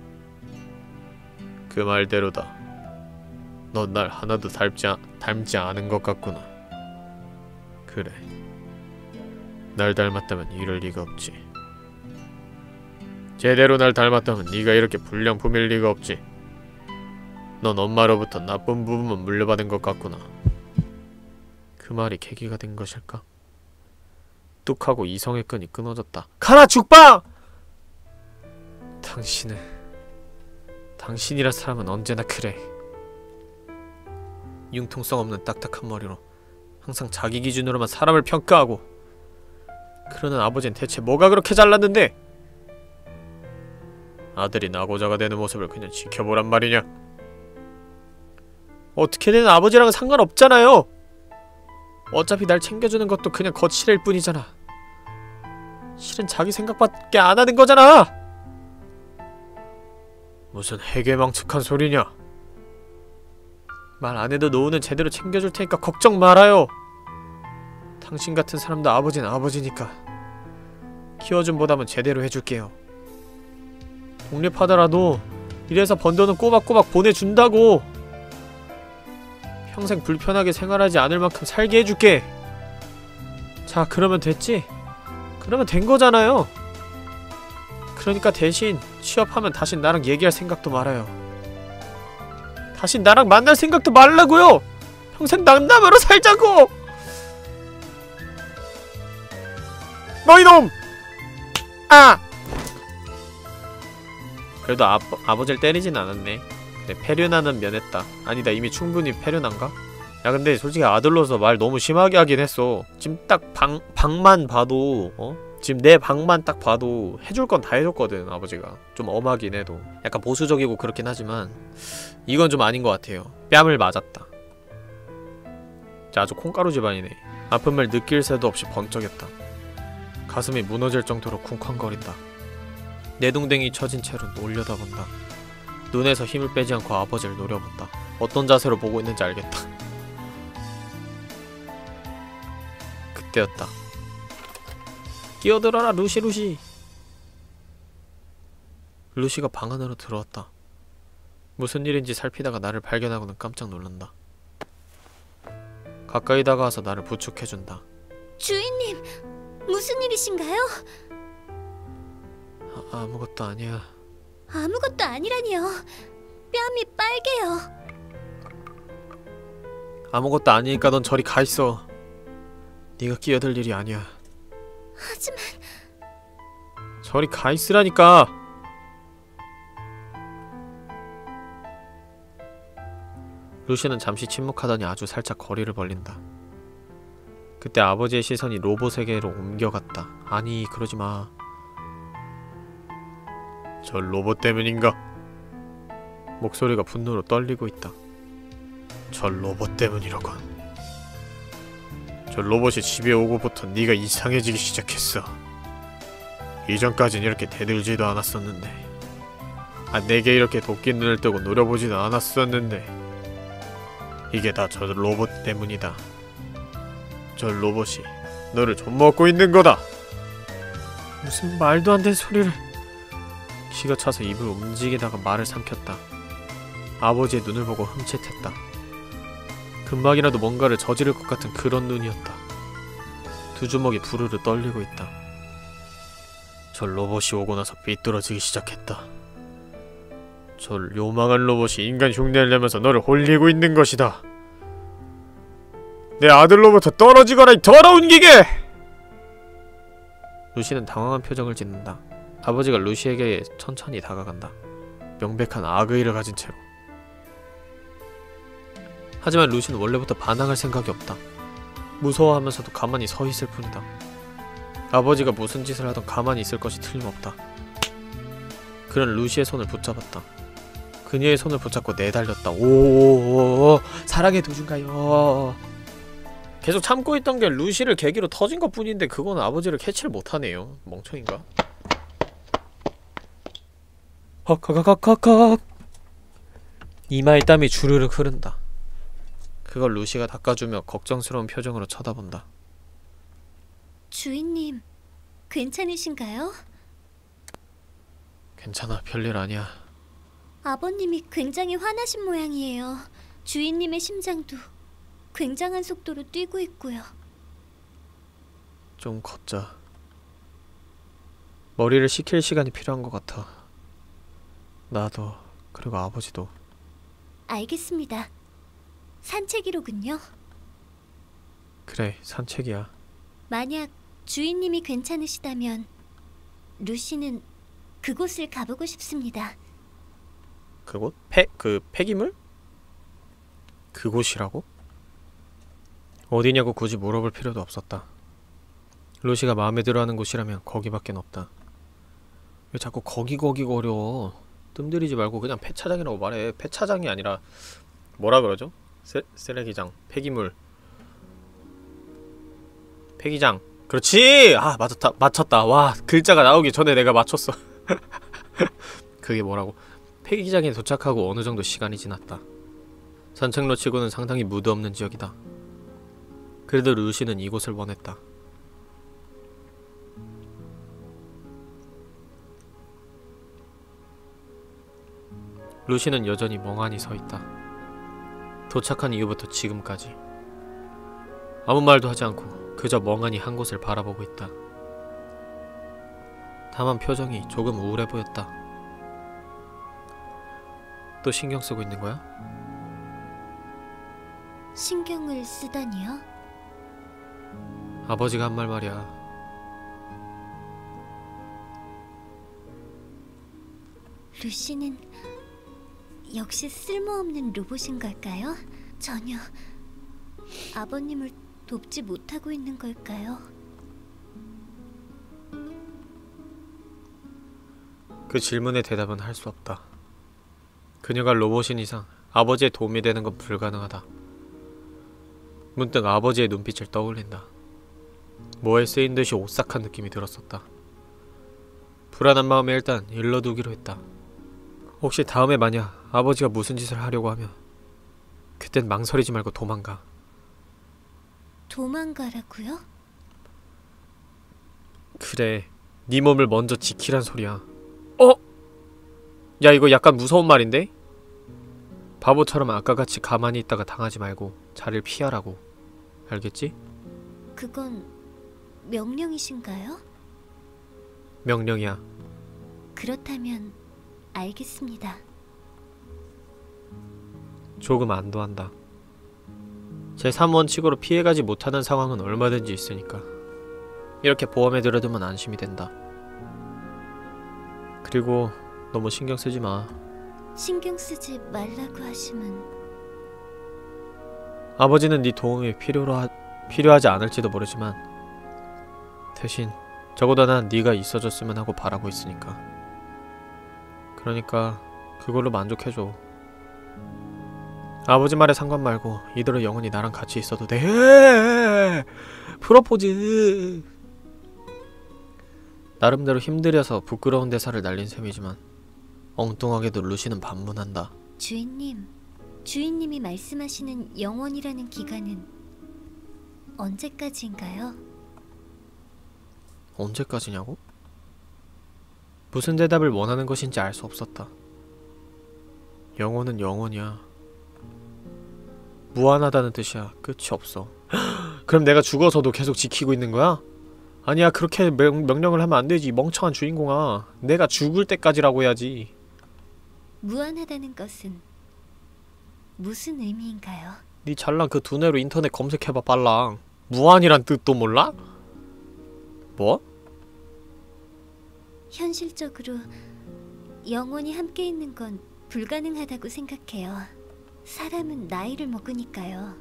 Speaker 2: 그 말대로다. 넌 날 하나도 닮지 않은 것 같구나. 그래. 날 닮았다면 이럴 리가 없지. 제대로 날 닮았다면 네가 이렇게 불량품일 리가 없지. 넌 엄마로부터 나쁜 부분만 물려받은 것 같구나. 그 말이 계기가 된 것일까? 뚝하고 이성의 끈이 끊어졌다. 가라 죽방! 당신이란 사람은 언제나 그래. 융통성 없는 딱딱한 머리로 항상 자기 기준으로만 사람을 평가하고. 그러는 아버지는 대체 뭐가 그렇게 잘났는데? 아들이 나고자가 되는 모습을 그냥 지켜보란 말이냐? 어떻게 되는 아버지랑은 상관없잖아요. 어차피 날 챙겨주는 것도 그냥 거칠일 뿐이잖아. 실은 자기 생각밖에 안 하는 거잖아. 무슨 해괴망측한 소리냐? 말 안 해도 노후는 제대로 챙겨줄 테니까 걱정 말아요. 당신 같은 사람도 아버지는 아버지니까 키워준 보담은 제대로 해줄게요. 독립하더라도 이래서 번 돈은 꼬박꼬박 보내준다고. 평생 불편하게 생활하지 않을 만큼 살게 해줄게. 자, 그러면 됐지? 그러면 된 거잖아요. 그러니까 대신 취업하면 다신 나랑 얘기할 생각도 말아요. 다신 나랑 만날 생각도 말라고요. 평생 남남으로 살자고. 너 이놈! 아! 그래도 아버지를 때리진 않았네. 그래, 패륜하는 면했다. 아니다, 이미 충분히 패륜한가? 야, 근데 솔직히 아들로서 말 너무 심하게 하긴 했어. 지금 딱 방만 봐도 지금 내 방만 딱 봐도 해줄 건 다 해줬거든 아버지가. 좀 엄하긴 해도 약간 보수적이고 그렇긴 하지만 이건 좀 아닌 것 같아요. 뺨을 맞았다. 자, 아주 콩가루 집안이네. 아픔을 느낄 새도 없이 번쩍였다. 가슴이 무너질 정도로 쿵쾅거린다. 내동댕이 처진 채로 올려다본다. 눈에서 힘을 빼지 않고 아버지를 노려본다. 어떤 자세로 보고 있는지 알겠다. 그때였다. 끼어들어라 루시. 루시가 방 안으로 들어왔다. 무슨 일인지 살피다가 나를 발견하고는 깜짝 놀란다. 가까이 다가와서 나를 부축해준다.
Speaker 1: 주인님, 무슨 일이신가요?
Speaker 2: 아무것도 아니야.
Speaker 1: 아무것도 아니라니요. 뺨이 빨개요.
Speaker 2: 아무것도 아니니까 넌 저리 가있어. 네가 끼어들 일이 아니야.
Speaker 1: 하지만...
Speaker 2: 저리 가있으라니까. 루시는 잠시 침묵하더니 아주 살짝 거리를 벌린다. 그때 아버지의 시선이 로봇에게로 옮겨갔다. 아니, 그러지마. 저 로봇 때문인가? 목소리가 분노로 떨리고 있다. 저 로봇 때문이라고. 저 로봇이 집에 오고부터 네가 이상해지기 시작했어. 이전까진 이렇게 대들지도 않았었는데, 내게 이렇게 도끼 눈을 뜨고 노려보지도 않았었는데, 이게 다 저 로봇 때문이다. 저 로봇이 너를 좀먹고 있는 거다. 무슨 말도 안 되는 소리를. 기가 차서 입을 움직이다가 말을 삼켰다. 아버지의 눈을 보고 흠칫했다. 금방이라도 뭔가를 저지를 것 같은 그런 눈이었다. 두 주먹이 부르르 떨리고 있다. 저 로봇이 오고 나서 삐뚤어지기 시작했다. 저 요망한 로봇이 인간 흉내를 내면서 너를 홀리고 있는 것이다. 내 아들로부터 떨어지거라, 이 더러운 기계! 루시는 당황한 표정을 짓는다. 아버지가 루시에게 천천히 다가간다. 명백한 악의를 가진 채로. 하지만 루시는 원래부터 반항할 생각이 없다. 무서워하면서도 가만히 서 있을 뿐이다. 아버지가 무슨 짓을 하던 가만히 있을 것이 틀림없다. 그는 루시의 손을 붙잡았다. 그녀의 손을 붙잡고 내달렸다. 오오오오, 사랑의 도중가요. 계속 참고 있던 게 루시를 계기로 터진 것 뿐인데 그건 아버지를 캐치를 못하네요. 멍청인가? 헉헉헉헉헉. 이마에 땀이 주르륵 흐른다. 그걸 루시가 닦아주며 걱정스러운 표정으로 쳐다본다.
Speaker 1: 주인님, 괜찮으신가요?
Speaker 2: 괜찮아, 별일 아니야.
Speaker 1: 아버님이 굉장히 화나신 모양이에요. 주인님의 심장도 굉장한 속도로 뛰고 있고요.
Speaker 2: 좀 걷자. 머리를 식힐 시간이 필요한 것 같아. 나도, 그리고 아버지도.
Speaker 1: 알겠습니다. 산책이로군요.
Speaker 2: 그래, 산책이야.
Speaker 1: 만약 주인님이 괜찮으시다면 루시는 그곳을 가보고 싶습니다.
Speaker 2: 그곳? 폐기물? 그곳이라고? 어디냐고 굳이 물어볼 필요도 없었다. 루시가 마음에 들어하는 곳이라면 거기밖엔 없다. 왜 자꾸 거기 거려. 뜸들이지 말고 그냥 폐차장이라고 말해. 폐차장이 아니라 뭐라 그러죠? 쓰레기장, 폐기물, 폐기장. 그렇지! 아, 맞췄다. 와, 글자가 나오기 전에 내가 맞췄어. 그게 뭐라고? 폐기장에 도착하고 어느 정도 시간이 지났다. 산책로 치고는 상당히 무드 없는 지역이다. 그래도 루시는 이곳을 원했다. 루시는 여전히 멍하니 서 있다. 도착한 이후부터 지금까지 아무 말도 하지 않고 그저 멍하니 한 곳을 바라보고 있다. 다만 표정이 조금 우울해 보였다. 또 신경 쓰고 있는 거야?
Speaker 1: 신경을 쓰다니요?
Speaker 2: 아버지가 한 말 말이야.
Speaker 1: 루시는 역시 쓸모없는 로봇인 걸까요? 전혀 아버님을 돕지 못하고 있는 걸까요?
Speaker 2: 그 질문에 대답은 할 수 없다. 그녀가 로봇인 이상 아버지의 도움이 되는 건 불가능하다. 문득 아버지의 눈빛을 떠올린다. 뭐에 쓰인 듯이 오싹한 느낌이 들었었다. 불안한 마음에 일단 일러두기로 했다. 혹시 다음에 만약 아버지가 무슨 짓을 하려고 하면 그땐 망설이지 말고 도망가.
Speaker 1: 도망가라고요?
Speaker 2: 그래, 네 몸을 먼저 지키란 소리야. 어? 야, 이거 약간 무서운 말인데? 바보처럼 아까같이 가만히 있다가 당하지 말고 자리를 피하라고. 알겠지?
Speaker 1: 그건 명령이신가요?
Speaker 2: 명령이야.
Speaker 1: 그렇다면 알겠습니다.
Speaker 2: 조금 안도한다. 제3원칙으로 피해가지 못하는 상황은 얼마든지 있으니까 이렇게 보험에 들어두면 안심이 된다. 그리고 너무 신경 쓰지 마.
Speaker 1: 신경 쓰지 말라고 하시면
Speaker 2: 아버지는 네 도움이 필요하지 않을지도 모르지만 대신 적어도 난 네가 있어줬으면 하고 바라고 있으니까. 그러니까 그걸로 만족해줘. 아버지 말에 상관 말고 이대로 영원히 나랑 같이 있어도 돼. 프로포즈. 나름대로 힘들여서 부끄러운 대사를 날린 셈이지만 엉뚱하게도 루시는 반문한다.
Speaker 1: 주인님이 말씀하시는 영원이라는 기간은 언제까지인가요?
Speaker 2: 언제까지냐고? 무슨 대답을 원하는 것인지 알 수 없었다. 영혼은 영혼이야. 무한하다는 뜻이야. 끝이 없어. 그럼 내가 죽어서도 계속 지키고 있는 거야? 아니야, 그렇게 명령을 하면 안 되지, 멍청한 주인공아. 내가 죽을 때까지라고 해야지.
Speaker 1: 무한하다는 것은 무슨 의미인가요?
Speaker 2: 네 잘난 그 두뇌로 인터넷 검색해봐, 빨랑. 무한이란 뜻도 몰라? 뭐?
Speaker 1: 현실적으로 영원히 함께 있는 건 불가능하다고 생각해요. 사람은 나이를 먹으니까요.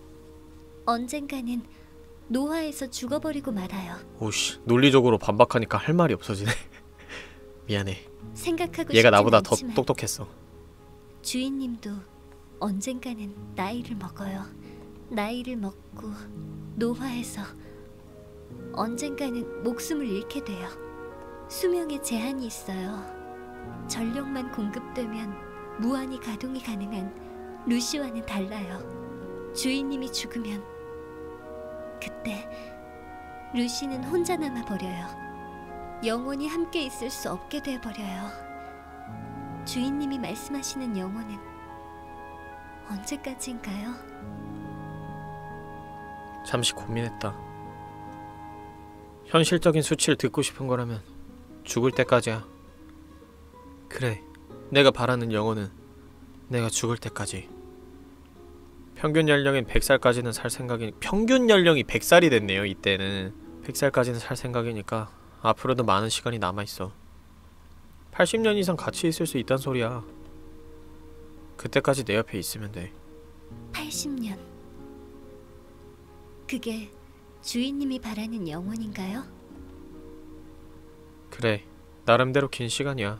Speaker 1: 언젠가는 노화해서 죽어버리고 말아요.
Speaker 2: 오씨, 논리적으로 반박하니까 할 말이 없어지네. 미안해.
Speaker 1: 생각하고
Speaker 2: 얘가
Speaker 1: 싶진
Speaker 2: 나보다 더
Speaker 1: 않지만
Speaker 2: 똑똑했어.
Speaker 1: 주인님도 언젠가는 나이를 먹어요. 나이를 먹고 노화해서 언젠가는 목숨을 잃게 돼요. 수명에 제한이 있어요. 전력만 공급되면 무한히 가동이 가능한 루시와는 달라요. 주인님이 죽으면 그때 루시는 혼자 남아버려요. 영원히 함께 있을 수 없게 돼버려요. 주인님이 말씀하시는 영혼은 언제까지인가요?
Speaker 2: 잠시 고민했다. 현실적인 수치를 듣고 싶은 거라면 죽을 때까지야. 그래, 내가 바라는 영혼은 내가 죽을 때까지. 평균 연령인 100살까지는 살 생각이니, 평균 연령이 100살이 됐네요. 이때는 100살까지는 살 생각이니까 앞으로도 많은 시간이 남아있어. 80년 이상 같이 있을 수 있단 소리야. 그때까지 내 옆에 있으면 돼.
Speaker 1: 80년. 그게 주인님이 바라는 영혼인가요?
Speaker 2: 그래, 나름대로 긴 시간이야.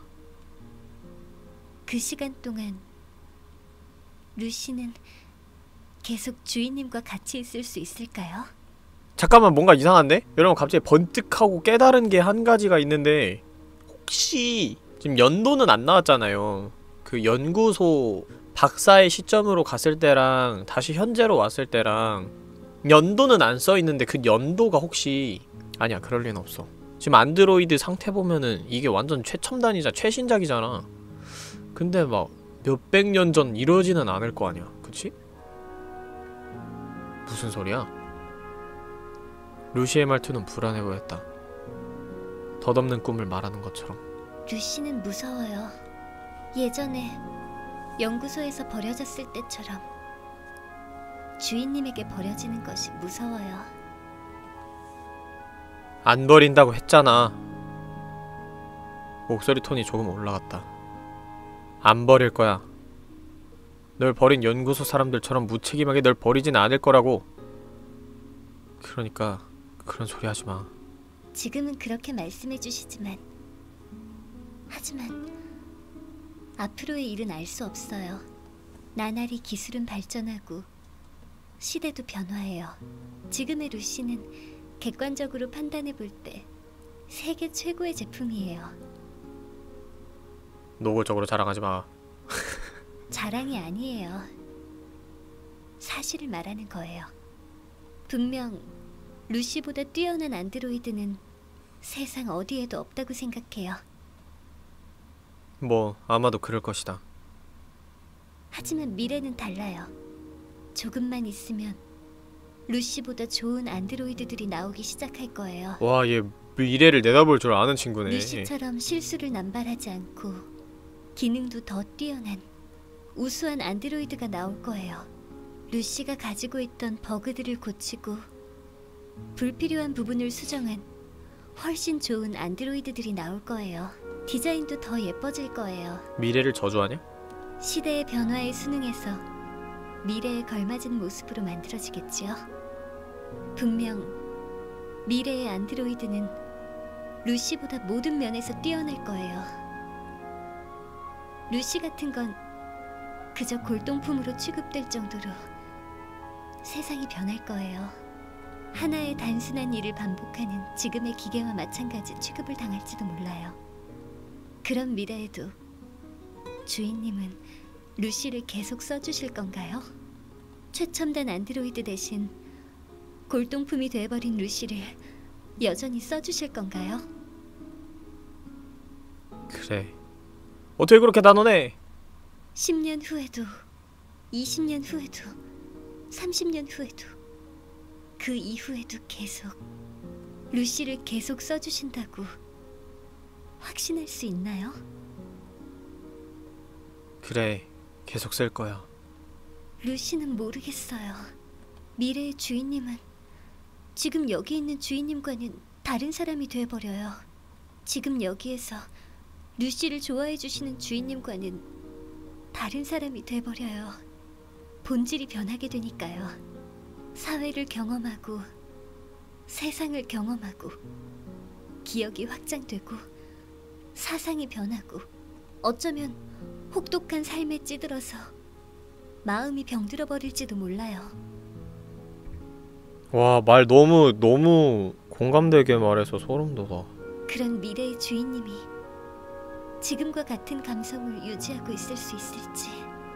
Speaker 1: 그 시간 동안 루시는 계속 주인님과 같이 있을 수 있을까요?
Speaker 2: 잠깐만, 뭔가 이상한데? 여러분, 갑자기 번뜩하고 깨달은 게 한 가지가 있는데, 혹시 지금 연도는 안 나왔잖아요. 그 연구소 박사의 시점으로 갔을 때랑 다시 현재로 왔을 때랑 연도는 안 써있는데, 그 연도가 혹시... 아니야, 그럴 리는 없어. 지금 안드로이드 상태 보면은 이게 완전 최첨단이자 최신작이잖아. 근데 막 몇백 년 전 이러지는 않을 거 아니야, 그치? 무슨 소리야? 루시의 말투는 불안해 보였다. 덧없는 꿈을 말하는 것처럼.
Speaker 1: 루시는 무서워요. 예전에 연구소에서 버려졌을 때처럼 주인님에게 버려지는 것이 무서워요.
Speaker 2: 안 버린다고 했잖아. 목소리 톤이 조금 올라갔다. 안 버릴 거야. 널 버린 연구소 사람들처럼 무책임하게 널 버리진 않을 거라고. 그러니까 그런 소리 하지 마.
Speaker 1: 지금은 그렇게 말씀해 주시지만, 하지만 앞으로의 일은 알 수 없어요. 나날이 기술은 발전하고 시대도 변화해요. 지금의 루시는 객관적으로 판단해 볼 때 세계 최고의 제품이에요.
Speaker 2: 노골적으로 자랑하지 마.
Speaker 1: 자랑이 아니에요. 사실을 말하는 거예요. 분명 루시보다 뛰어난 안드로이드는 세상 어디에도 없다고 생각해요.
Speaker 2: 뭐 아마도 그럴 것이다.
Speaker 1: 하지만 미래는 달라요. 조금만 있으면 루시보다 좋은 안드로이드들이 나오기 시작할 거예요.
Speaker 2: 와, 얘 미래를 내다볼 줄 아는 친구네.
Speaker 1: 루시처럼 실수를 남발하지 않고 기능도 더 뛰어난 우수한 안드로이드가 나올 거예요. 루시가 가지고 있던 버그들을 고치고 불필요한 부분을 수정한 훨씬 좋은 안드로이드들이 나올 거예요. 디자인도 더 예뻐질 거예요.
Speaker 2: 미래를 저주하냐?
Speaker 1: 시대의 변화에 순응해서 미래에 걸맞은 모습으로 만들어지겠지요. 분명 미래의 안드로이드는 루시보다 모든 면에서 뛰어날 거예요. 루시 같은 건 그저 골동품으로 취급될 정도로 세상이 변할 거예요. 하나의 단순한 일을 반복하는 지금의 기계와 마찬가지 취급을 당할지도 몰라요. 그런 미래에도 주인님은 루시를 계속 써주실 건가요? 최첨단 안드로이드 대신 골동품이 돼버린 루시를 여전히 써주실 건가요?
Speaker 2: 그래. 어떻게 그렇게 단언해?
Speaker 1: 10년 후에도 20년 후에도 30년 후에도 그 이후에도 계속 루시를 계속 써주신다고 확신할 수 있나요?
Speaker 2: 그래. 계속 쓸 거야.
Speaker 1: 루시는 모르겠어요. 미래의 주인님은 지금 여기 있는 주인님과는 다른 사람이 돼버려요. 지금 여기에서 루시를 좋아해 주시는 주인님과는 다른 사람이 돼버려요. 본질이 변하게 되니까요. 사회를 경험하고 세상을 경험하고 기억이 확장되고 사상이 변하고 어쩌면 혹독한 삶에 찌들어서 마음이 병들어 버릴지도 몰라요.
Speaker 2: 와, 말 너무 공감되게 말해서 소름 돋아.
Speaker 1: 그런 미래의 주인님이 지금과 같은 감성을 유지하고 있을 수 있을지,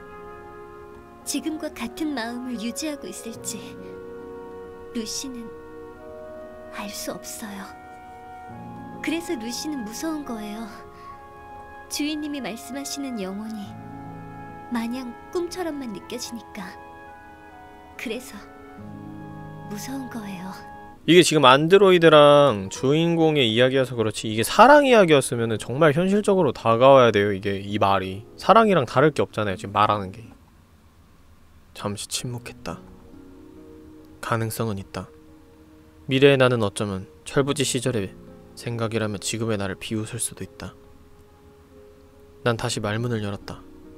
Speaker 1: 지금과 같은 마음을 유지하고 있을지 루시는 알 수 없어요. 그래서 루시는 무서운 거예요. 주인님이 말씀하시는 영혼이 마냥 꿈처럼만 느껴지니까. 그래서 무서운 거예요.
Speaker 2: 이게 지금 안드로이드랑 주인공의 이야기여서 그렇지, 이게 사랑 이야기였으면 정말 현실적으로 다가와야 돼요. 이게 이 말이 사랑이랑 다를 게 없잖아요, 지금 말하는 게. 잠시 침묵했다. 가능성은 있다. 미래의 나는 어쩌면 철부지 시절의 생각이라면 지금의 나를 비웃을 수도 있다. 난 다시 말문을 열었다.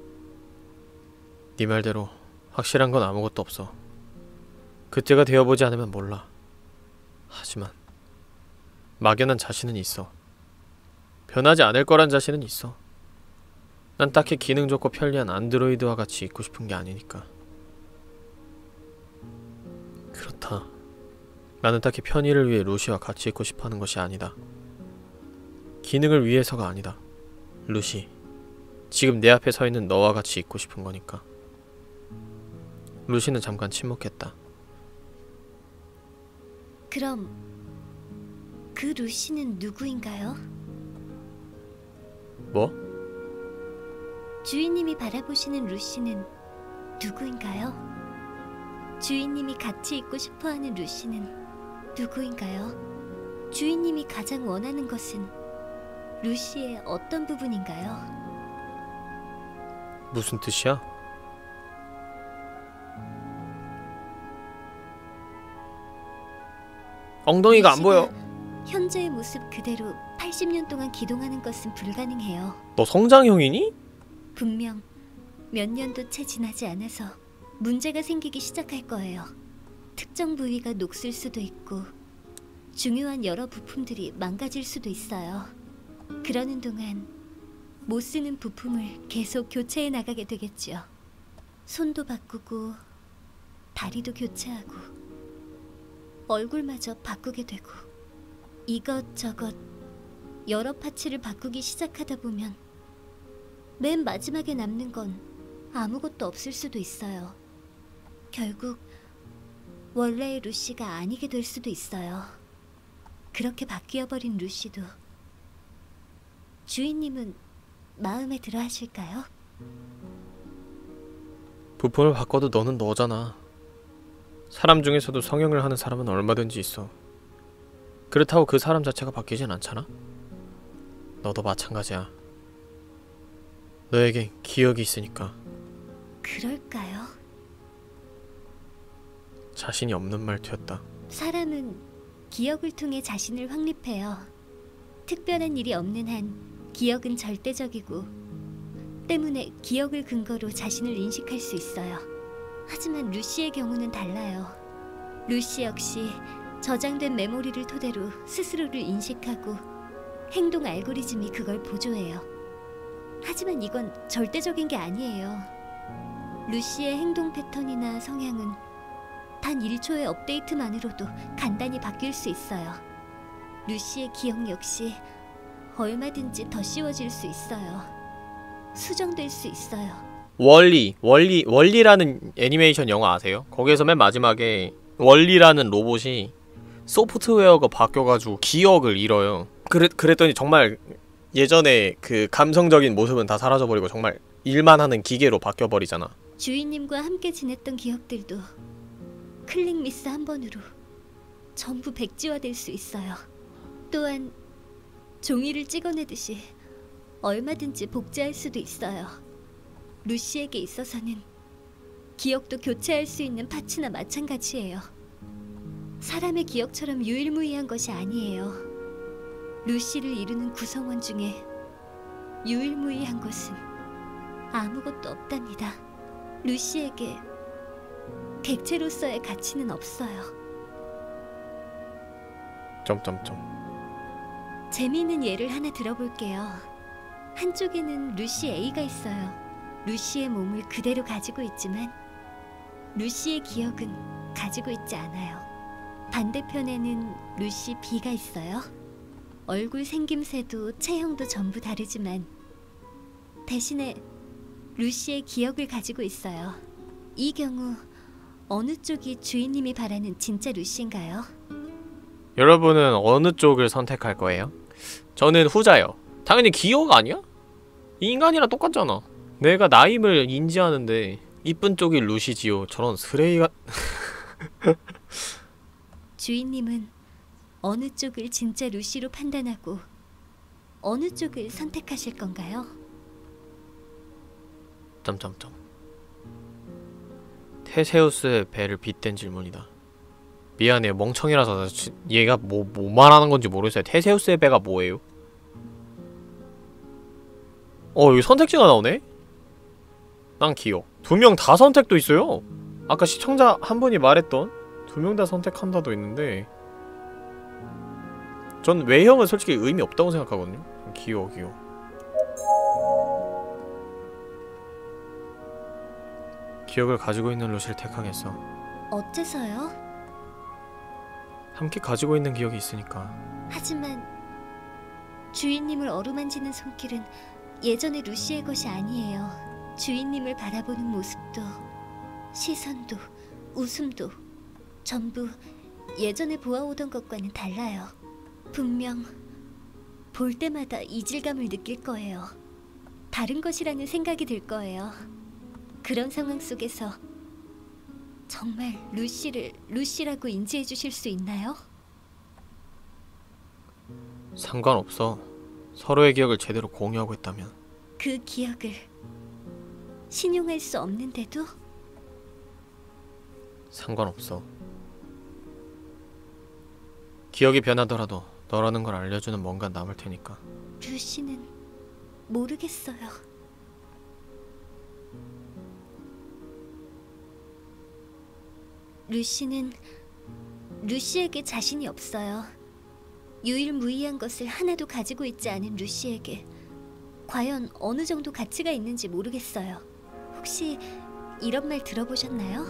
Speaker 2: 네 말대로 확실한 건 아무것도 없어. 그때가 되어보지 않으면 몰라. 하지만 막연한 자신은 있어. 변하지 않을 거란 자신은 있어. 난 딱히 기능 좋고 편리한 안드로이드와 같이 있고 싶은 게 아니니까. 그렇다. 나는 딱히 편의를 위해 루시와 같이 있고 싶어하는 것이 아니다. 기능을 위해서가 아니다. 루시, 지금 내 앞에 서 있는 너와 같이 있고 싶은 거니까. 루시는 잠깐 침묵했다.
Speaker 1: 그럼 그 루시는 누구인가요?
Speaker 2: 뭐?
Speaker 1: 주인님이 바라보시는 루시는 누구인가요? 주인님이 같이 있고 싶어하는 루시는 누구인가요? 주인님이 가장 원하는 것은 루시의 어떤 부분인가요?
Speaker 2: 무슨 뜻이야? 엉덩이가 안 보여.
Speaker 1: 현재의 모습 그대로 80년 동안 기동하는 것은 불가능해요.
Speaker 2: 너 성장형이니?
Speaker 1: 분명 몇 년도 채 지나지 않아서 문제가 생기기 시작할 거예요. 특정 부위가 녹슬 수도 있고 중요한 여러 부품들이 망가질 수도 있어요. 그러는 동안 못 쓰는 부품을 계속 교체해 나가게 되겠죠. 손도 바꾸고 다리도 교체하고 얼굴마저 바꾸게 되고 이것저것 여러 파츠를 바꾸기 시작하다 보면 맨 마지막에 남는 건 아무것도 없을 수도 있어요. 결국 원래의 루시가 아니게 될 수도 있어요. 그렇게 바뀌어버린 루시도 주인님은 마음에 들어 하실까요?
Speaker 2: 부품을 바꿔도 너는 너잖아. 사람 중에서도 성형을 하는 사람은 얼마든지 있어. 그렇다고 그 사람 자체가 바뀌진 않잖아? 너도 마찬가지야. 너에겐 기억이 있으니까.
Speaker 1: 그럴까요?
Speaker 2: 자신이 없는 말투였다.
Speaker 1: 사람은 기억을 통해 자신을 확립해요. 특별한 일이 없는 한 기억은 절대적이고 때문에 기억을 근거로 자신을 인식할 수 있어요. 하지만 루시의 경우는 달라요. 루시 역시 저장된 메모리를 토대로 스스로를 인식하고 행동 알고리즘이 그걸 보조해요. 하지만 이건 절대적인 게 아니에요. 루시의 행동 패턴이나 성향은 단 1초의 업데이트만으로도 간단히 바뀔 수 있어요. 루시의 기억 역시 얼마든지 더 씌워질 수 있어요. 수정될 수 있어요.
Speaker 2: 월리라는 애니메이션 영화 아세요? 거기에서 맨 마지막에 월리라는 로봇이 소프트웨어가 바뀌어가지고 기억을 잃어요. 그랬더니 정말
Speaker 4: 예전에 그 감성적인 모습은 다 사라져버리고 정말 일만 하는 기계로 바뀌어버리잖아.
Speaker 1: 주인님과 함께 지냈던 기억들도 클릭 미스 한 번으로 전부 백지화될 수 있어요. 또한 종이를 찍어내듯이 얼마든지 복제할 수도 있어요. 루시에게 있어서는 기억도 교체할 수 있는 파츠나 마찬가지예요. 사람의 기억처럼 유일무이한 것이 아니에요. 루시를 이루는 구성원 중에 유일무이한 것은 아무것도 없답니다. 루시에게 객체로서의 가치는 없어요.
Speaker 4: 점점점.
Speaker 1: 재미있는 예를 하나 들어볼게요. 한쪽에는 루시 A가 있어요. 루시의 몸을 그대로 가지고 있지만 루시의 기억은 가지고 있지 않아요. 반대편에는 루시 B가 있어요. 얼굴 생김새도 체형도 전부 다르지만 대신에 루시의 기억을 가지고 있어요. 이 경우 어느 쪽이 주인님이 바라는 진짜 루시인가요?
Speaker 4: 여러분은 어느 쪽을 선택할 거예요? 저는 후자요. 당연히 기억 아니야? 인간이랑 똑같잖아. 내가 나임을 인지하는데 이쁜 쪽이 루시지요. 저런 쓰레기가...
Speaker 1: 주인님은 어느 쪽을 진짜 루시로 판단하고 어느 쪽을 선택하실 건가요?
Speaker 4: 점점점. 테세우스의 배를 빗댄 질문이다. 미안해, 멍청이라서 얘가 뭐 말하는 건지 모르겠어요. 테세우스의 배가 뭐예요? 여기 선택지가 나오네? 난 기억. 2명 다 선택도 있어요. 아까 시청자 한 분이 말했던 2명 다 선택한다도 있는데 전 외형은 솔직히 의미 없다고 생각하거든요. 기억. 기억을 가지고 있는 루시를 택하겠어.
Speaker 1: 어째서요?
Speaker 4: 함께 가지고 있는 기억이 있으니까.
Speaker 1: 하지만 주인님을 어루만지는 손길은 예전의 루시의 것이 아니에요. 주인님을 바라보는 모습도 시선도 웃음도 전부 예전에 보아오던 것과는 달라요. 분명 볼 때마다 이질감을 느낄 거예요. 다른 것이라는 생각이 들 거예요. 그런 상황 속에서 정말 루시를 루시라고 인지해 주실 수 있나요?
Speaker 4: 상관없어. 서로의 기억을 제대로 공유하고 있다면.
Speaker 1: 그 기억을 신용할 수 없는데도?
Speaker 4: 상관없어. 기억이 변하더라도 너라는 걸 알려주는 뭔가 남을 테니까.
Speaker 1: 루시는 모르겠어요. 루시는 루시에게 자신이 없어요. 유일무이한 것을 하나도 가지고 있지 않은 루시에게 과연 어느 정도 가치가 있는지 모르겠어요. 혹시 이런 말 들어보셨나요?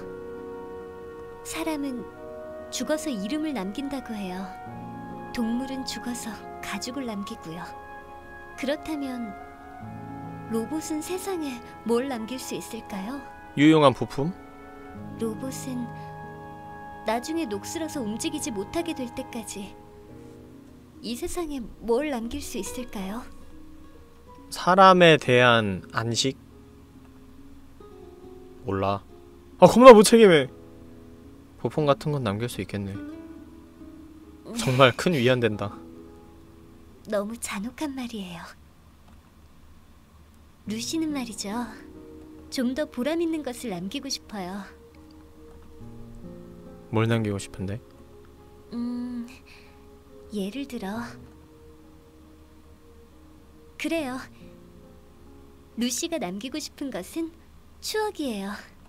Speaker 1: 사람은 죽어서 이름을 남긴다고 해요. 동물은 죽어서 가죽을 남기고요. 그렇다면 로봇은 세상에 뭘 남길 수 있을까요?
Speaker 4: 유용한 부품?
Speaker 1: 로봇은 나중에 녹슬어서 움직이지 못하게 될 때까지 이 세상에 뭘 남길 수 있을까요?
Speaker 4: 사람에 대한 안식? 몰라. 겁나 무책임해. 부품 같은 건 남길 수 있겠네. 정말 큰 위안된다.
Speaker 1: 너무 잔혹한 말이에요. 루시는 말이죠. 좀 더 보람 있는 것을 남기고 싶어요.
Speaker 4: 뭘 남기고 싶은데?
Speaker 1: 예를 들어 그래요. 루시가 남기고 싶은 것은 추억이에요.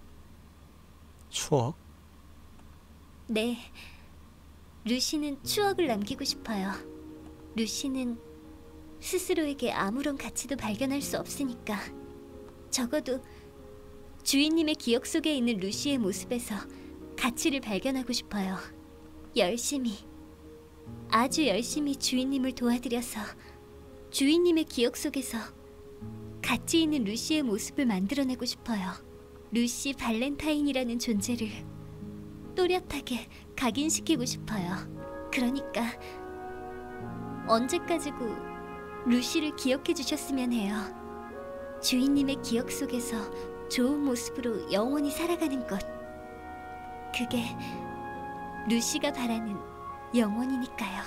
Speaker 4: 추억?
Speaker 1: 네. 루시는 추억을 남기고 싶어요. 루시는 스스로에게 아무런 가치도 발견할 수 없으니까 적어도 주인님의 기억 속에 있는 루시의 모습에서 가치를 발견하고 싶어요. 열심히, 아주 열심히 주인님을 도와드려서 주인님의 기억 속에서 가치 있는 루시의 모습을 만들어내고 싶어요. 루시 발렌타인이라는 존재를 또렷하게 각인시키고 싶어요. 그러니까 언제까지고 루시를 기억해 주셨으면 해요. 주인님의 기억 속에서 좋은 모습으로 영원히 살아가는 것. 그게 루시가 바라는 영원이니까요.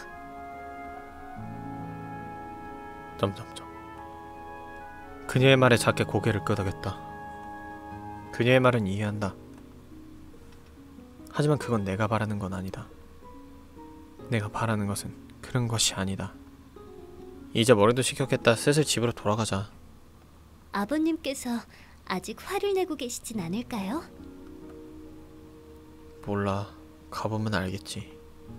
Speaker 4: 점점점. 그녀의 말에 작게 고개를 끄덕였다. 그녀의 말은 이해한다. 하지만 그건 내가 바라는 건 아니다. 내가 바라는 것은 그런 것이 아니다. 이제 머리도 식혔겠다. 슬슬 집으로 돌아가자.
Speaker 1: 아버님께서 아직 화를 내고 계시진 않을까요?
Speaker 4: 몰라. 가보면 알겠지.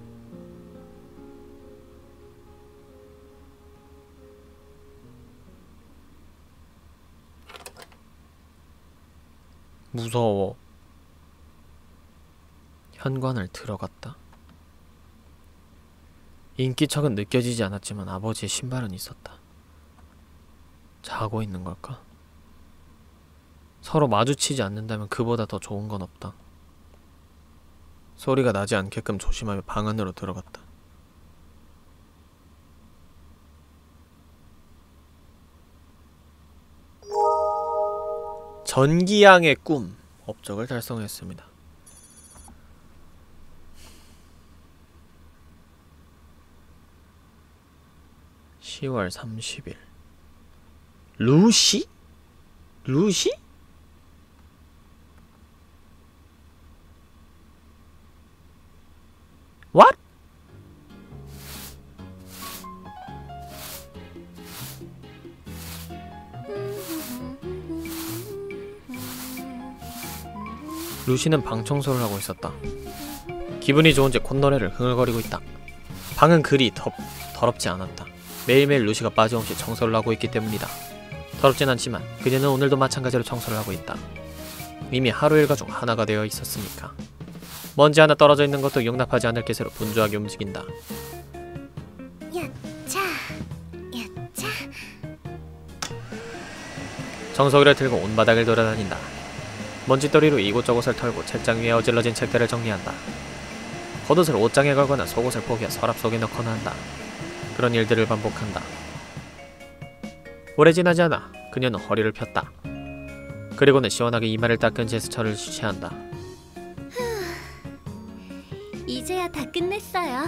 Speaker 4: 무서워. 현관을 들어갔다. 인기척은 느껴지지 않았지만 아버지의 신발은 있었다. 자고 있는 걸까? 서로 마주치지 않는다면 그보다 더 좋은 건 없다. 소리가 나지 않게끔 조심하며 방 안으로 들어갔다. 전기양의 꿈 업적을 달성했습니다. (10월 30일) 루시? 루시? What? 루시는 방 청소를 하고 있었다. 기분이 좋은지 콧노래를 흥얼거리고 있다. 방은 그리 더럽지 않았다. 매일매일 루시가 빠짐없이 청소를 하고 있기 때문이다. 더럽진 않지만 그녀는 오늘도 마찬가지로 청소를 하고 있다. 이미 하루 일과 중 하나가 되어 있었으니까. 먼지 하나 떨어져 있는 것도 용납하지 않을 기세로 분주하게 움직인다.
Speaker 1: 야차, 야차.
Speaker 4: 청소기를 들고 온 바닥을 돌아다닌다. 먼지더리로 이곳저곳을 털고 책장 위에 어질러진 책들을 정리한다. 겉옷을 옷장에 걸거나 속옷을 포개어 서랍 속에 넣거나 한다. 그런 일들을 반복한다. 오래 지나지 않아 그녀는 허리를 폈다. 그리고는 시원하게 이마를 닦은 제스처를 취한다.
Speaker 1: 이제야 다 끝냈어요.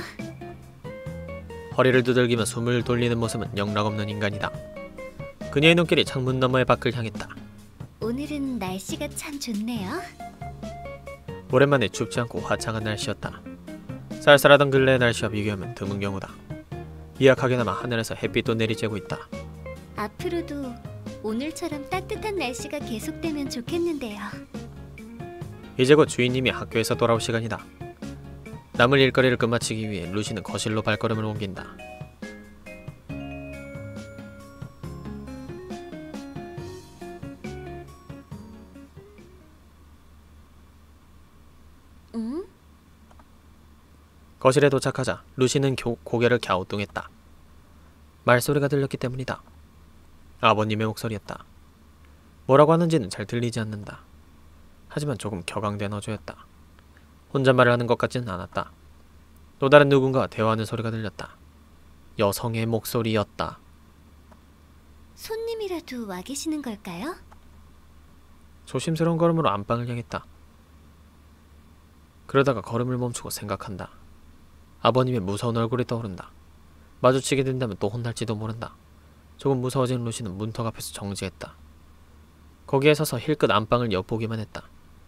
Speaker 4: 허리를 두들기며 숨을 돌리는 모습은 영락없는 인간이다. 그녀의 눈길이 창문 너머의 밖을 향했다.
Speaker 1: 오늘은 날씨가 참 좋네요.
Speaker 4: 오랜만에 춥지 않고 화창한 날씨였다. 쌀쌀하던 근래의 날씨와 비교하면 드문 경우다. 미약하게나마 하늘에서 햇빛도 내리쬐고 있다.
Speaker 1: 앞으로도 오늘처럼 따뜻한 날씨가 계속되면 좋겠는데요.
Speaker 4: 이제 곧 주인님이 학교에서 돌아올 시간이다. 남을 일거리를 끝마치기 위해 루시는 거실로 발걸음을 옮긴다.
Speaker 1: 응?
Speaker 4: 거실에 도착하자 루시는 고개를 갸우뚱했다. 말소리가 들렸기 때문이다. 아버님의 목소리였다. 뭐라고 하는지는 잘 들리지 않는다. 하지만 조금 격앙된 어조였다. 혼잣말을 하는 것 같지는 않았다. 또 다른 누군가와 대화하는 소리가 들렸다. 여성의 목소리였다.
Speaker 1: 손님이라도 와 계시는 걸까요?
Speaker 4: 조심스러운 걸음으로 안방을 향했다. 그러다가 걸음을 멈추고 생각한다. 아버님의 무서운 얼굴이 떠오른다. 마주치게 된다면 또 혼날지도 모른다. 조금 무서워진 루시는 문턱 앞에서 정지했다. 거기에 서서 힐끗 안방을 엿보기만 했다.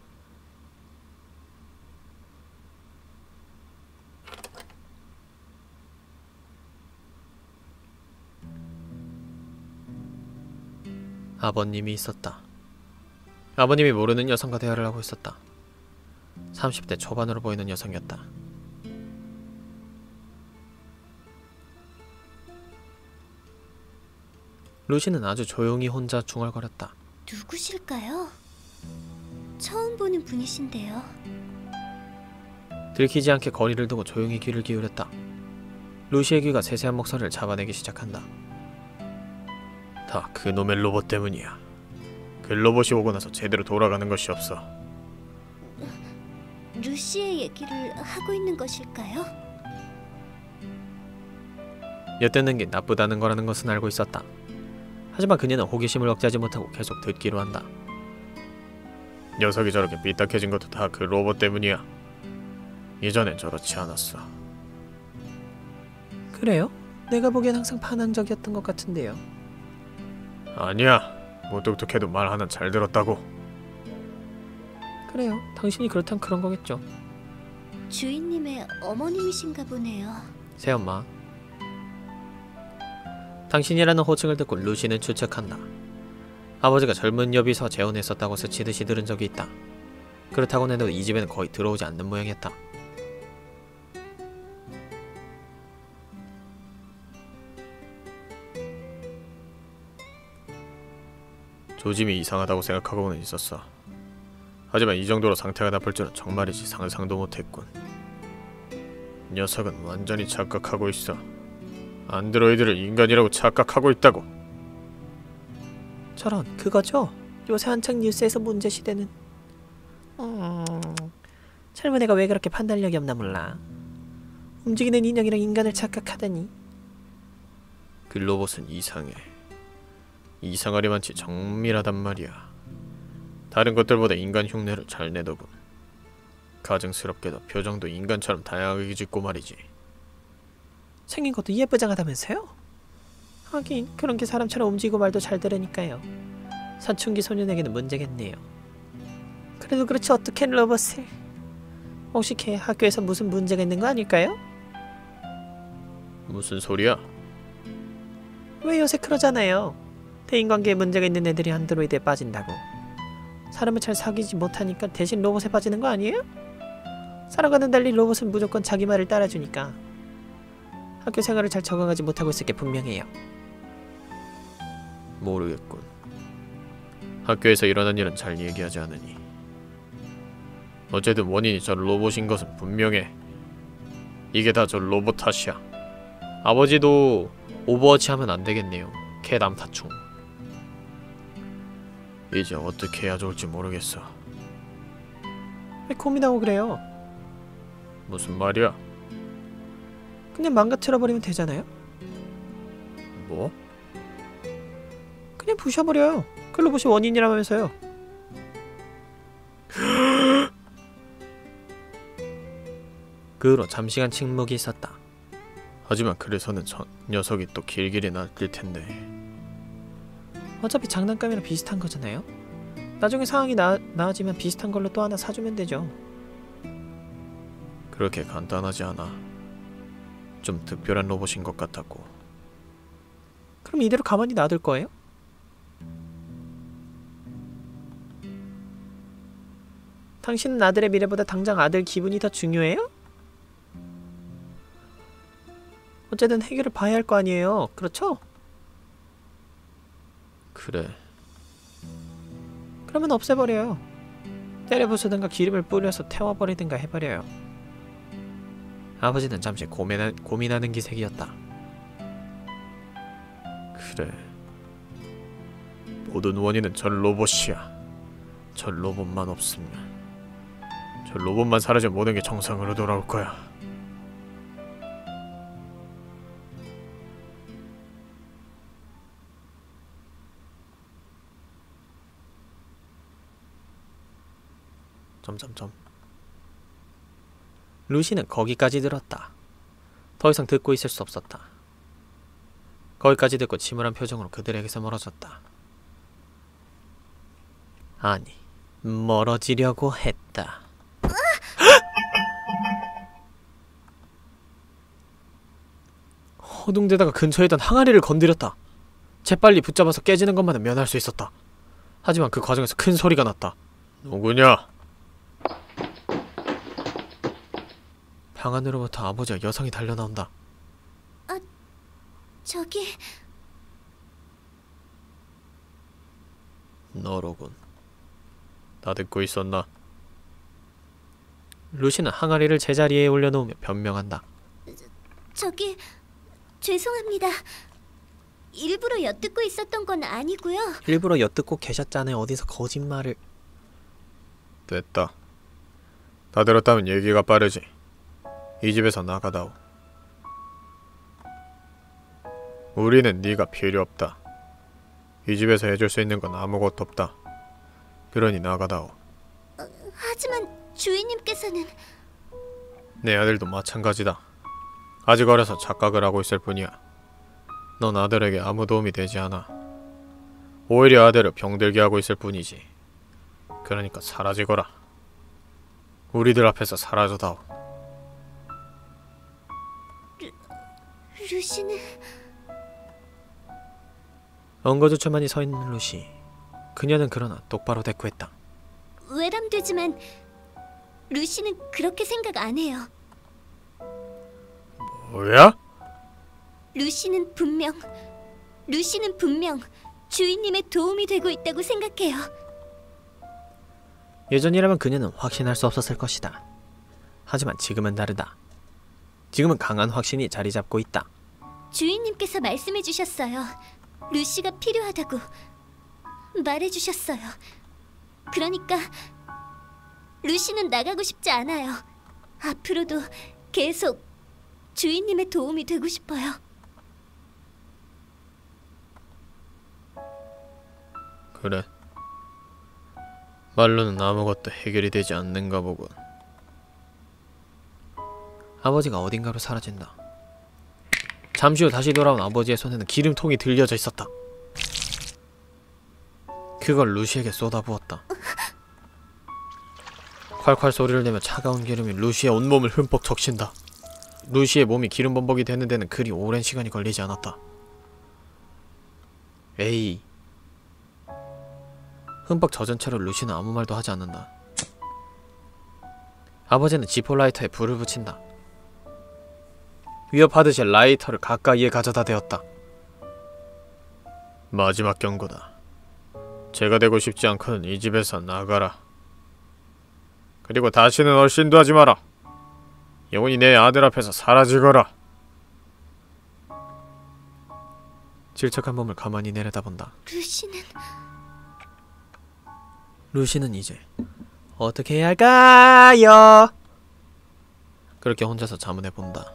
Speaker 4: 아버님이 있었다. 아버님이 모르는 여성과 대화를 하고 있었다. 30대 초반으로 보이는 여성이었다. 루시는 아주 조용히 혼자 중얼거렸다.
Speaker 1: 누구실까요? 처음 보는 분이신데요.
Speaker 4: 들키지 않게 거리를 두고 조용히 귀를 기울였다. 루시의 귀가 세세한 목소리를 잡아내기 시작한다. 다 그놈의 로봇 때문이야. 그 로봇이 오고 나서 제대로 돌아가는 것이 없어.
Speaker 1: 루시의 얘기를 하고 있는 것일까요?
Speaker 4: 엿듣는 게 나쁘다는 거라는 것은 알고 있었다. 하지만 그녀는 호기심을 억제하지 못하고 계속 듣기로 한다.
Speaker 3: 녀석이 저렇게 삐딱해진 것도 다 그 로봇 때문이야. 이전엔 저렇지 않았어.
Speaker 4: 그래요? 내가 보기엔 항상 반항적이었던 것 같은데요.
Speaker 3: 아니야. 무뚝뚝해도 말 하나 잘 들었다고.
Speaker 4: 그래요. 당신이 그렇다면 그런 거겠죠.
Speaker 1: 주인님의 어머님이신가 보네요.
Speaker 4: 새엄마. 당신이라는 호칭을 듣고 루시는 추측한다. 아버지가 젊은 여비서 재혼했었다고 스치듯이 들은 적이 있다. 그렇다고 해도 이 집에는 거의 들어오지 않는 모양이었다.
Speaker 3: 조짐이 이상하다고 생각하고는 있었어. 하지만 이 정도로 상태가 나쁠 줄은 정말이지 상상도 못했군. 녀석은 완전히 착각하고 있어. 안드로이드를 인간이라고 착각하고 있다고.
Speaker 4: 저런, 그거죠? 요새 한창 뉴스에서 문제시되는. 젊은 애가 왜 그렇게 판단력이 없나 몰라. 움직이는 인형이랑 인간을 착각하다니.
Speaker 3: 그 로봇은 이상해. 이상하리만치 정밀하단 말이야. 다른 것들보다 인간 흉내를 잘 내더군. 가증스럽게도 표정도 인간처럼 다양하게 짓고 말이지.
Speaker 4: 생긴 것도 예쁘장하다면서요? 하긴 그런 게 사람처럼 움직이고 말도 잘 들으니까요. 사춘기 소년에게는 문제겠네요. 그래도 그렇지 어떻게 로봇을... 혹시 걔 학교에서 무슨 문제가 있는 거 아닐까요?
Speaker 3: 무슨 소리야?
Speaker 4: 왜 요새 그러잖아요. 대인관계에 문제가 있는 애들이 안드로이드에 빠진다고. 사람을 잘 사귀지 못하니까 대신 로봇에 빠지는 거 아니에요? 사람과는 달리 로봇은 무조건 자기 말을 따라주니까 학교 생활을 잘 적응하지 못하고 있을 게 분명해요.
Speaker 3: 모르겠군. 학교에서 일어난 일은 잘 얘기하지 않으니. 어쨌든 원인이 저 로봇인 것은 분명해. 이게 다 저 로봇 탓이야.
Speaker 4: 아버지도 오버워치 하면 안 되겠네요. 걔 남사충.
Speaker 3: 이제 어떻게 해야 좋을지 모르겠어.
Speaker 4: 왜 고민하고 그래요?
Speaker 3: 무슨 말이야?
Speaker 4: 그냥 망가뜨려버리면 되잖아요?
Speaker 3: 뭐?
Speaker 4: 그냥 부셔버려요. 그 로봇이 원인이라면서요. 그 후로 잠시간 침묵이 있었다.
Speaker 3: 하지만 그래서는 저 녀석이 또 길길이 낚일 텐데.
Speaker 4: 어차피 장난감이랑 비슷한 거잖아요? 나중에 상황이 나아지면 비슷한 걸로 또 하나 사주면 되죠.
Speaker 3: 그렇게 간단하지 않아. 좀 특별한 로봇인 것 같았고.
Speaker 4: 그럼 이대로 가만히 놔둘 거예요? 당신은 아들의 미래보다 당장 아들 기분이 더 중요해요? 어쨌든 해결을 봐야 할 거 아니에요. 그렇죠?
Speaker 3: 그래.
Speaker 4: 그러면 없애버려요. 때려 부수든가 기름을 뿌려서 태워버리든가 해버려요. 아버지는 잠시 고민하는 기색이었다.
Speaker 3: 그래. 모든 원인은 저 로봇이야. 저 로봇만 없으면, 저 로봇만 사라지면 모든 게 정상으로 돌아올 거야.
Speaker 4: 점점점. 루시는 거기까지 들었다. 더 이상 듣고 있을 수 없었다. 거기까지 듣고 침울한 표정으로 그들에게서 멀어졌다. 아니, 멀어지려고 했다. 허둥대다가 근처에 있던 항아리를 건드렸다. 재빨리 붙잡아서 깨지는 것만은 면할 수 있었다. 하지만 그 과정에서 큰 소리가 났다.
Speaker 3: 누구냐?
Speaker 4: 방 안으로부터 아버지와 여성이 달려나온다.
Speaker 1: 저기...
Speaker 3: 너로군. 다 듣고 있었나?
Speaker 4: 루시는 항아리를 제자리에 올려놓으며 변명한다.
Speaker 1: 저기... 죄송합니다. 일부러 엿듣고 있었던 건 아니고요.
Speaker 4: 일부러 엿듣고 계셨잖아요. 어디서 거짓말을...
Speaker 3: 됐다. 다 들었다면 얘기가 빠르지. 이 집에서 나가다오. 우리는 네가 필요 없다. 이 집에서 해줄 수 있는 건 아무것도 없다. 그러니 나가다오.
Speaker 1: 하지만 주인님께서는...
Speaker 3: 내 아들도 마찬가지다. 아직 어려서 착각을 하고 있을 뿐이야. 넌 아들에게 아무 도움이 되지 않아. 오히려 아들을 병들게 하고 있을 뿐이지. 그러니까 사라지거라. 우리들 앞에서 사라져다오.
Speaker 1: 루시는...
Speaker 2: 엉거주춤하니 서 있는 루시. 그녀는 그러나 똑바로 대꾸했다.
Speaker 1: 외람되지만 루시는 그렇게 생각 안 해요.
Speaker 3: 뭐야?
Speaker 1: 루시는 분명 주인님의 도움이 되고 있다고 생각해요.
Speaker 2: 예전이라면 그녀는 확신할 수 없었을 것이다. 하지만 지금은 다르다. 지금은 강한 확신이 자리 잡고 있다.
Speaker 1: 주인님께서 말씀해 주셨어요. 루시가 필요하다고 말해 주셨어요. 그러니까 루시는 나가고 싶지 않아요. 앞으로도 계속 주인님의 도움이 되고 싶어요.
Speaker 3: 그래. 말로는 아무것도 해결이 되지 않는가 보군.
Speaker 2: 아버지가 어딘가로 사라진다. 잠시 후 다시 돌아온 아버지의 손에는 기름통이 들려져 있었다. 그걸 루시에게 쏟아부었다. 콸콸 소리를 내며 차가운 기름이 루시의 온몸을 흠뻑 적신다. 루시의 몸이 기름 범벅이 되는 데는 그리 오랜 시간이 걸리지 않았다. 에이. 흠뻑 젖은 채로 루시는 아무 말도 하지 않는다. 아버지는 지포 라이터에 불을 붙인다. 위협하듯이 라이터를 가까이에 가져다 대었다.
Speaker 3: 마지막 경고다. 제가 되고 싶지 않거든 이 집에서 나가라. 그리고 다시는 얼씬도 하지 마라. 영원히 내 아들 앞에서 사라지거라.
Speaker 2: 질척한 몸을 가만히 내려다본다. 루시는 이제 어떻게 해야 할까요? 그렇게 혼자서 자문해본다.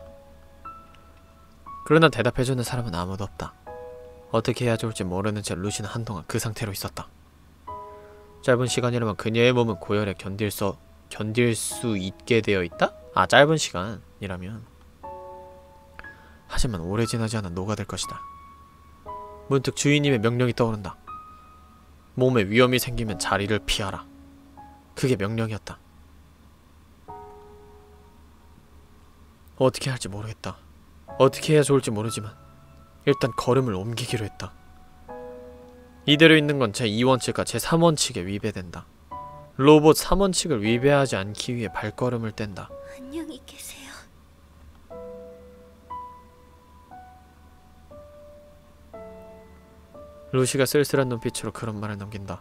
Speaker 2: 그러나 대답해주는 사람은 아무도 없다. 어떻게 해야 좋을지 모르는 채 루시는 한동안 그 상태로 있었다. 짧은 시간이라면 그녀의 몸은 고열에 견딜 수 있게 되어 있다? 아, 짧은 시간이라면. 하지만 오래 지나지 않아 녹아들 것이다. 문득 주인님의 명령이 떠오른다. 몸에 위험이 생기면 자리를 피하라. 그게 명령이었다. 어떻게 할지 모르겠다. 어떻게 해야 좋을지 모르지만 일단 걸음을 옮기기로 했다. 이대로 있는 건 제2원칙과 제3원칙에 위배된다. 로봇 3원칙을 위배하지 않기 위해 발걸음을 뗀다.
Speaker 1: 안녕히 계세요.
Speaker 2: 루시가 쓸쓸한 눈빛으로 그런 말을 넘긴다.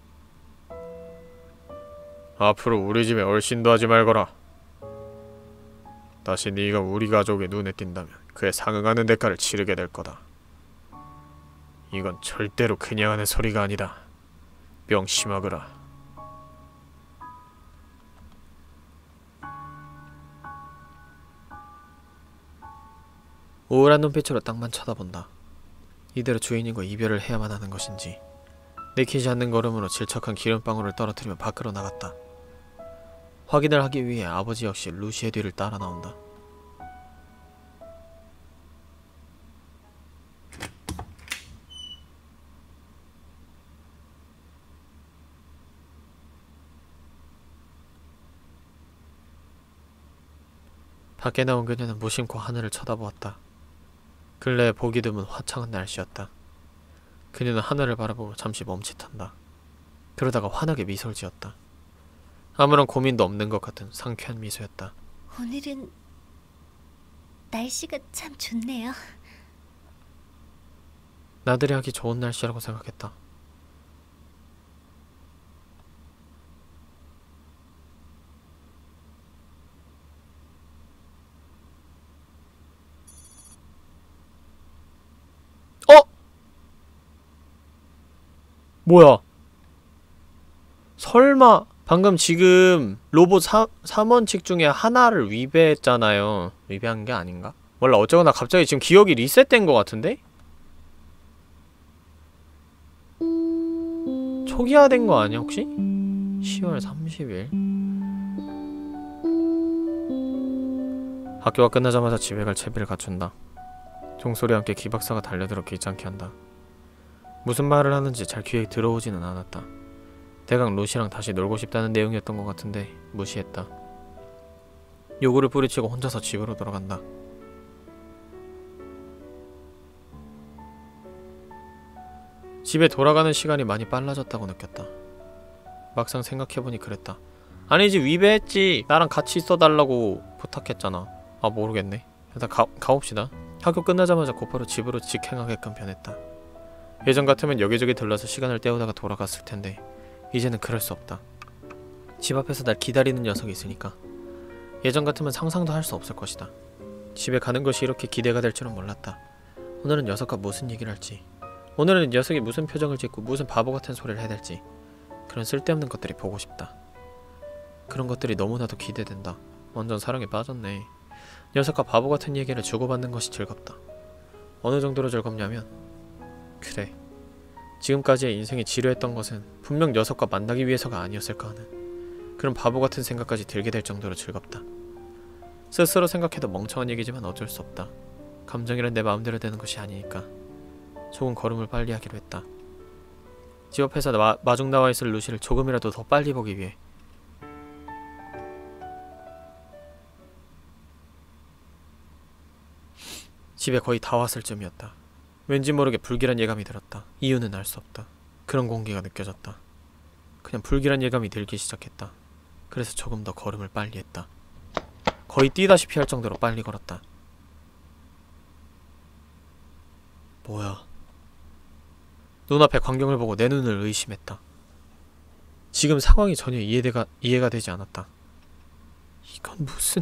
Speaker 3: 앞으로 우리 집에 얼씬도 하지 말거라. 다시 네가 우리 가족의 눈에 띈다면 그에 상응하는 대가를 치르게 될 거다. 이건 절대로 그냥 하는 소리가 아니다. 명심하거라.
Speaker 2: 우울한 눈빛으로 땅만 쳐다본다. 이대로 주인님과 이별을 해야만 하는 것인지. 내키지 않는 걸음으로 질척한 기름방울을 떨어뜨리며 밖으로 나갔다. 확인을 하기 위해 아버지 역시 루시의 뒤를 따라 나온다. 밖에 나온 그녀는 무심코 하늘을 쳐다보았다. 근래에 보기 드문 화창한 날씨였다. 그녀는 하늘을 바라보고 잠시 멈칫한다. 그러다가 환하게 미소를 지었다. 아무런 고민도 없는 것 같은 상쾌한 미소였다.
Speaker 1: 오늘은 날씨가 참 좋네요.
Speaker 2: 나들이 하기 좋은 날씨라고 생각했다. 뭐야? 설마 방금 지금 로봇 3원칙 중에 하나를 위배했잖아요. 위배한 게 아닌가? 몰라, 어쩌거나 갑자기 지금 기억이 리셋된 것 같은데?
Speaker 4: 초기화된 거 아니야 혹시? 10월 30일.
Speaker 2: 학교가 끝나자마자 집에 갈 채비를 갖춘다. 종소리와 함께 기박사가 달려들어 귀찮게 한다. 무슨 말을 하는지 잘 귀에 들어오지는 않았다. 대강 루시랑 다시 놀고 싶다는 내용이었던 것 같은데 무시했다. 요구를 뿌리치고 혼자서 집으로 돌아간다. 집에 돌아가는 시간이 많이 빨라졌다고 느꼈다. 막상 생각해보니 그랬다.
Speaker 4: 아니지, 위배했지. 나랑 같이 있어달라고 부탁했잖아.
Speaker 2: 아 모르겠네. 일단 가봅시다. 학교 끝나자마자 곧바로 집으로 직행하게끔 변했다. 예전 같으면 여기저기 들러서 시간을 때우다가 돌아갔을 텐데 이제는 그럴 수 없다. 집 앞에서 날 기다리는 녀석이 있으니까. 예전 같으면 상상도 할 수 없을 것이다. 집에 가는 것이 이렇게 기대가 될 줄은 몰랐다. 오늘은 녀석과 무슨 얘기를 할지, 오늘은 녀석이 무슨 표정을 짓고 무슨 바보 같은 소리를 해댈지, 그런 쓸데없는 것들이 보고 싶다. 그런 것들이 너무나도 기대된다. 완전 사랑에 빠졌네. 녀석과 바보 같은 얘기를 주고받는 것이 즐겁다. 어느 정도로 즐겁냐면, 그래, 지금까지의 인생이 지루했던 것은 분명 녀석과 만나기 위해서가 아니었을까 하는 그런 바보 같은 생각까지 들게 될 정도로 즐겁다. 스스로 생각해도 멍청한 얘기지만 어쩔 수 없다. 감정이란 내 마음대로 되는 것이 아니니까. 조금 걸음을 빨리 하기로 했다. 집 앞에서 마중 나와 있을 루시를 조금이라도 더 빨리 보기 위해. 집에 거의 다 왔을 쯤이었다. 왠지 모르게 불길한 예감이 들었다. 이유는 알 수 없다. 그런 공기가 느껴졌다. 그냥 불길한 예감이 들기 시작했다. 그래서 조금 더 걸음을 빨리 했다. 거의 뛰다시피 할 정도로 빨리 걸었다. 뭐야? 눈앞의 광경을 보고 내 눈을 의심했다. 지금 상황이 전혀 이해가 되지 않았다. 이건 무슨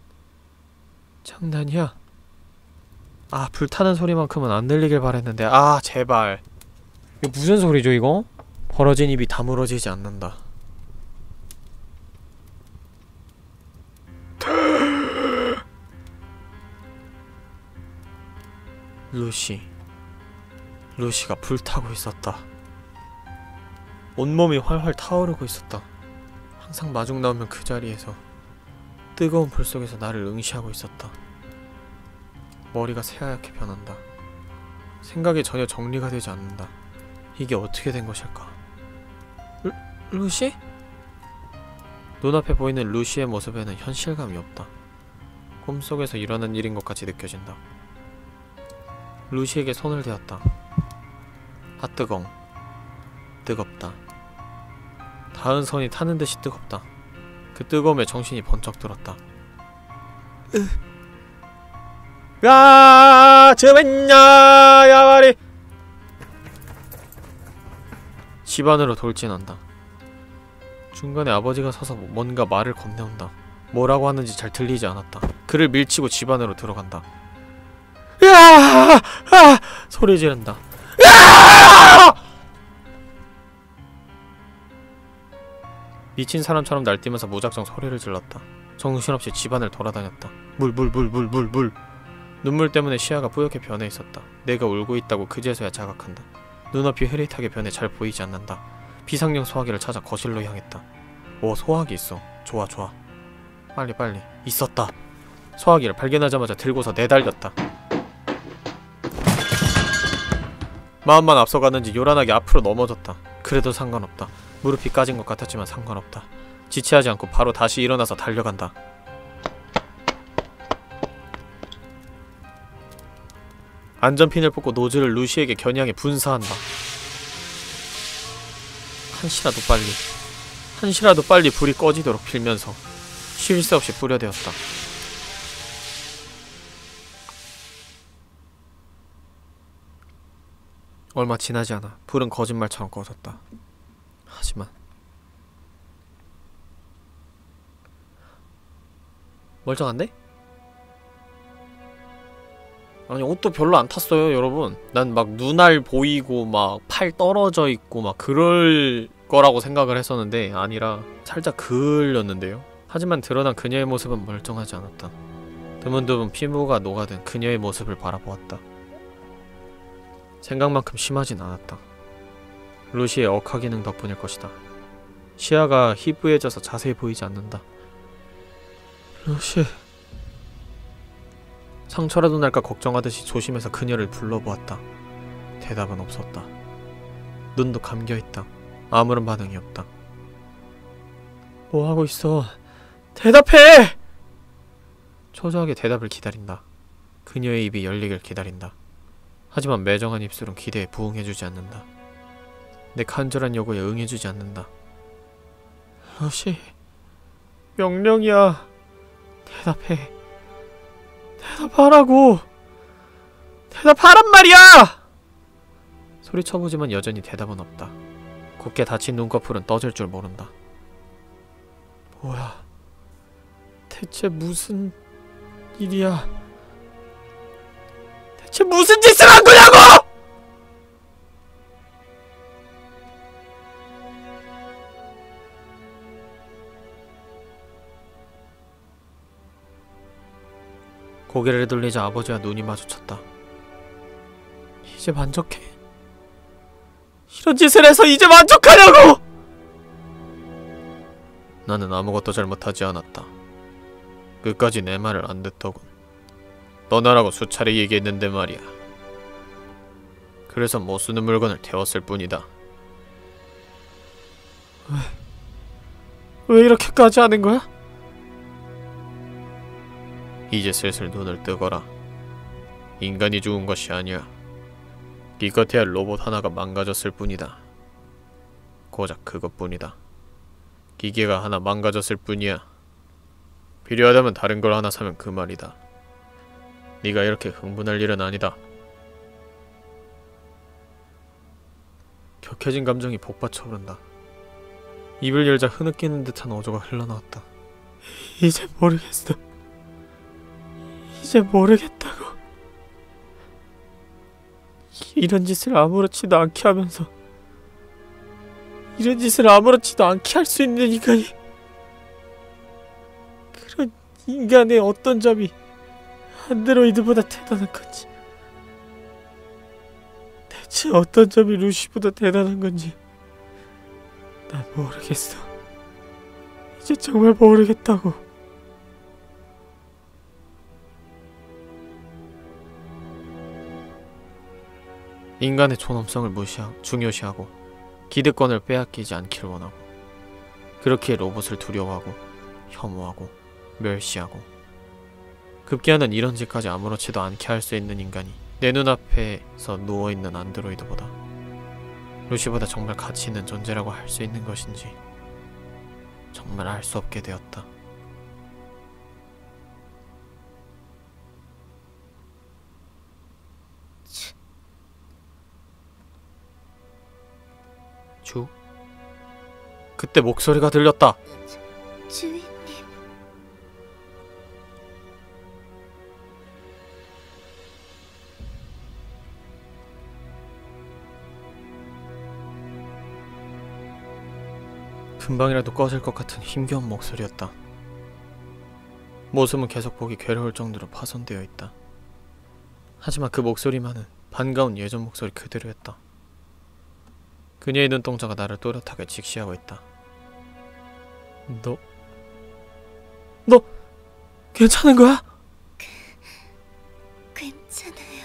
Speaker 2: 장난이야? 아, 불타는 소리만큼은 안 들리길 바랬는데, 아 제발. 이거 무슨 소리죠 이거? 벌어진 입이 다물어지지 않는다. 루시가 불타고 있었다. 온몸이 활활 타오르고 있었다. 항상 마중 나오면 그 자리에서 뜨거운 불 속에서 나를 응시하고 있었다. 머리가 새하얗게 변한다. 생각이 전혀 정리가 되지 않는다. 이게 어떻게 된 것일까? 루시? 눈앞에 보이는 루시의 모습에는 현실감이 없다. 꿈속에서 일어난 일인 것 같이 느껴진다. 루시에게 손을 대었다. 핫뜨거움. 뜨겁다. 닿은 선이 타는 듯이 뜨겁다. 그 뜨거움에 정신이 번쩍 들었다. 야, 저맨야, 야마리. 집 안으로 돌진한다. 중간에 아버지가 서서 뭔가 말을 건네온다. 뭐라고 하는지 잘 들리지 않았다. 그를 밀치고 집 안으로 들어간다. 야! 아! 소리 지른다. 야! 미친 사람처럼 날뛰면서 무작정 소리를 질렀다. 정신없이 집안을 돌아다녔다. 물. 눈물 때문에 시야가 뿌옇게 변해 있었다. 내가 울고 있다고 그제서야 자각한다. 눈앞이 흐릿하게 변해 잘 보이지 않는다. 비상용 소화기를 찾아 거실로 향했다. 오, 소화기 있어. 좋아. 빨리. 있었다. 소화기를 발견하자마자 들고서 내달렸다. 마음만 앞서갔는지 요란하게 앞으로 넘어졌다. 그래도 상관없다. 무릎이 까진 것 같았지만 상관없다. 지체하지 않고 바로 다시 일어나서 달려간다. 안전핀을 뽑고 노즐을 루시에게 겨냥해 분사한다. 한시라도 빨리 불이 꺼지도록 빌면서 쉴 새 없이 뿌려대었다. 얼마 지나지 않아 불은 거짓말처럼 꺼졌다. 하지만 멀쩡한데? 아니 옷도 별로 안 탔어요 여러분. 난 막 눈알 보이고 막 팔 떨어져 있고 막 그럴 거라고 생각을 했었는데 아니라 살짝 그을렸는데요. 하지만 드러난 그녀의 모습은 멀쩡하지 않았다. 드문드문 피부가 녹아든 그녀의 모습을 바라보았다. 생각만큼 심하진 않았다. 루시의 억하 기능 덕분일 것이다. 시야가 희부해져서 자세히 보이지 않는다. 루시... 상처라도 날까 걱정하듯이 조심해서 그녀를 불러보았다. 대답은 없었다. 눈도 감겨있다. 아무런 반응이 없다. 뭐하고 있어? 대답해! 초조하게 대답을 기다린다. 그녀의 입이 열리길 기다린다. 하지만 매정한 입술은 기대에 부응해주지 않는다. 내 간절한 요구에 응해주지 않는다. 루시... 명령이야. 대답해. 대답하라고! 대답하란 말이야! 소리쳐보지만 여전히 대답은 없다. 굳게 닫힌 눈꺼풀은 떠질 줄 모른다. 뭐야? 대체 무슨 일이야? 대체 무슨 짓을 한 거냐고! 고개를 돌리자 아버지와 눈이 마주쳤다. 이제 만족해? 이런 짓을 해서 이제 만족하냐고! 나는 아무것도 잘못하지 않았다. 끝까지 내 말을 안 듣더군. 떠나라고 수차례 얘기했는데 말이야. 그래서 못 쓰는 물건을 태웠을 뿐이다. 왜 이렇게까지 하는 거야? 이제 슬슬 눈을 뜨거라. 인간이 죽은 것이 아니야. 기껏해야 로봇 하나가 망가졌을 뿐이다. 고작 그것뿐이다. 기계가 하나 망가졌을 뿐이야. 필요하다면 다른 걸 하나 사면 그 말이다. 네가 이렇게 흥분할 일은 아니다. 격해진 감정이 복받쳐 오른다. 입을 열자 흐느끼는 듯한 어조가 흘러나왔다. 이제 모르겠어. 이제 모르겠다고. 이런 짓을 아무렇지도 않게 하면서 이런 짓을 아무렇지도 않게 할 수 있는 인간이, 그런 인간의 어떤 점이 안드로이드보다 대단한 건지, 대체 어떤 점이 루시보다 대단한 건지 난 모르겠어. 이제 정말 모르겠다고. 인간의 존엄성을 중요시하고 기득권을 빼앗기지 않기를 원하고, 그렇게 로봇을 두려워하고 혐오하고 멸시하고, 급기야는 이런 짓까지 아무렇지도 않게 할 수 있는 인간이 내 눈앞에서 누워있는 안드로이드보다, 루시보다 정말 가치 있는 존재라고 할 수 있는 것인지 정말 알 수 없게 되었다. 주? 그때 목소리가 들렸다.
Speaker 1: 주인님.
Speaker 2: 금방이라도 꺼질 것 같은 힘겨운 목소리였다. 모습은 계속 보기 괴로울 정도로 파손되어 있다. 하지만 그 목소리만은 반가운 예전 목소리 그대로였다. 그녀의 눈동자가 나를 또렷하게 직시하고 있다. 너 괜찮은 거야?
Speaker 1: 괜찮아요.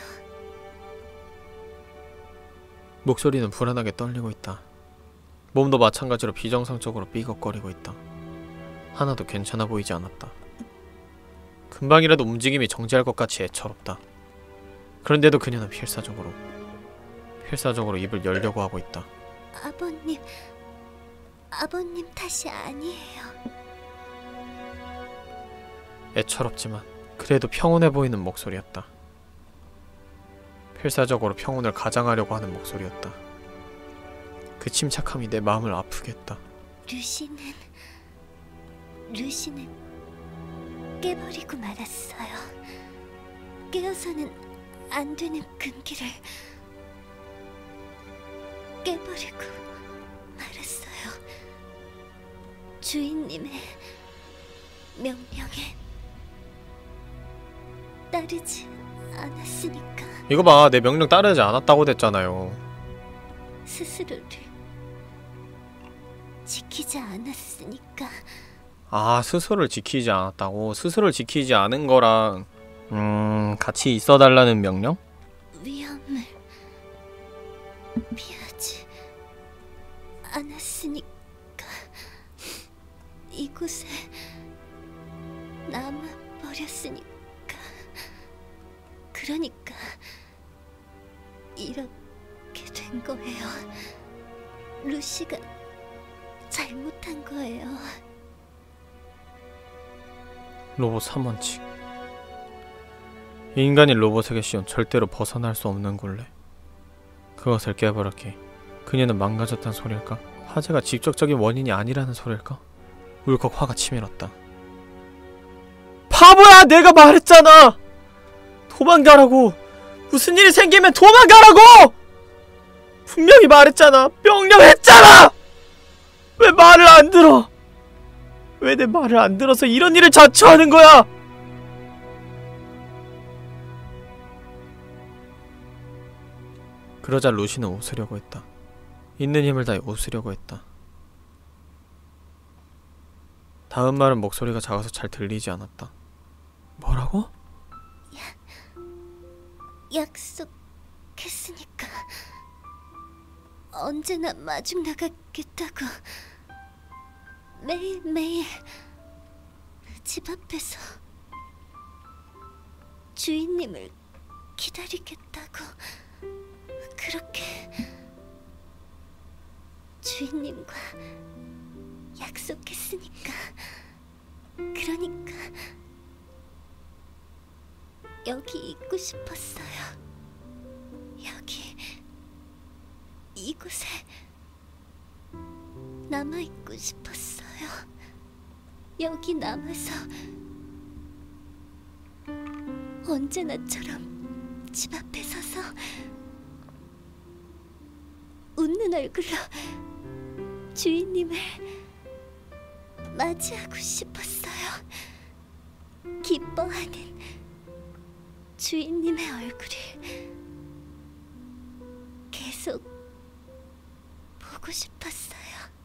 Speaker 2: 목소리는 불안하게 떨리고 있다. 몸도 마찬가지로 비정상적으로 삐걱거리고 있다. 하나도 괜찮아 보이지 않았다. 금방이라도 움직임이 정지할 것 같이 애처롭다. 그런데도 그녀는 필사적으로 입을 열려고 하고 있다.
Speaker 1: 아버님 탓이 아니에요.
Speaker 2: 애처롭지만 그래도 평온해 보이는 목소리였다. 필사적으로 평온을 가장하려고 하는 목소리였다. 그 침착함이 내 마음을 아프게 했다.
Speaker 1: 루시는 깨버리고 말았어요. 깨어서는 안 되는 금기를 깨버리고 말았어요. 주인님의 명령에 따르지 않았으니까.
Speaker 2: 이거 봐, 내 명령 따르지 않았다고 됐잖아요.
Speaker 1: 스스로를 지키지 않았으니까.
Speaker 2: 아, 스스로를 지키지 않았다고? 스스로를 지키지 않은 거랑 같이 있어달라는 명령?
Speaker 1: 위험을 피하지 않았으니까. 이곳에 남아버렸으니까. 그러니까 이렇게 된 거예요. 루시가 잘못한 거예요.
Speaker 2: 로봇 3원칙. 인간이 로봇에게 씌운 절대로 벗어날 수 없는 굴레. 그것을 깨버렸기에 그녀는 망가졌단 소릴까? 화재가 직접적인 원인이 아니라는 소릴까? 울컥 화가 치밀었다. 바보야! 내가 말했잖아! 도망가라고! 무슨 일이 생기면 도망가라고! 분명히 말했잖아! 명령했잖아! 왜 말을 안 들어? 왜 내 말을 안 들어서 이런 일을 자초하는 거야? 그러자 루시는 웃으려고 했다. 있는 힘을 다해 웃으려고 했다. 다음 말은 목소리가 작아서 잘 들리지 않았다. 뭐라고?
Speaker 1: 약속했으니까 언제나 마중 나가겠다고. 매일매일 집 앞에서 주인님을 기다리겠다고. 그렇게 주인님과 약속했으니까. 그러니까 여기 있고 싶었어요. 이곳에 남아있고 싶었어요. 여기 남아서 언제나처럼 집 앞에 서서 웃는 얼굴로 주인님을 맞이하고 싶었어요. 기뻐하는 주인님의 얼굴을 계속 보고 싶었어요.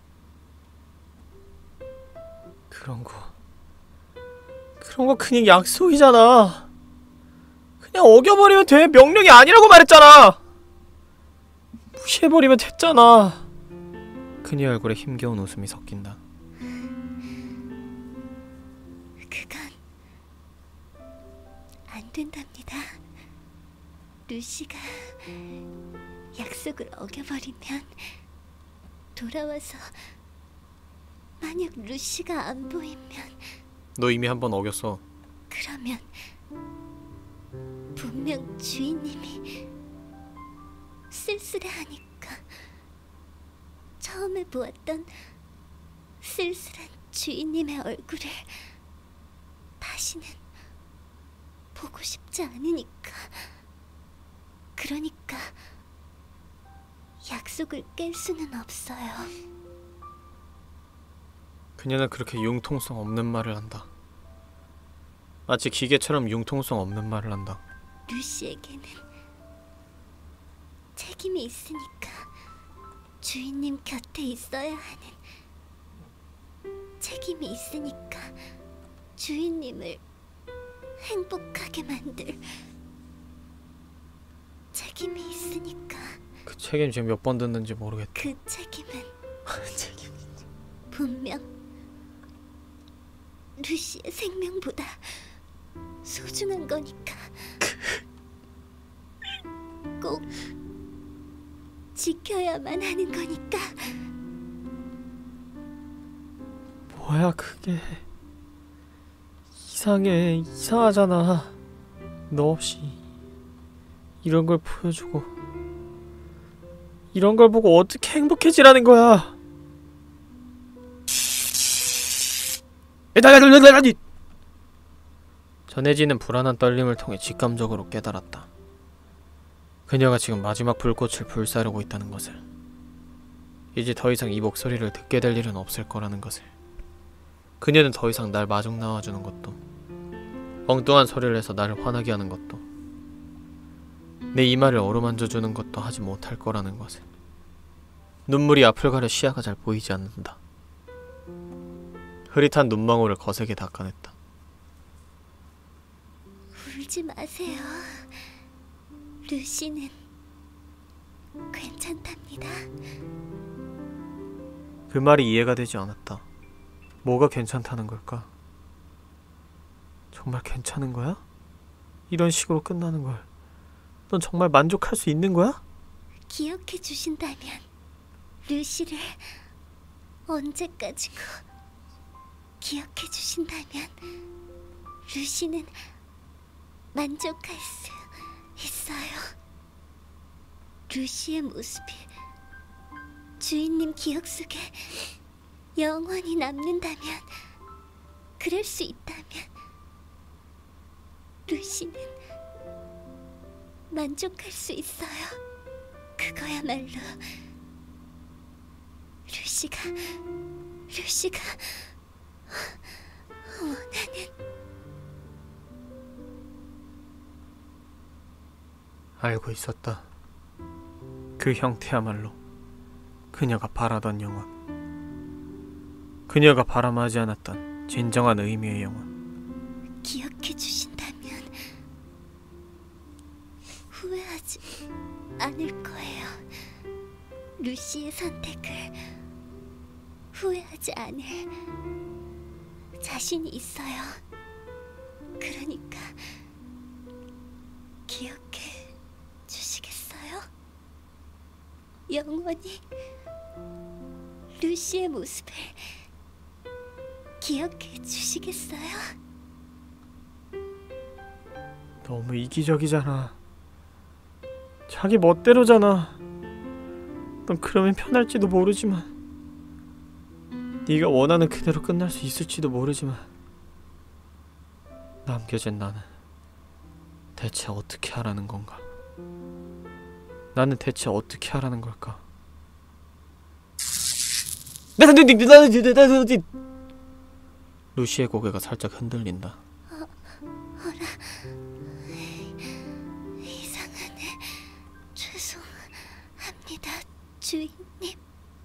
Speaker 2: 그런 거 그냥 약속이잖아. 그냥 어겨버리면 돼. 명령이 아니라고 말했잖아. 무시해버리면 됐잖아. 그녀 얼굴에 힘겨운 웃음이 섞인다.
Speaker 1: 그건 안 된답니다. 루시가 약속을 어겨버리면 돌아와서 만약 루시가 안 보이면
Speaker 2: 너 이미 한 번 어겼어.
Speaker 1: 그러면 분명 주인님이 쓸쓸해하니까 처음에 보았던 쓸쓸한 주인님의 얼굴을 다시는 보고 싶지 않으니까. 그러니까 약속을 깰 수는 없어요.
Speaker 2: 그녀는 그렇게 융통성 없는 말을 한다. 마치 기계처럼 융통성 없는 말을 한다.
Speaker 1: 루시에게는 책임이 있으니까. 주인님 곁에 있어야 하는 책임이 있으니까. 주인님을 행복하게 만들 책임이 있으니까.
Speaker 2: 그 책임 지금 몇 번 듣는지 모르겠다.
Speaker 1: 그 책임은 분명 루시의 생명보다 소중한 거니까 꼭 지켜야만 하는 거니까.
Speaker 2: 뭐야 그게. 이상하잖아. 너 없이 이런 걸 보여주고 이런 걸 보고 어떻게 행복해지라는 거야. 전해지는 불안한 떨림을 통해 직감적으로 깨달았다. 그녀가 지금 마지막 불꽃을 불사르고 있다는 것을. 이제 더 이상 이 목소리를 듣게 될 일은 없을 거라는 것을. 그녀는 더 이상 날 마중 나와주는 것도, 엉뚱한 소리를 해서 나를 화나게 하는 것도, 내 이마를 어루만져주는 것도 하지 못할 거라는 것을. 눈물이 앞을 가려 시야가 잘 보이지 않는다. 흐릿한 눈망울을 거세게 닦아냈다.
Speaker 1: 울지 마세요. 루시는 괜찮답니다.
Speaker 2: 그 말이 이해가 되지 않았다. 뭐가 괜찮다는 걸까? 정말 괜찮은 거야? 이런 식으로 끝나는 걸 넌 정말 만족할 수 있는 거야?
Speaker 1: 기억해 주신다면 루시를 언제까지고 기억해 주신다면 루시는 만족할 수 있어요. 루시의 모습이 주인님 기억 속에 영원히 남는다면, 그럴 수 있다면 루시는 만족할 수 있어요. 그거야말로 루시가 원하는.
Speaker 2: 알고 있었다. 그 형태야말로 그녀가 바라던 영혼, 그녀가 바람하지 않았던 진정한 의미의 영혼.
Speaker 1: 기억해 주신다면 후회하지 않을 거예요. 루시의 선택을 후회하지 않을 자신이 있어요. 그러니까 기억해 주시겠어요? 영원히 루시의 모습을 기억해 주시겠어요?
Speaker 2: 너무 이기적이잖아. 자기 멋대로잖아. 넌 그러면 편할지도 모르지만, 네가 원하는 그대로 끝날 수 있을지도 모르지만, 남겨진 나는 대체 어떻게 하라는 건가? 나는 대체 어떻게 하라는 걸까? 루시의 고개가 살짝 흔들린다.
Speaker 1: 이상하네. 죄송합니다, 주인님.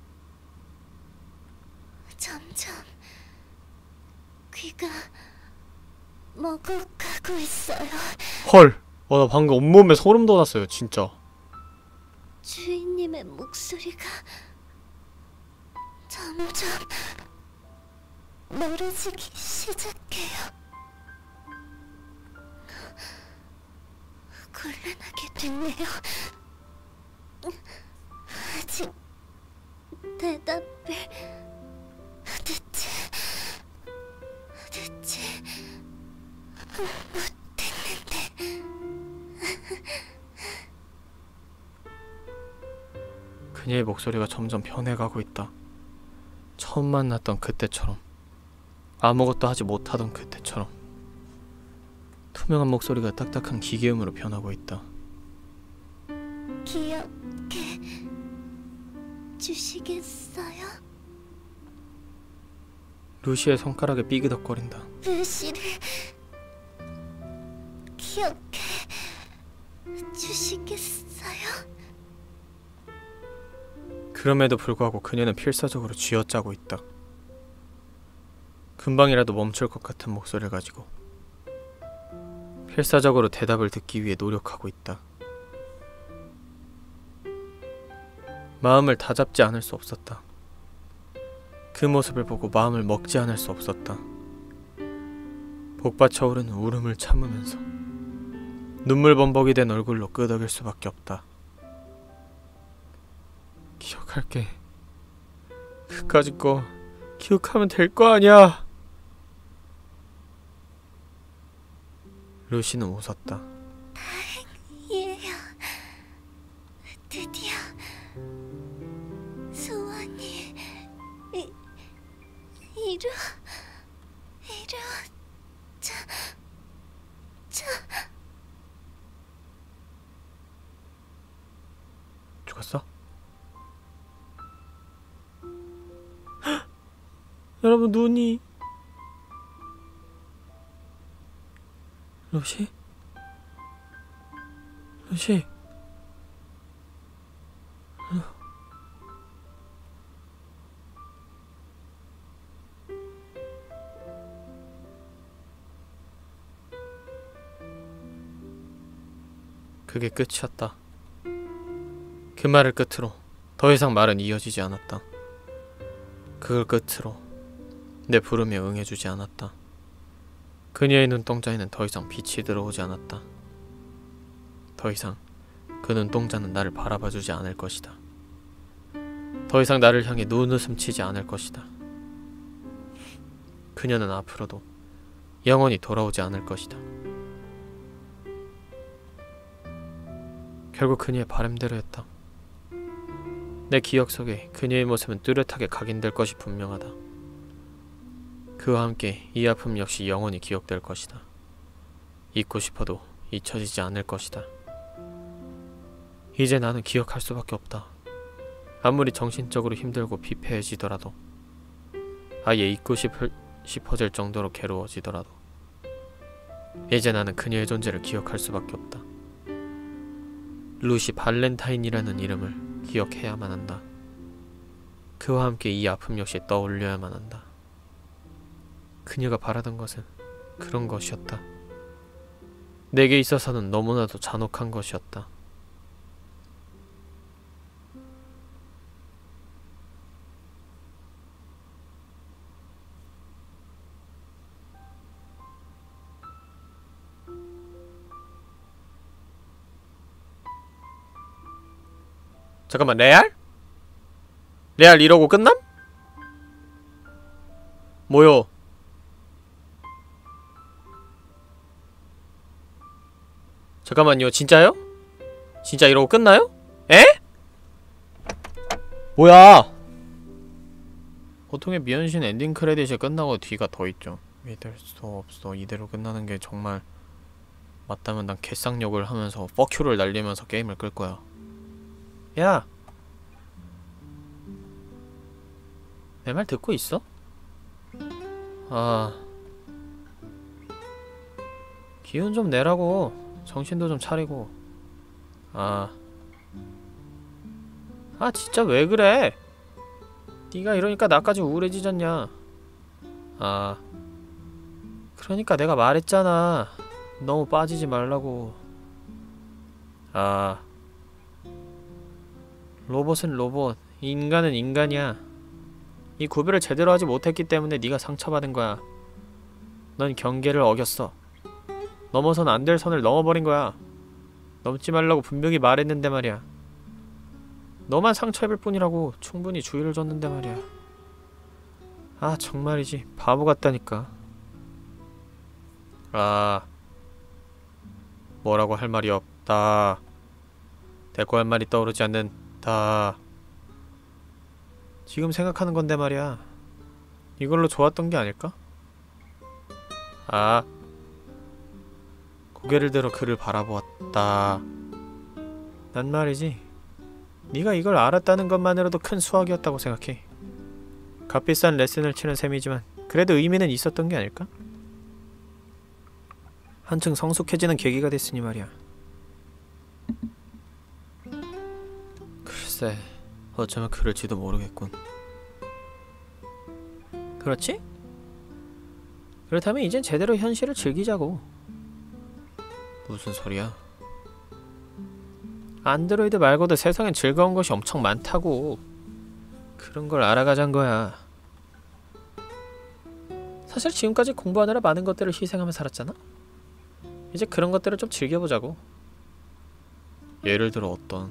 Speaker 1: 점점 귀가 먹어가고 있어요.
Speaker 2: 헐! 나 방금 온몸에 소름 돋았어요, 진짜.
Speaker 1: 주인님의 목소리가 점점 멀어지기 시작해요. 곤란하게 됐네요. 아직 대답을 듣지 못했는데.
Speaker 2: 그녀의 목소리가 점점 변해가고 있다. 처음 만났던 그때처럼, 아무것도 하지 못하던 그때처럼. 투명한 목소리가 딱딱한 기계음으로 변하고 있다.
Speaker 1: 기억해 주시겠어요?
Speaker 2: 루시의 손가락에 삐그덕거린다.
Speaker 1: 루시를 기억해 주시겠어요?
Speaker 2: 그럼에도 불구하고 그녀는 필사적으로 쥐어짜고 있다. 금방이라도 멈출 것 같은 목소리를 가지고 필사적으로 대답을 듣기 위해 노력하고 있다. 마음을 다잡지 않을 수 없었다. 그 모습을 보고 마음을 먹지 않을 수 없었다. 복받쳐오르는 울음을 참으면서 눈물 범벅이 된 얼굴로 끄덕일 수밖에 없다. 기억할게. 그까짓 거 기억하면 될 거 아니야. 루시는 웃었다.
Speaker 1: 다행이에요. 드디어 소원이
Speaker 2: 죽었어? 여러분, 눈이. 루시? 루시? 그게 끝이었다. 그 말을 끝으로 더 이상 말은 이어지지 않았다. 그걸 끝으로 내 부름에 응해주지 않았다. 그녀의 눈동자에는 더 이상 빛이 들어오지 않았다. 더 이상 그 눈동자는 나를 바라봐주지 않을 것이다. 더 이상 나를 향해 눈웃음 치지 않을 것이다. 그녀는 앞으로도 영원히 돌아오지 않을 것이다. 결국 그녀의 바람대로였다. 내 기억 속에 그녀의 모습은 뚜렷하게 각인될 것이 분명하다. 그와 함께 이 아픔 역시 영원히 기억될 것이다. 잊고 싶어도 잊혀지지 않을 것이다. 이제 나는 기억할 수밖에 없다. 아무리 정신적으로 힘들고 피폐해지더라도, 아예 잊고 싶어질 정도로 괴로워지더라도 이제 나는 그녀의 존재를 기억할 수밖에 없다. 루시 발렌타인이라는 이름을 기억해야만 한다. 그와 함께 이 아픔 역시 떠올려야만 한다. 그녀가 바라던 것은 그런 것이었다. 내게 있어서는 너무나도 잔혹한 것이었다.
Speaker 4: 잠깐만, 레알? 레알 이러고 끝남? 뭐요? 잠깐만요, 진짜요? 진짜 이러고 끝나요? 에? 뭐야?
Speaker 2: 보통의 미연신 엔딩 크레딧이 끝나고 뒤가 더 있죠. 믿을 수 없어. 이대로 끝나는 게 정말 맞다면 난 개쌍욕을 하면서 퍽큐를 날리면서 게임을 끌 거야. 야! 내 말 듣고 있어? 아... 기운 좀 내라고. 정신도 좀 차리고. 아... 진짜 왜 그래? 네가 이러니까 나까지 우울해지잖냐. 아... 그러니까 내가 말했잖아. 너무 빠지지 말라고. 아... 로봇은 로봇, 인간은 인간이야. 이 구별을 제대로 하지 못했기 때문에 네가 상처받은 거야. 넌 경계를 어겼어. 넘어선 안 될 선을 넘어버린 거야. 넘지 말라고 분명히 말했는데 말이야. 너만 상처 입을 뿐이라고 충분히 주의를 줬는데 말이야. 아, 정말이지. 바보 같다니까. 아... 뭐라고 할 말이 없다. 대꾸 할 말이 떠오르지 않는다. 지금 생각하는 건데 말이야. 이걸로 좋았던 게 아닐까? 아... 고개를 들어 그를 바라보았다. 난 말이지, 네가 이걸 알았다는 것만으로도 큰 수확이었다고 생각해. 값비싼 레슨을 치는 셈이지만 그래도 의미는 있었던 게 아닐까? 한층 성숙해지는 계기가 됐으니 말이야. 글쎄, 어쩌면 그럴지도 모르겠군. 그렇지? 그렇다면 이젠 제대로 현실을 즐기자고. 무슨 소리야? 안드로이드 말고도 세상엔 즐거운 것이 엄청 많다고. 그런 걸 알아가잔 거야. 사실 지금까지 공부하느라 많은 것들을 희생하며 살았잖아? 이제 그런 것들을 좀 즐겨보자고. 예를 들어 어떤?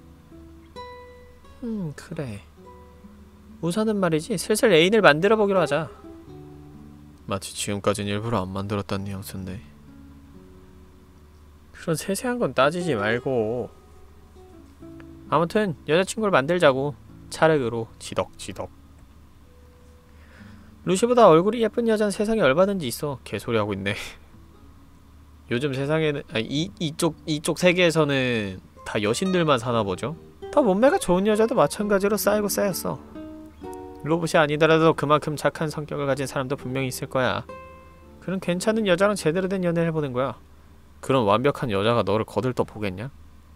Speaker 2: 그래. 우선은 말이지, 슬슬 애인을 만들어보기로 하자. 마치 지금까진 일부러 안 만들었다는 뉘앙스인데. 그런 세세한 건 따지지 말고. 아무튼 여자친구를 만들자고. 차례로 지덕지덕. 루시보다 얼굴이 예쁜 여잔 세상에 얼마든지 있어. 개소리하고 있네. 요즘 세상에는 이쪽 세계에서는 다 여신들만 사나보죠. 더 몸매가 좋은 여자도 마찬가지로 쌓이고 쌓였어. 로봇이 아니더라도 그만큼 착한 성격을 가진 사람도 분명히 있을 거야. 그런 괜찮은 여자랑 제대로 된 연애를 해보는 거야. 그런 완벽한 여자가 너를 거들떠 보겠냐?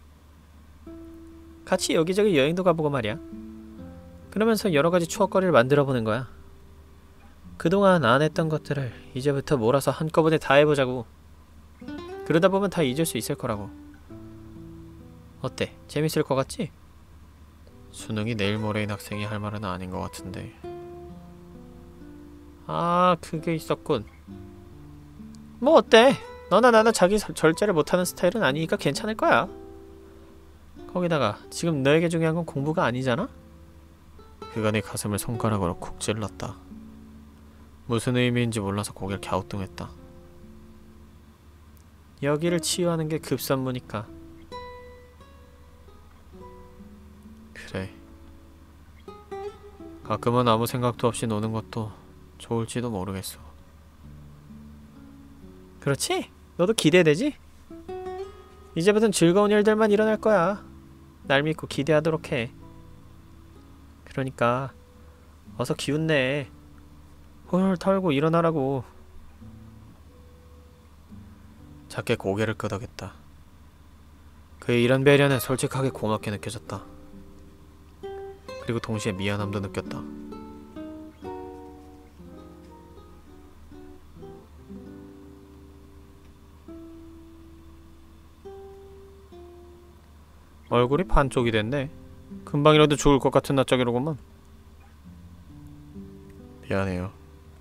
Speaker 2: 같이 여기저기 여행도 가보고 말이야. 그러면서 여러가지 추억거리를 만들어보는 거야. 그동안 안 했던 것들을 이제부터 몰아서 한꺼번에 다 해보자고. 그러다 보면 다 잊을 수 있을 거라고.
Speaker 4: 어때? 재밌을 것 같지?
Speaker 3: 수능이 내일 모레인 학생이 할 말은 아닌 것 같은데.
Speaker 4: 아, 그게 있었군. 뭐 어때? 너나 나나 자기 절제를 못하는 스타일은 아니니까 괜찮을 거야. 거기다가 지금 너에게 중요한 건 공부가 아니잖아?
Speaker 3: 그가 내 가슴을 손가락으로 쿡 찔렀다. 무슨 의미인지 몰라서 고개를 갸우뚱했다.
Speaker 4: 여기를 치유하는 게 급선무니까.
Speaker 3: 그래. 가끔은 아무 생각도 없이 노는 것도 좋을지도 모르겠어.
Speaker 4: 그렇지? 너도 기대되지? 이제부턴 즐거운 일들만 일어날 거야. 날 믿고 기대하도록 해. 그러니까 어서 기운내. 홀홀 털고 일어나라고.
Speaker 3: 작게 고개를 끄덕였다. 그의 이런 배려는 솔직하게 고맙게 느껴졌다. 그리고 동시에 미안함도 느꼈다.
Speaker 4: 얼굴이 반쪽이 됐네. 금방이라도 죽을 것 같은 낯짝이로구만.
Speaker 3: 미안해요.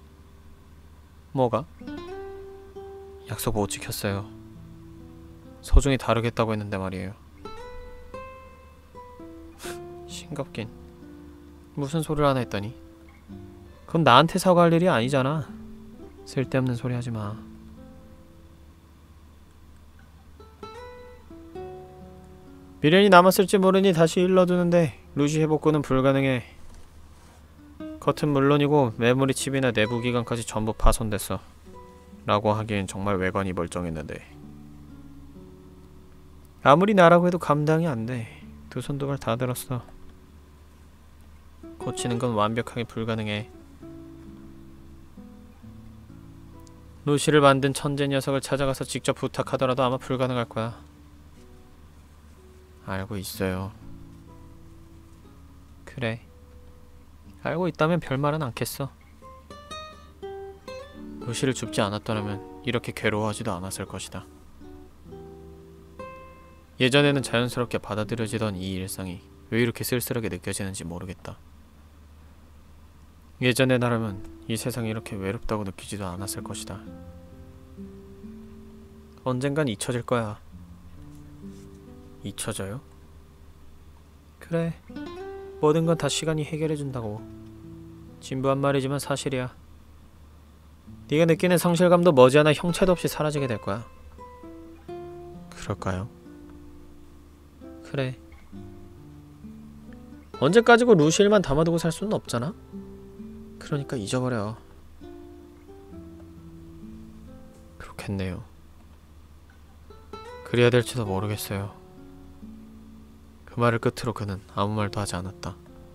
Speaker 4: 뭐가?
Speaker 3: 약속 못 지켰어요. 소중히 다루겠다고 했는데 말이에요.
Speaker 4: 싱겁긴. 무슨 소리를 하나 했더니? 그건 나한테 사과할 일이 아니잖아. 쓸데없는 소리 하지마. 미련이 남았을지 모르니 다시 일러두는데 루시 회복구는 불가능해. 겉은 물론이고 메모리 칩이나 내부 기관까지 전부 파손됐어.
Speaker 3: 라고 하기엔 정말 외관이 멀쩡했는데.
Speaker 4: 아무리 나라고 해도 감당이 안 돼. 두 손 두 발 다 들었어. 고치는 건 완벽하게 불가능해. 루시를 만든 천재 녀석을 찾아가서 직접 부탁하더라도 아마 불가능할 거야.
Speaker 3: 알고 있어요.
Speaker 4: 그래. 알고 있다면 별말은 않겠어.
Speaker 3: 루시를 줍지 않았더라면 이렇게 괴로워하지도 않았을 것이다. 예전에는 자연스럽게 받아들여지던 이 일상이 왜 이렇게 쓸쓸하게 느껴지는지 모르겠다. 예전의 나라면 이 세상이 이렇게 외롭다고 느끼지도 않았을 것이다.
Speaker 4: 언젠간 잊혀질 거야.
Speaker 3: 잊혀져요?
Speaker 4: 그래. 모든 건 다 시간이 해결해준다고. 진부한 말이지만 사실이야. 네가 느끼는 상실감도 머지않아 형체도 없이 사라지게 될 거야.
Speaker 3: 그럴까요?
Speaker 4: 그래. 언제까지고 루시일만 담아두고 살 수는 없잖아? 그러니까 잊어버려.
Speaker 3: 그렇겠네요. 그래야 될지도 모르겠어요. 그 말을 끝으로 그는 아무 말도 하지 않았다.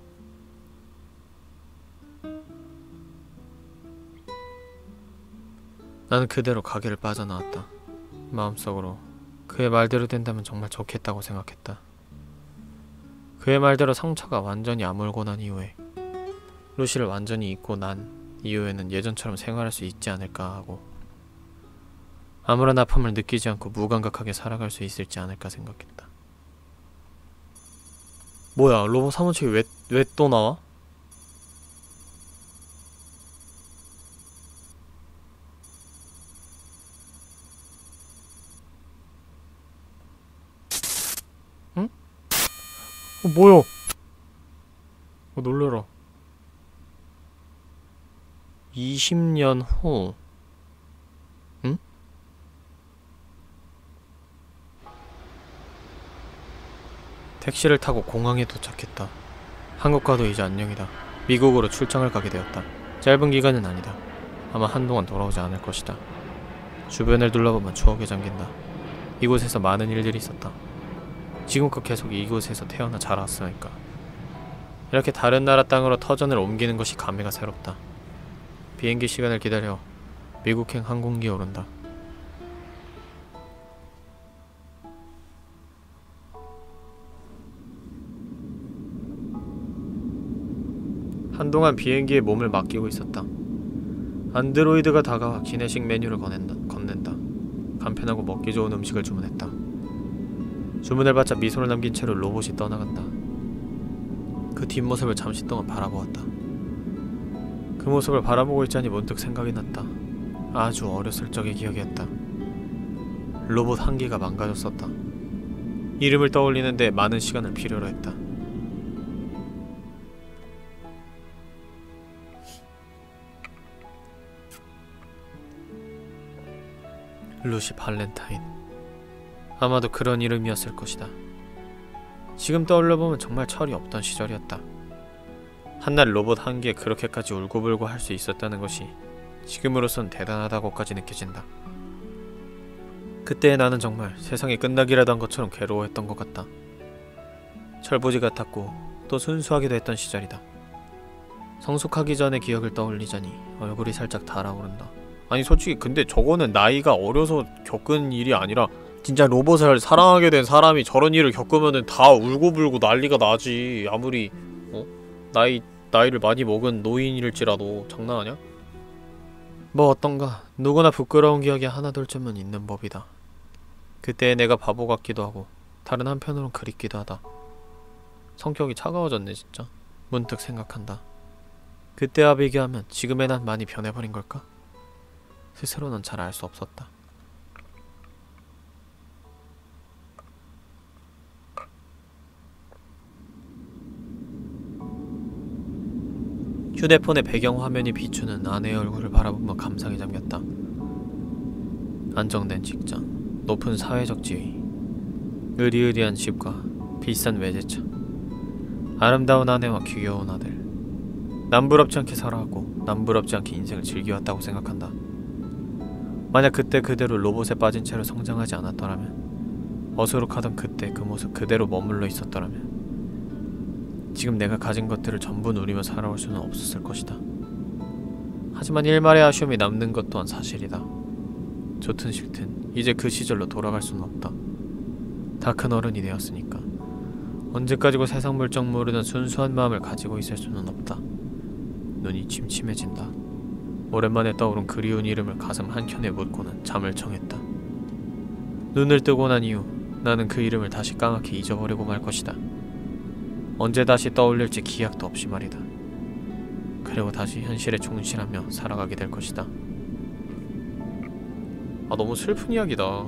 Speaker 3: 나는 그대로 가게를 빠져나왔다. 마음속으로 그의 말대로 된다면 정말 좋겠다고 생각했다. 그의 말대로 상처가 완전히 아물고 난 이후에, 루시를 완전히 잊고 난 이후에는 예전처럼 생활할 수 있지 않을까 하고, 아무런 아픔을 느끼지 않고 무감각하게 살아갈 수 있을지 않을까 생각했다.
Speaker 4: 뭐야, 로봇 사무책이 왜 또 나와? 응? 뭐야? 놀래라. 20년 후. 응?
Speaker 3: 택시를 타고 공항에 도착했다. 한국과도 이제 안녕이다. 미국으로 출장을 가게 되었다. 짧은 기간은 아니다. 아마 한동안 돌아오지 않을 것이다. 주변을 둘러보면 추억에 잠긴다. 이곳에서 많은 일들이 있었다. 지금껏 계속 이곳에서 태어나 자랐으니까. 이렇게 다른 나라 땅으로 터전을 옮기는 것이 감회가 새롭다. 비행기 시간을 기다려 미국행 항공기에 오른다. 한동안 비행기에 몸을 맡기고 있었다. 안드로이드가 다가와 기내식 메뉴를 건넨다. 간편하고 먹기 좋은 음식을 주문했다.
Speaker 2: 주문을 받자 미소를 남긴 채로 로봇이 떠나간다. 그 뒷모습을 잠시 동안 바라보았다. 그 모습을 바라보고 있자니 문득 생각이 났다. 아주 어렸을 적의 기억이었다. 로봇 한 개가 망가졌었다. 이름을 떠올리는데 많은 시간을 필요로 했다. 루시 발렌타인. 아마도 그런 이름이었을 것이다. 지금 떠올려보면 정말 철이 없던 시절이었다. 한날 로봇 한 개에 그렇게까지 울고불고 할 수 있었다는 것이 지금으로선 대단하다고까지 느껴진다. 그때의 나는 정말 세상이 끝나기라도 한 것처럼 괴로워했던 것 같다. 철부지 같았고 또 순수하기도 했던 시절이다. 성숙하기 전의 기억을 떠올리자니 얼굴이 살짝 달아오른다. 아니 솔직히 근데 저거는 나이가 어려서 겪은 일이 아니라 진짜 로봇을 사랑하게 된 사람이 저런 일을 겪으면은 다 울고불고 난리가 나지. 아무리 나이를 많이 먹은 노인일지라도. 장난하냐? 뭐 어떤가 누구나 부끄러운 기억이 하나둘쯤은 있는 법이다. 그때의 내가 바보 같기도 하고 다른 한편으론 그립기도 하다. 성격이 차가워졌네 진짜. 문득 생각한다. 그때와 비교하면 지금의 난 많이 변해버린 걸까? 스스로는 잘 알 수 없었다. 휴대폰의 배경화면이 비추는 아내의 얼굴을 바라보며 감상에 잠겼다. 안정된 직장, 높은 사회적 지위, 으리으리한 집과 비싼 외제차, 아름다운 아내와 귀여운 아들. 남부럽지 않게 살아왔고 남부럽지 않게 인생을 즐겨왔다고 생각한다. 만약 그때 그대로 로봇에 빠진 채로 성장하지 않았더라면, 어수룩하던 그때 그 모습 그대로 머물러 있었더라면 지금 내가 가진 것들을 전부 누리며 살아올 수는 없었을 것이다. 하지만 일말의 아쉬움이 남는 것 또한 사실이다. 좋든 싫든 이제 그 시절로 돌아갈 수는 없다. 다 큰 어른이 되었으니까. 언제까지고 세상 물정 모르는 순수한 마음을 가지고 있을 수는 없다. 눈이 침침해진다. 오랜만에 떠오른 그리운 이름을 가슴 한켠에 묻고는 잠을 청했다. 눈을 뜨고 난 이후 나는 그 이름을 다시 까맣게 잊어버리고 말 것이다. 언제 다시 떠올릴지 기약도 없이 말이다. 그리고 다시 현실에 충실하며 살아가게 될 것이다. 아, 너무 슬픈 이야기다.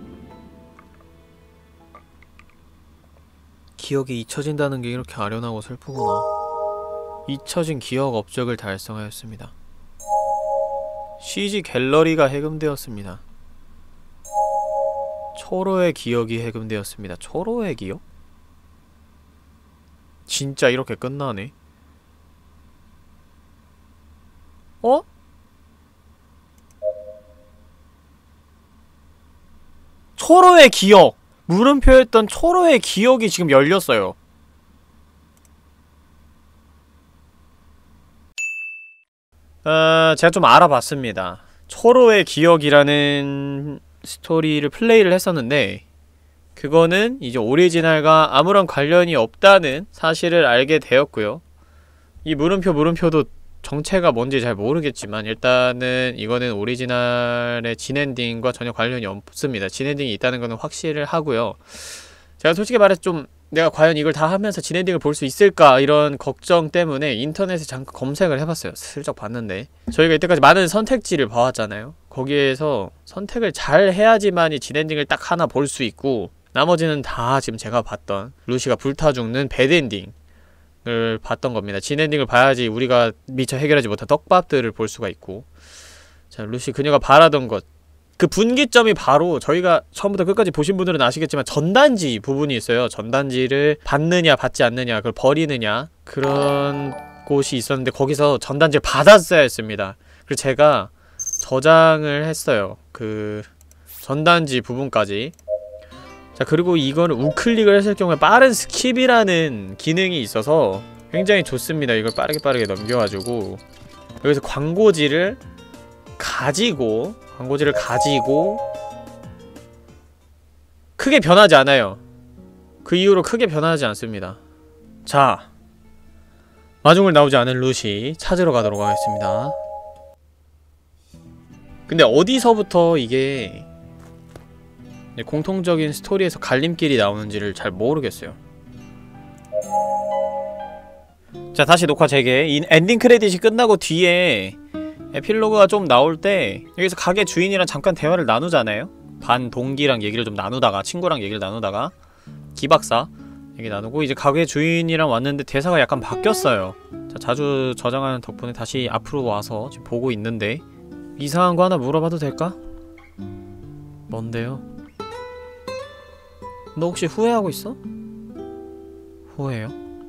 Speaker 2: 기억이 잊혀진다는 게 이렇게 아련하고 슬프구나. 잊혀진 기억 업적을 달성하였습니다. CG 갤러리가 해금되었습니다. 초로의 기억이 해금되었습니다. 초로의 기억? 진짜 이렇게 끝나네? 어? 초로의 기억! 물음표였던 초로의 기억이 지금 열렸어요. 제가 좀 알아봤습니다. 초로의 기억이라는 스토리를 플레이를 했었는데 그거는 이제 오리지널과 아무런 관련이 없다는 사실을 알게 되었고요. 이 물음표도 정체가 뭔지 잘 모르겠지만 일단은 이거는 오리지널의 진엔딩과 전혀 관련이 없습니다. 진엔딩이 있다는 거는 확실을 하고요. 제가 솔직히 말해서 좀 내가 과연 이걸 다 하면서 진엔딩을 볼 수 있을까 이런 걱정 때문에 인터넷에 잠깐 검색을 해봤어요. 슬쩍 봤는데 저희가 이때까지 많은 선택지를 봐왔잖아요. 거기에서 선택을 잘 해야지만이 진엔딩을 딱 하나 볼 수 있고 나머지는 다 지금 제가 봤던 루시가 불타 죽는 배드엔딩을 봤던 겁니다. 진엔딩을 봐야지 우리가 미처 해결하지 못한 떡밥들을 볼 수가 있고. 자, 루시 그녀가 바라던 것, 그 분기점이 바로 저희가 처음부터 끝까지 보신 분들은 아시겠지만 전단지 부분이 있어요. 전단지를 받느냐 받지 않느냐, 그걸 버리느냐, 그런 곳이 있었는데 거기서 전단지를 받았어야 했습니다. 그래서 제가 저장을 했어요. 그 전단지 부분까지. 자, 그리고 이거는 우클릭을 했을 경우에 빠른 스킵이라는 기능이 있어서 굉장히 좋습니다. 이걸 빠르게 넘겨가지고 여기서 광고지를 가지고 크게 변하지 않아요. 그 이후로 크게 변하지 않습니다. 자, 마중을 나오지 않은 루시 찾으러 가도록 하겠습니다. 근데 어디서부터 이게 공통적인 스토리에서 갈림길이 나오는지를 잘 모르겠어요. 자, 다시 녹화 재개. 이 엔딩 크레딧이 끝나고 뒤에 에필로그가 좀 나올 때 여기서 가게 주인이랑 잠깐 대화를 나누잖아요. 반 동기랑 얘기를 좀 나누다가, 친구랑 얘기를 나누다가 기박사 얘기 나누고, 이제 가게 주인이랑 왔는데 대사가 약간 바뀌었어요. 자, 자주 저장하는 덕분에 다시 앞으로 와서 지금 보고 있는데, 이상한 거 하나 물어봐도 될까? 뭔데요? 너 혹시 후회하고 있어? 후회요?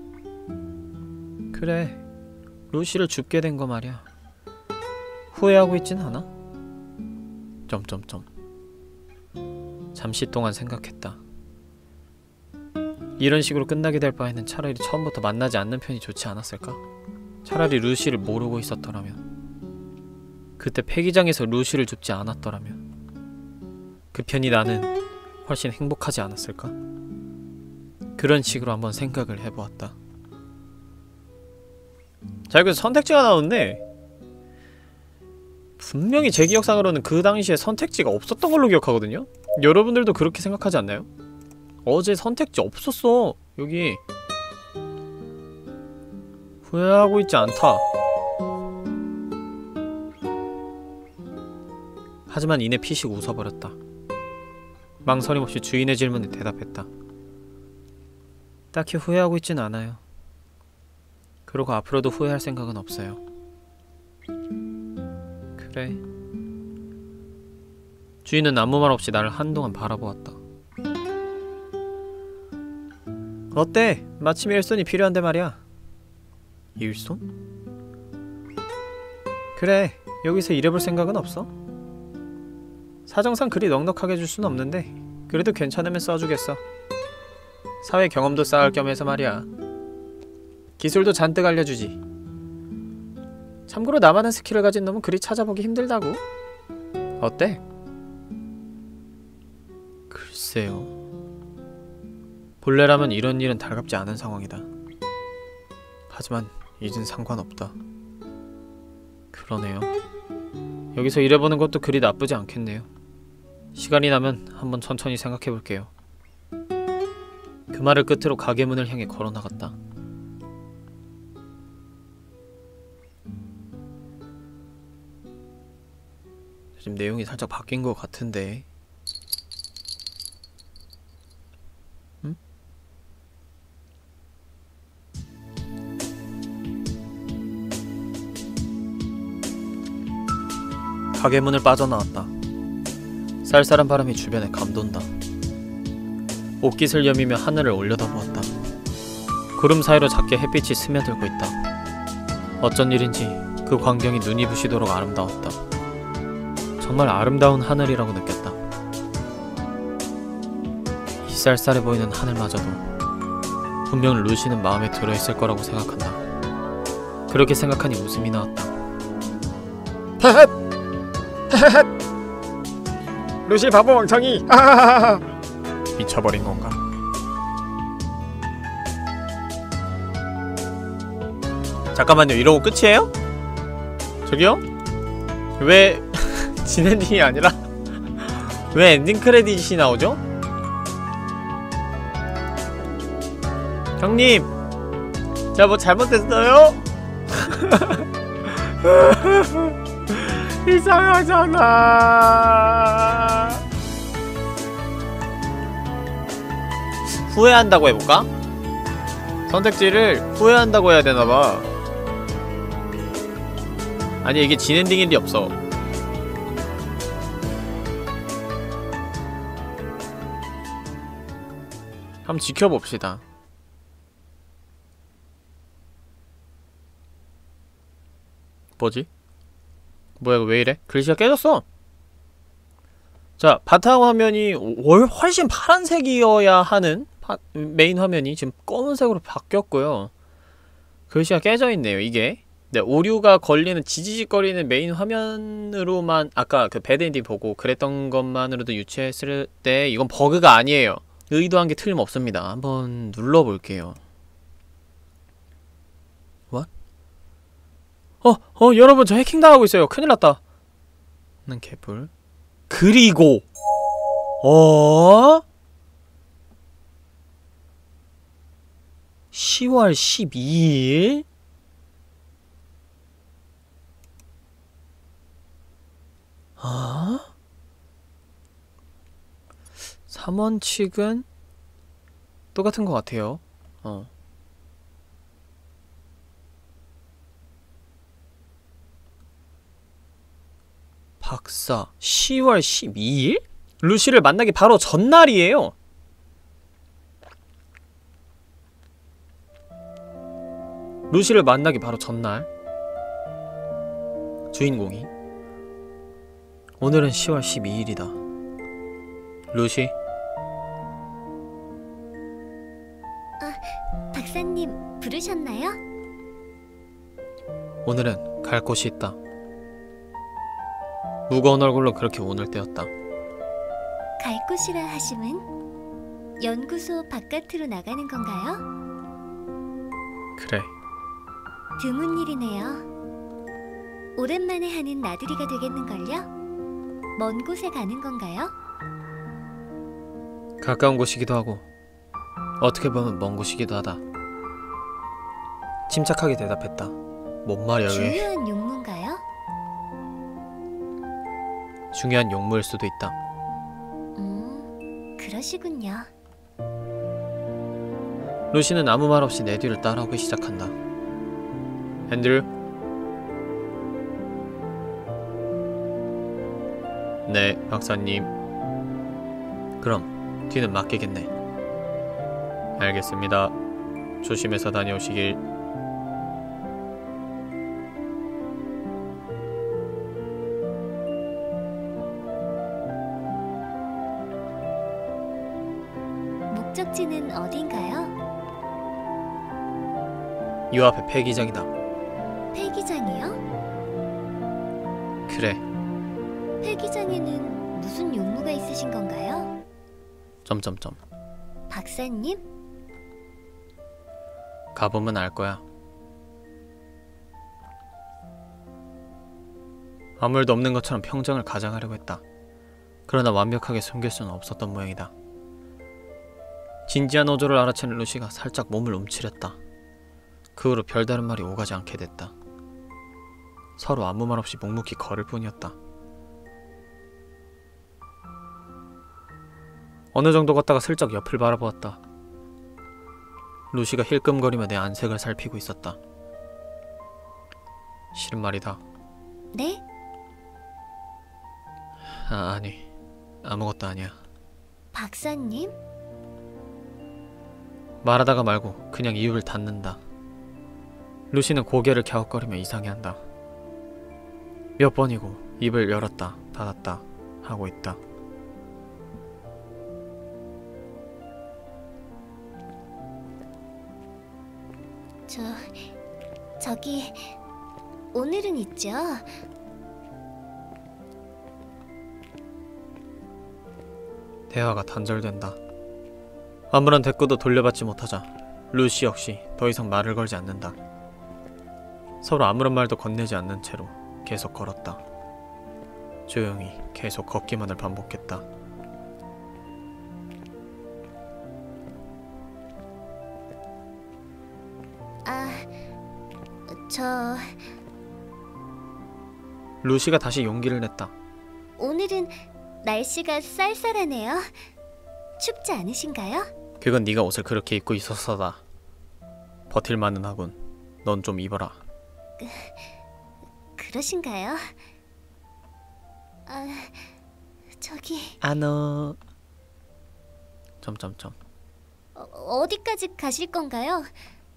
Speaker 2: 그래, 루시를 줍게 된 거 말이야. 후회하고 있진 않아? 점점점. 잠시 동안 생각했다. 이런 식으로 끝나게 될 바에는 차라리 처음부터 만나지 않는 편이 좋지 않았을까? 차라리 루시를 모르고 있었더라면, 그때 폐기장에서 루시를 줍지 않았더라면 그 편이 나는 훨씬 행복하지 않았을까? 그런 식으로 한번 생각을 해보았다. 자, 여기서 선택지가 나오는데 분명히 제 기억상으로는 그 당시에 선택지가 없었던 걸로 기억하거든요? 여러분들도 그렇게 생각하지 않나요? 어제 선택지 없었어. 여기 후회하고 있지 않다. 하지만 이내 피식 웃어버렸다. 망설임 없이 주인의 질문에 대답했다. 딱히 후회하고 있진 않아요. 그러고 앞으로도 후회할 생각은 없어요. 그래. 주인은 아무 말 없이 나를 한동안 바라보았다. 어때? 마침 일손이 필요한데 말이야. 일손? 그래, 여기서 일해볼 생각은 없어? 사정상 그리 넉넉하게 줄 순 없는데 그래도 괜찮으면 써주겠어. 사회 경험도 쌓을 겸해서 말이야. 기술도 잔뜩 알려주지. 참고로 나만한 스킬을 가진 놈은 그리 찾아보기 힘들다고. 어때? 글쎄요. 본래라면 이런 일은 달갑지 않은 상황이다. 하지만 이젠 상관없다. 그러네요. 여기서 일해보는 것도 그리 나쁘지 않겠네요. 시간이 나면 한번 천천히 생각해볼게요. 그 말을 끝으로 가게 문을 향해 걸어나갔다. 지금 내용이 살짝 바뀐 것 같은데. 응? 가게 문을 빠져나왔다. 쌀쌀한 바람이 주변에 감돈다. 옷깃을 여미며 하늘을 올려다보았다. 구름 사이로 작게 햇빛이 스며들고 있다. 어쩐 일인지 그 광경이 눈이 부시도록 아름다웠다. 정말 아름다운 하늘이라고 느꼈다. 이 쌀쌀해 보이는 하늘마저도 분명 루시는 마음에 들어있을 거라고 생각한다. 그렇게 생각하니 웃음이 나왔다.
Speaker 3: 루시 바보 멍청이! 미쳐버린 건가?
Speaker 2: 잠깐만요, 이러고 끝이에요? 저기요? 왜 진엔딩이 아니라 왜 엔딩 크레딧이 나오죠? 형님! 제가 뭐 잘못했어요? 이상하잖아. 후회한다고 해볼까? 선택지를 후회한다고 해야 되나봐. 아니, 이게 진엔딩일 리 없어. 한번 지켜봅시다. 뭐지? 뭐야, 이거 왜 이래? 글씨가 깨졌어! 자, 바탕화면이 훨씬 파란색이어야 하는 메인 화면이 지금 검은색으로 바뀌었고요. 글씨가 깨져있네요, 이게. 네, 오류가 걸리는, 지지직거리는 메인 화면으로만 아까 그 배드엔딩 보고 그랬던 것만으로도 유추했을 때 이건 버그가 아니에요. 의도한 게 틀림없습니다. 한번 눌러볼게요. What? 여러분, 저 해킹당하고 있어요. 큰일 났다. 는 개뿔. 그리고 어? 10월 12일? 어? 3원 측은 똑같은 것 같아요. 박사 10월 12일? 루시를 만나기 바로 전날이에요. 루시를 만나기 바로 전날 주인공이 오늘은 10월 12일이다. 루시?
Speaker 1: 박사님 부르셨나요?
Speaker 2: 오늘은 갈 곳이 있다. 무거운 얼굴로 그렇게 운을 떼었다.
Speaker 1: 갈 곳이라 하심은 연구소 바깥으로 나가는 건가요?
Speaker 2: 그래.
Speaker 1: 드문 일이네요. 오랜만에 하는 나들이가 되겠는걸요? 먼 곳에 가는 건가요?
Speaker 2: 가까운 곳이기도 하고 어떻게 보면 먼 곳이기도 하다. 침착하게 대답했다. 뭔 말이야 왜?
Speaker 1: 중요한 용무인가요?
Speaker 2: 중요한 용무일 수도 있다.
Speaker 1: 그러시군요.
Speaker 2: 루시는 아무 말 없이 내 뒤를 따라오기 시작한다. 앤드류? 네, 박사님. 그럼 뒤는 맡기겠네. 알겠습니다. 조심해서 다녀오시길.
Speaker 1: 목적지는 어딘가요?
Speaker 2: 요 앞에 폐기장이다.
Speaker 1: 폐기장이요?
Speaker 2: 그래.
Speaker 1: 폐기장에는 무슨 용무가 있으신 건가요?
Speaker 2: 점점점.
Speaker 1: 박사님?
Speaker 2: 가보면 알 거야. 아무 일도 없는 것처럼 평정을 가장하려고 했다. 그러나 완벽하게 숨길 수는 없었던 모양이다. 진지한 어조를 알아채는 루시가 살짝 몸을 움츠렸다. 그 후로 별다른 말이 오가지 않게 됐다. 서로 아무 말 없이 묵묵히 걸을 뿐이었다. 어느 정도 걷다가 슬쩍 옆을 바라보았다. 루시가 힐끔거리며 내 안색을 살피고 있었다. 싫은 말이다.
Speaker 1: 네?
Speaker 2: 아니, 아무것도 아니야.
Speaker 1: 박사님?
Speaker 2: 말하다가 말고 그냥 이유를 닫는다. 루시는 고개를 갸웃거리며 이상해한다. 몇 번이고 입을 열었다 닫았다 하고 있다.
Speaker 1: 저기 오늘은 있죠?
Speaker 2: 대화가 단절된다. 아무런 대꾸도 돌려받지 못하자 루시 역시 더 이상 말을 걸지 않는다. 서로 아무런 말도 건네지 않는 채로 계속 걸었다. 조용히 계속 걷기만을 반복했다. 루시가 다시 용기를 냈다.
Speaker 1: 오늘은 날씨가 쌀쌀하네요. 춥지 않으신가요?
Speaker 2: 그건 네가 옷을 그렇게 입고 있었어다. 버틸만은 하군. 넌 좀 입어라.
Speaker 1: 그러신가요? 저기
Speaker 2: 아노... 점점점.
Speaker 1: 어디까지 가실 건가요?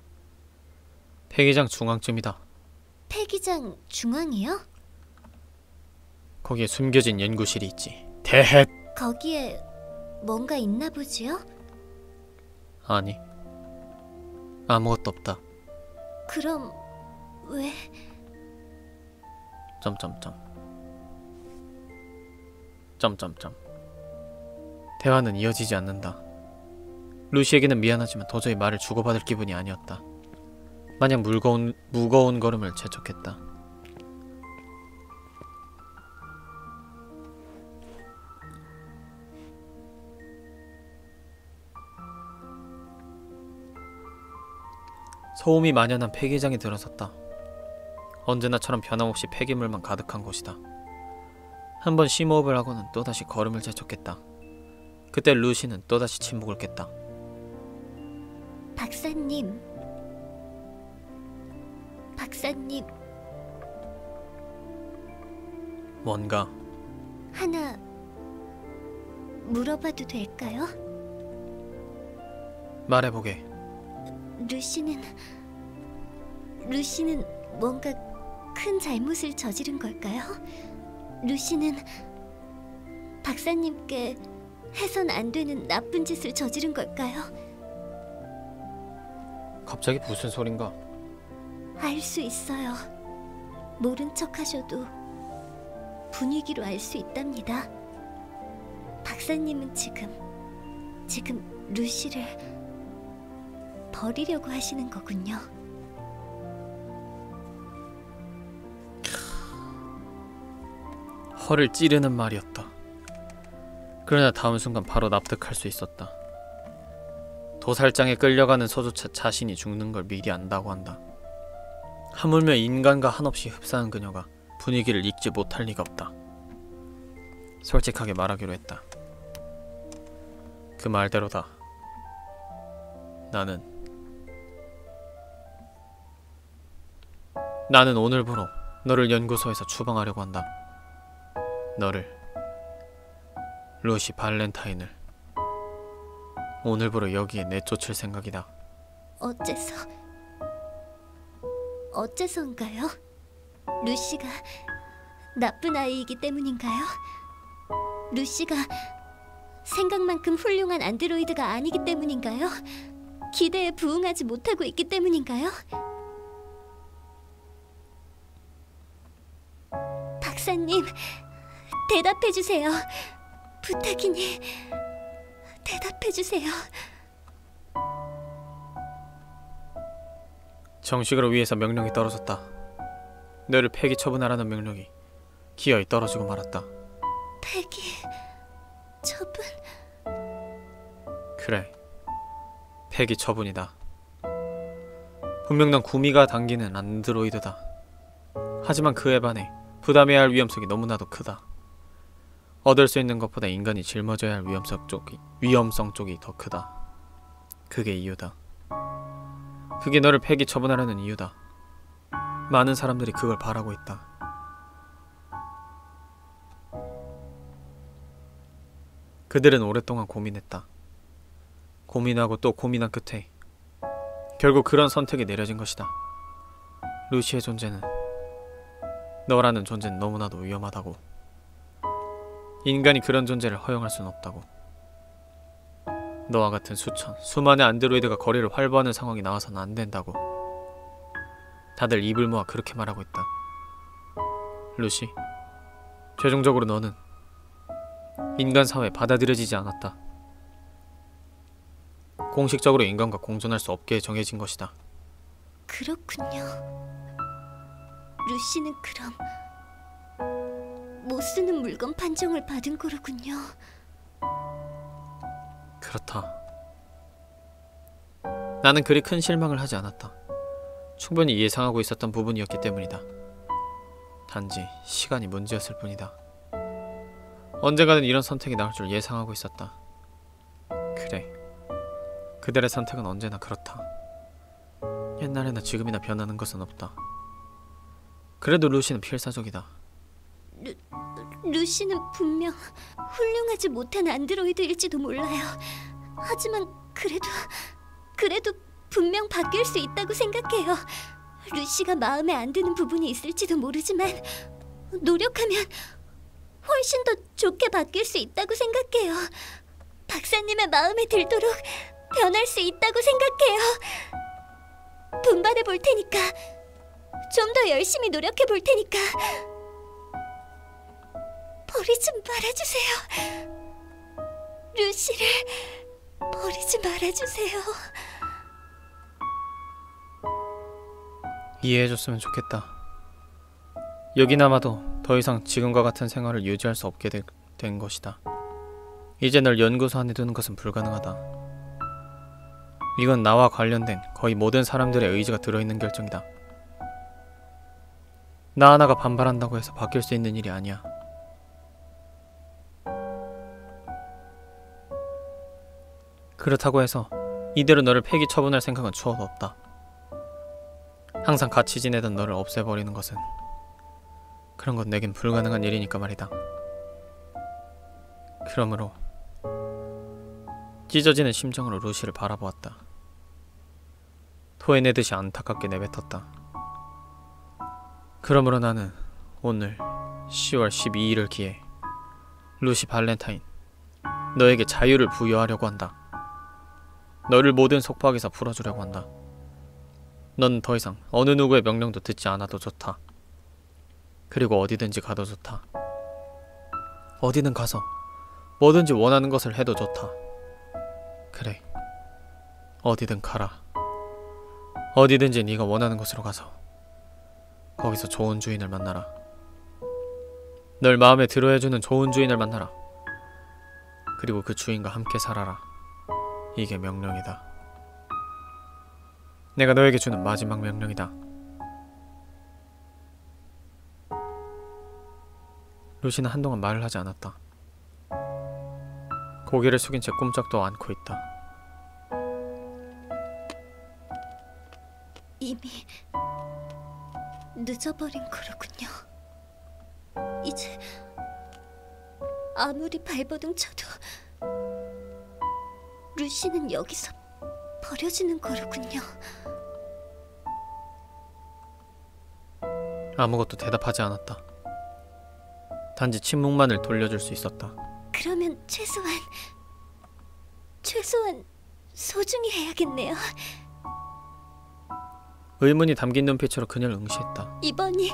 Speaker 2: 폐기장 중앙쯤이다.
Speaker 1: 폐기장 중앙이요?
Speaker 2: 거기에 숨겨진 연구실이 있지. 대헷!
Speaker 1: 거기에 뭔가 있나 보지요?
Speaker 2: 아니, 아무것도 없다.
Speaker 1: 그럼 왜...
Speaker 2: 점점점. 점점점. 대화는 이어지지 않는다. 루시에게는 미안하지만 도저히 말을 주고받을 기분이 아니었다. 마냥 무거운 걸음을 재촉했다. 소음이 만연한 폐기장이 들어섰다. 언제나처럼 변함없이 폐기물만 가득한 곳이다. 한번 심호흡을 하고는 또다시 걸음을 재촉했다. 그때 루시는 또다시 침묵을 깼다.
Speaker 1: 박사님. 박사님,
Speaker 2: 뭔가
Speaker 1: 하나 물어봐도 될까요?
Speaker 2: 말해보게.
Speaker 1: 루시는 뭔가 큰 잘못을 저지른 걸까요? 루시는 박사님께 해선 안 되는 나쁜 짓을 저지른 걸까요?
Speaker 2: 갑자기 무슨 소린가?
Speaker 1: 알 수 있어요. 모른 척 하셔도 분위기로 알 수 있답니다. 박사님은 지금 루시를 버리려고 하시는 거군요.
Speaker 2: 허를 찌르는 말이었다. 그러나 다음 순간 바로 납득할 수 있었다. 도살장에 끌려가는 소조차 자신이 죽는 걸 미리 안다고 한다. 하물며 인간과 한없이 흡사한 그녀가 분위기를 읽지 못할 리가 없다. 솔직하게 말하기로 했다. 그 말대로다. 나는 오늘부로 너를 연구소에서 추방하려고 한다. 너를, 루시 발렌타인을 오늘부로 여기에 내쫓을 생각이다.
Speaker 1: 어째서인가요? 루시가 나쁜 아이이기 때문인가요? 루시가 생각만큼 훌륭한 안드로이드가 아니기 때문인가요? 기대에 부응하지 못하고 있기 때문인가요? 박사님, 대답해주세요. 부탁이니 대답해주세요.
Speaker 2: 정식으로 위에서 명령이 떨어졌다. 너를 폐기 처분하라는 명령이 기어이 떨어지고 말았다.
Speaker 1: 폐기 처분?
Speaker 2: 그래, 폐기 처분이다. 분명 넌 구미가 당기는 안드로이드다. 하지만 그에 반해 부담해야 할 위험성이 너무나도 크다. 얻을 수 있는 것보다 인간이 짊어져야 할 위험성 쪽이 더 크다. 그게 이유다. 그게 너를 폐기 처분하려는 이유다. 많은 사람들이 그걸 바라고 있다. 그들은 오랫동안 고민했다. 고민하고 또 고민한 끝에 결국 그런 선택이 내려진 것이다. 루시의 존재는, 너라는 존재는 너무나도 위험하다고. 인간이 그런 존재를 허용할 수는 없다고. 너와 같은 수많은 안드로이드가 거리를 활보하는 상황이 나와서는 안 된다고. 다들 입을 모아 그렇게 말하고 있다. 루시, 최종적으로 너는 인간 사회에 받아들여지지 않았다. 공식적으로 인간과 공존할 수 없게 정해진 것이다.
Speaker 1: 그렇군요. 루시는 그럼 못 쓰는 물건 판정을 받은 거로군요.
Speaker 2: 그렇다. 나는 그리 큰 실망을 하지 않았다. 충분히 예상하고 있었던 부분이었기 때문이다. 단지 시간이 문제였을 뿐이다. 언젠가는 이런 선택이 나올 줄 예상하고 있었다. 그래, 그들의 선택은 언제나 그렇다. 옛날에나 지금이나 변하는 것은 없다. 그래도 루시는 필사적이다.
Speaker 1: 루시는 분명 훌륭하지 못한 안드로이드일지도 몰라요. 하지만 그래도 분명 바뀔 수 있다고 생각해요. 루시가 마음에 안 드는 부분이 있을지도 모르지만 노력하면 훨씬 더 좋게 바뀔 수 있다고 생각해요. 박사님의 마음에 들도록 변할 수 있다고 생각해요. 분발해 볼 테니까, 좀 더 열심히 노력해 볼 테니까 버리지 말아주세요. 루시를 버리지 말아주세요.
Speaker 2: 이해해줬으면 좋겠다. 여기나마도 더 이상 지금과 같은 생활을 유지할 수 없게 된 것이다. 이제 널 연구소 안에 두는 것은 불가능하다. 이건 나와 관련된 거의 모든 사람들의 의지가 들어있는 결정이다. 나 하나가 반발한다고 해서 바뀔 수 있는 일이 아니야. 그렇다고 해서 이대로 너를 폐기 처분할 생각은 추워도 없다. 항상 같이 지내던 너를 없애버리는 것은 그런 건 내겐 불가능한 일이니까 말이다. 그러므로 찢어지는 심정으로 루시를 바라보았다. 토해내듯이 안타깝게 내뱉었다. 그러므로 나는 오늘 10월 12일을 기해 루시 발렌타인, 너에게 자유를 부여하려고 한다. 너를 모든 속박에서 풀어주려고 한다. 넌 더 이상 어느 누구의 명령도 듣지 않아도 좋다. 그리고 어디든지 가도 좋다. 어디든 가서 뭐든지 원하는 것을 해도 좋다. 그래, 어디든 가라. 어디든지 네가 원하는 곳으로 가서 거기서 좋은 주인을 만나라. 널 마음에 들어해주는 좋은 주인을 만나라. 그리고 그 주인과 함께 살아라. 이게 명령이다. 내가 너에게 주는 마지막 명령이다. 루시는 한동안 말을 하지 않았다. 고개를 숙인 채 꼼짝도 않고 있다.
Speaker 1: 이미 늦어버린 거로군요. 이제 아무리 발버둥 쳐도 루시는 여기서 버려지는 거로군요.
Speaker 2: 아무것도 대답하지 않았다. 단지 침묵만을 돌려줄 수 있었다.
Speaker 1: 그러면 최소한 소중히 해야겠네요.
Speaker 2: 의문이 담긴 눈빛으로 그녀를 응시했다.
Speaker 1: 이번이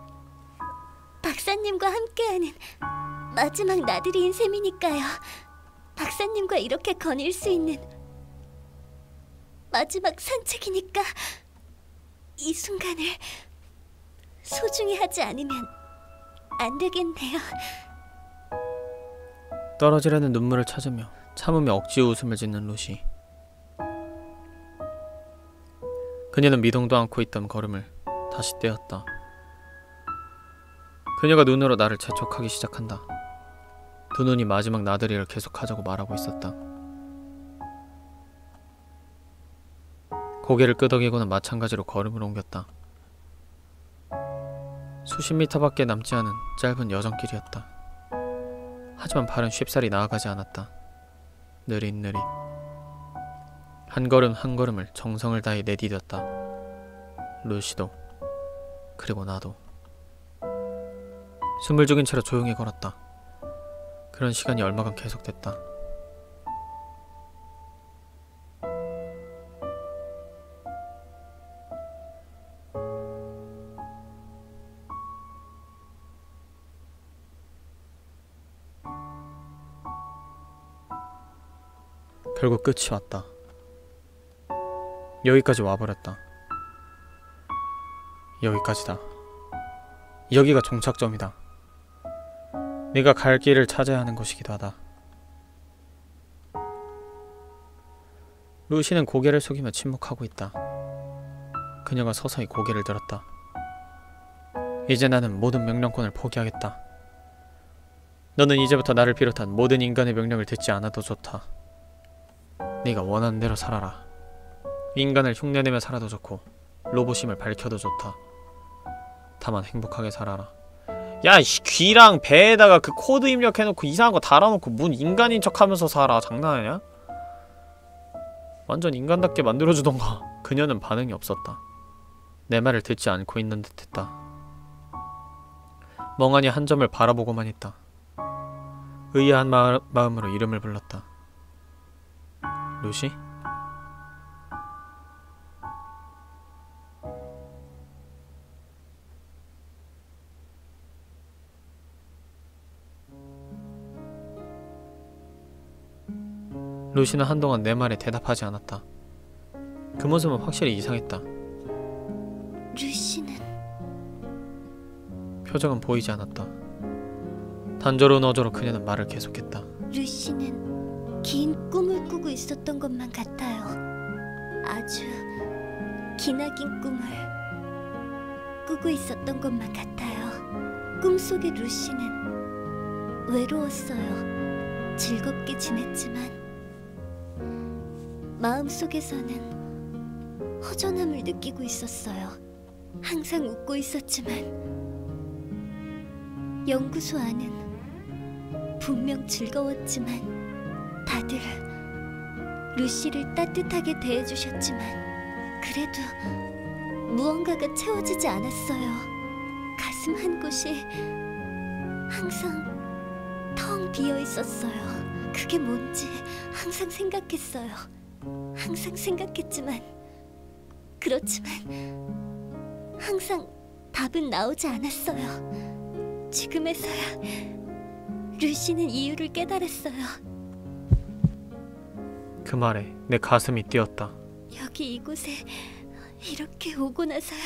Speaker 1: 박사님과 함께하는 마지막 나들이인 셈이니까요. 박사님과 이렇게 거닐 수 있는 마지막 산책이니까 이 순간을 소중히 하지 않으면 안 되겠네요.
Speaker 2: 떨어지려는 눈물을 찾으며 참으며 억지 웃음을 짓는 루시. 그녀는 미동도 않고 있던 걸음을 다시 떼었다. 그녀가 눈으로 나를 재촉하기 시작한다. 두 눈이 마지막 나들이를 계속하자고 말하고 있었다. 고개를 끄덕이고는 마찬가지로 걸음을 옮겼다. 수십 미터밖에 남지 않은 짧은 여정길이었다. 하지만 발은 쉽사리 나아가지 않았다. 느릿느릿 한 걸음 한 걸음을 정성을 다해 내디뎠다. 루시도 그리고 나도. 숨을 죽인 채로 조용히 걸었다. 그런 시간이 얼마간 계속됐다. 결국 끝이 왔다. 여기까지 와버렸다. 여기까지다. 여기가 종착점이다. 네가 갈 길을 찾아야 하는 곳이기도 하다. 루시는 고개를 숙이며 침묵하고 있다. 그녀가 서서히 고개를 들었다. 이제 나는 모든 명령권을 포기하겠다. 너는 이제부터 나를 비롯한 모든 인간의 명령을 듣지 않아도 좋다. 네가 원하는 대로 살아라. 인간을 흉내내며 살아도 좋고 로봇임을 밝혀도 좋다. 다만 행복하게 살아라. 야, 귀랑 배에다가 그 코드 입력해놓고 이상한 거 달아놓고 뭔 인간인 척하면서 살아. 장난하냐? 완전 인간답게 만들어주던가. 그녀는 반응이 없었다. 내 말을 듣지 않고 있는 듯했다. 멍하니 한 점을 바라보고만 있다. 의아한 마음으로 이름을 불렀다. 루시? 루시는 한동안 내 말에 대답하지 않았다. 그 모습은 확실히 이상했다.
Speaker 1: 루시는
Speaker 2: 표정은 보이지 않았다. 단조로운 어조로 그녀는 말을 계속했다.
Speaker 1: 루시는 긴 꿈을 꾸고 있었던 것만 같아요. 아주 기나긴 꿈을 꾸고 있었던 것만 같아요. 꿈속의 루시는 외로웠어요. 즐겁게 지냈지만 마음속에서는 허전함을 느끼고 있었어요. 항상 웃고 있었지만 연구소 안은 분명 즐거웠지만 다들 루시를 따뜻하게 대해주셨지만 그래도 무언가가 채워지지 않았어요. 가슴 한 곳이 항상 텅 비어 있었어요. 그게 뭔지 항상 생각했어요. 항상 생각했지만 그렇지만 항상 답은 나오지 않았어요. 지금에서야 루시는 이유를 깨달았어요.
Speaker 2: 그 말에 내 가슴이 뛰었다.
Speaker 1: 여기 이곳에 이렇게 오고 나서야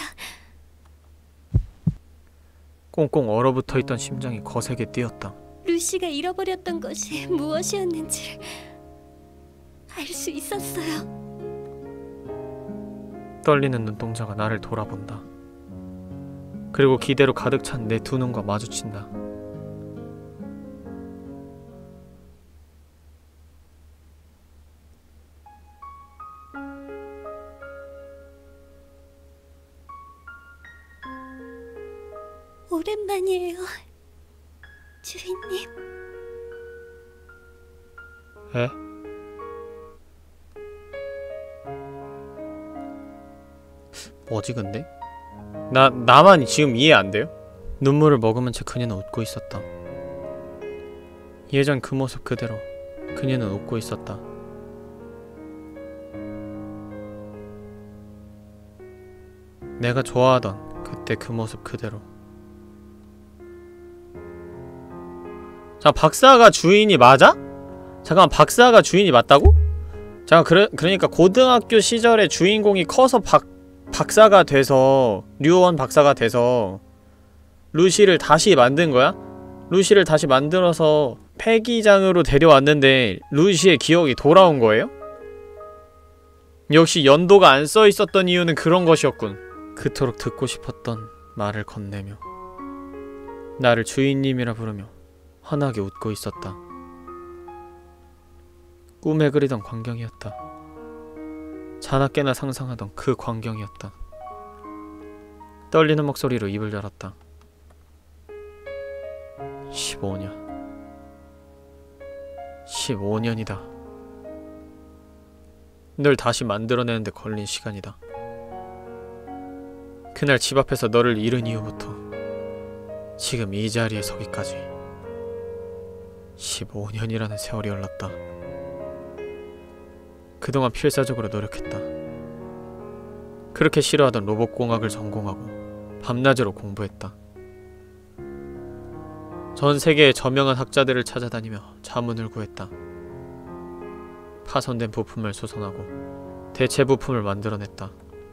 Speaker 2: 꽁꽁 얼어붙어 있던 심장이 거세게 뛰었다.
Speaker 1: 루시가 잃어버렸던 것이 무엇이었는지를 알 수 있었어요.
Speaker 2: 떨리는 눈동자가 나를 돌아본다. 그리고 기대로 가득 찬 내 두 눈과 마주친다.
Speaker 1: 오랜만이에요, 주인님.
Speaker 2: 에? 뭐지 근데? 나만 지금 이해 안 돼요? 눈물을 머금은 채 그녀는 웃고 있었다. 예전 그 모습 그대로 그녀는 웃고 있었다. 내가 좋아하던 그때 그 모습 그대로. 자, 박사가 주인이 맞아? 잠깐만, 박사가 주인이 맞다고? 잠깐, 그러니까 고등학교 시절에 주인공이 커서 박사가 돼서, 류원 박사가 돼서 루시를 다시 만든 거야? 루시를 다시 만들어서 폐기장으로 데려왔는데 루시의 기억이 돌아온 거예요? 역시 연도가 안 써있었던 이유는 그런 것이었군. 그토록 듣고 싶었던 말을 건네며 나를 주인님이라 부르며 환하게 웃고 있었다. 꿈에 그리던 광경이었다. 자나깨나 상상하던 그 광경이었다. 떨리는 목소리로 입을 열었다. 15년이다. 널 다시 만들어내는데 걸린 시간이다. 그날 집 앞에서 너를 잃은 이후부터 지금 이 자리에 서기까지 15년이라는 세월이 흘렀다. 그동안 필사적으로 노력했다. 그렇게 싫어하던 로봇공학을 전공하고 밤낮으로 공부했다. 전 세계의 저명한 학자들을 찾아다니며 자문을 구했다. 파손된 부품을 수선하고 대체 부품을 만들어냈다.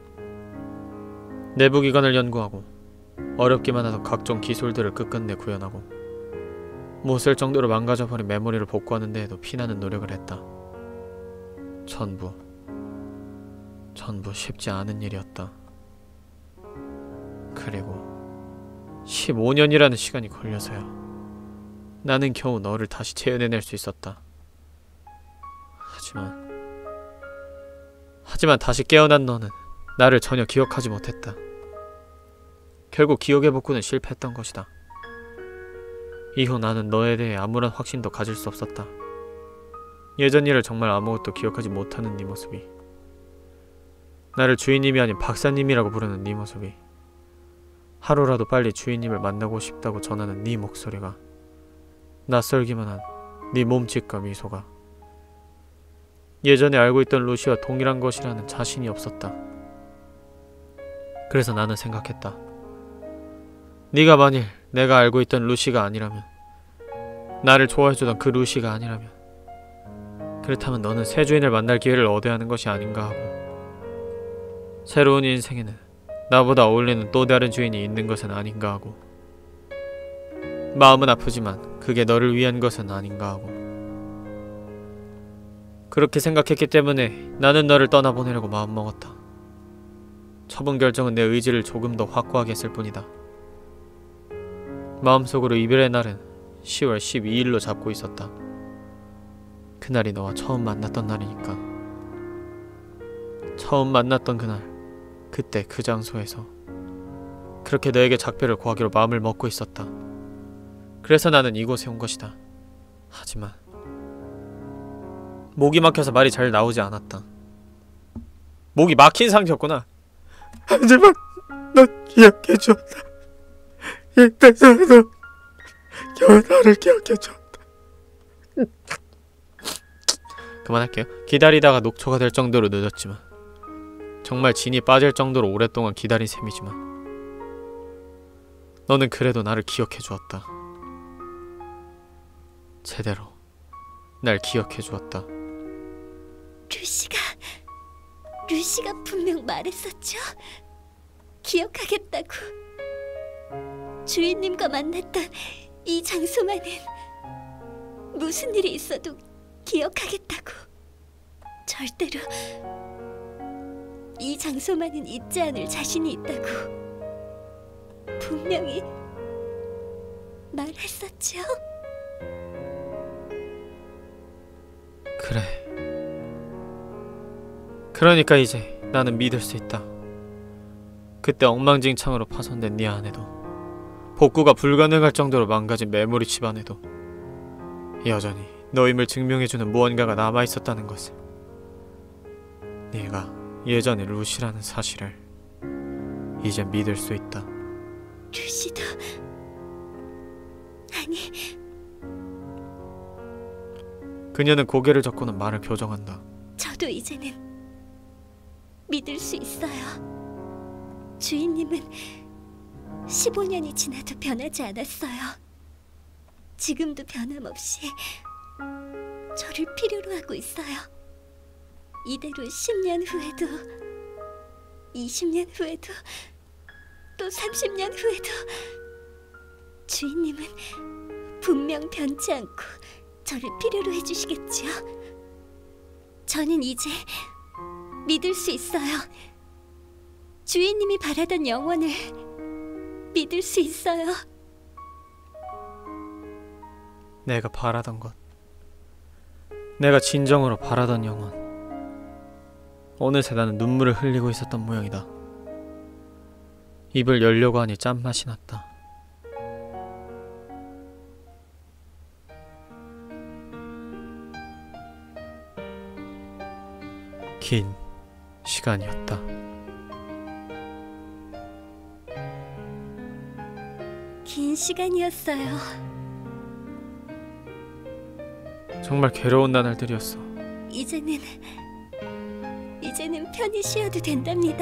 Speaker 2: 내부기관을 연구하고 어렵기만 하던 각종 기술들을 끝끝내 구현하고 못쓸 정도로 망가져버린 메모리를 복구하는 데에도 피나는 노력을 했다. 전부 쉽지 않은 일이었다. 그리고 15년이라는 시간이 걸려서야 나는 겨우 너를 다시 재현해낼 수 있었다. 하지만 다시 깨어난 너는 나를 전혀 기억하지 못했다. 결국 기억의 복구는 실패했던 것이다. 이후 나는 너에 대해 아무런 확신도 가질 수 없었다. 예전 일을 정말 아무것도 기억하지 못하는 네 모습이, 나를 주인님이 아닌 박사님이라고 부르는 네 모습이, 하루라도 빨리 주인님을 만나고 싶다고 전하는 네 목소리가, 낯설기만 한 네 몸짓과 미소가 예전에 알고 있던 루시와 동일한 것이라는 자신이 없었다. 그래서 나는 생각했다. 네가 만일 내가 알고 있던 루시가 아니라면, 나를 좋아해주던 그 루시가 아니라면, 그렇다면 너는 새 주인을 만날 기회를 얻어야 하는 것이 아닌가 하고, 새로운 인생에는 나보다 어울리는 또 다른 주인이 있는 것은 아닌가 하고, 마음은 아프지만 그게 너를 위한 것은 아닌가 하고, 그렇게 생각했기 때문에 나는 너를 떠나보내려고 마음먹었다. 처분 결정은 내 의지를 조금 더 확고하게 했을 뿐이다. 마음속으로 이별의 날은 10월 12일로 잡고 있었다. 그날이 너와 처음 만났던 날이니까. 처음 만났던 그날, 그때 그 장소에서 그렇게 너에게 작별을 구하기로 마음을 먹고 있었다. 그래서 나는 이곳에 온 것이다. 하지만 목이 막혀서 말이 잘 나오지 않았다. 목이 막힌 상태였구나.
Speaker 3: 하지만 넌 기억해줬다. 이때서도 겨우 나를 기억해줬다.
Speaker 2: 그만할게요. 기다리다가 녹초가 될 정도로 늦었지만, 정말 진이 빠질 정도로 오랫동안 기다린 셈이지만, 너는 그래도 나를 기억해 주었다. 제대로 날 기억해 주었다.
Speaker 1: 루시가 분명 말했었죠. 기억하겠다고. 주인님과 만났던 이 장소만은 무슨 일이 있어도 기억하겠다고. 절대로 이 장소만은 잊지 않을 자신이 있다고 분명히 말했었죠.
Speaker 2: 그래. 그러니까 이제 나는 믿을 수 있다. 그때 엉망진창으로 파손된 네 안에도, 복구가 불가능할 정도로 망가진 메모리 집안에도 여전히 너임을 증명해주는 무언가가 남아있었다는 것을. 네가 예전의 루시라는 사실을 이제 믿을 수 있다.
Speaker 1: 루시도 아니.
Speaker 2: 그녀는 고개를 젓고는 말을 교정한다.
Speaker 1: 저도 이제는 믿을 수 있어요. 주인님은 15년이 지나도 변하지 않았어요. 지금도 변함없이 저를 필요로 하고 있어요. 이대로 10년 후에도, 20년 후에도, 또 30년 후에도 주인님은 분명 변치 않고 저를 필요로 해주시겠죠. 저는 이제 믿을 수 있어요. 주인님이 바라던 영혼을 믿을 수 있어요.
Speaker 2: 내가 바라던 것, 내가 진정으로 바라던 영혼. 어느새 나는 눈물을 흘리고 있었던 모양이다. 입을 열려고 하니 짠맛이 났다. 긴 시간이었다.
Speaker 1: 긴 시간이었어요.
Speaker 2: 정말 괴로운 나날들이었어.
Speaker 1: 이제는 편히 쉬어도 된답니다.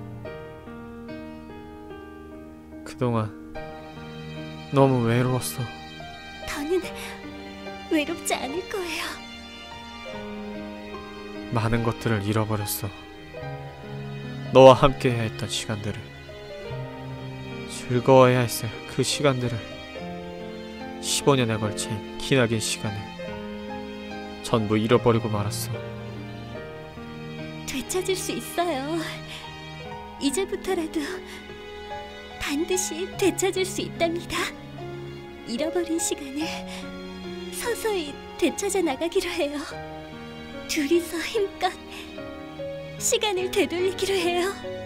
Speaker 2: 그동안 너무 외로웠어.
Speaker 1: 더는 외롭지 않을 거예요.
Speaker 2: 많은 것들을 잃어버렸어. 너와 함께해야 했던 시간들을, 즐거워해야 했을 그 시간들을, 15년에 걸친 기나긴 시간을 전부 잃어버리고 말았어.
Speaker 1: 되찾을 수 있어요. 이제부터라도 반드시 되찾을 수 있답니다. 잃어버린 시간을 서서히 되찾아 나가기로 해요. 둘이서 힘껏 시간을 되돌리기로 해요.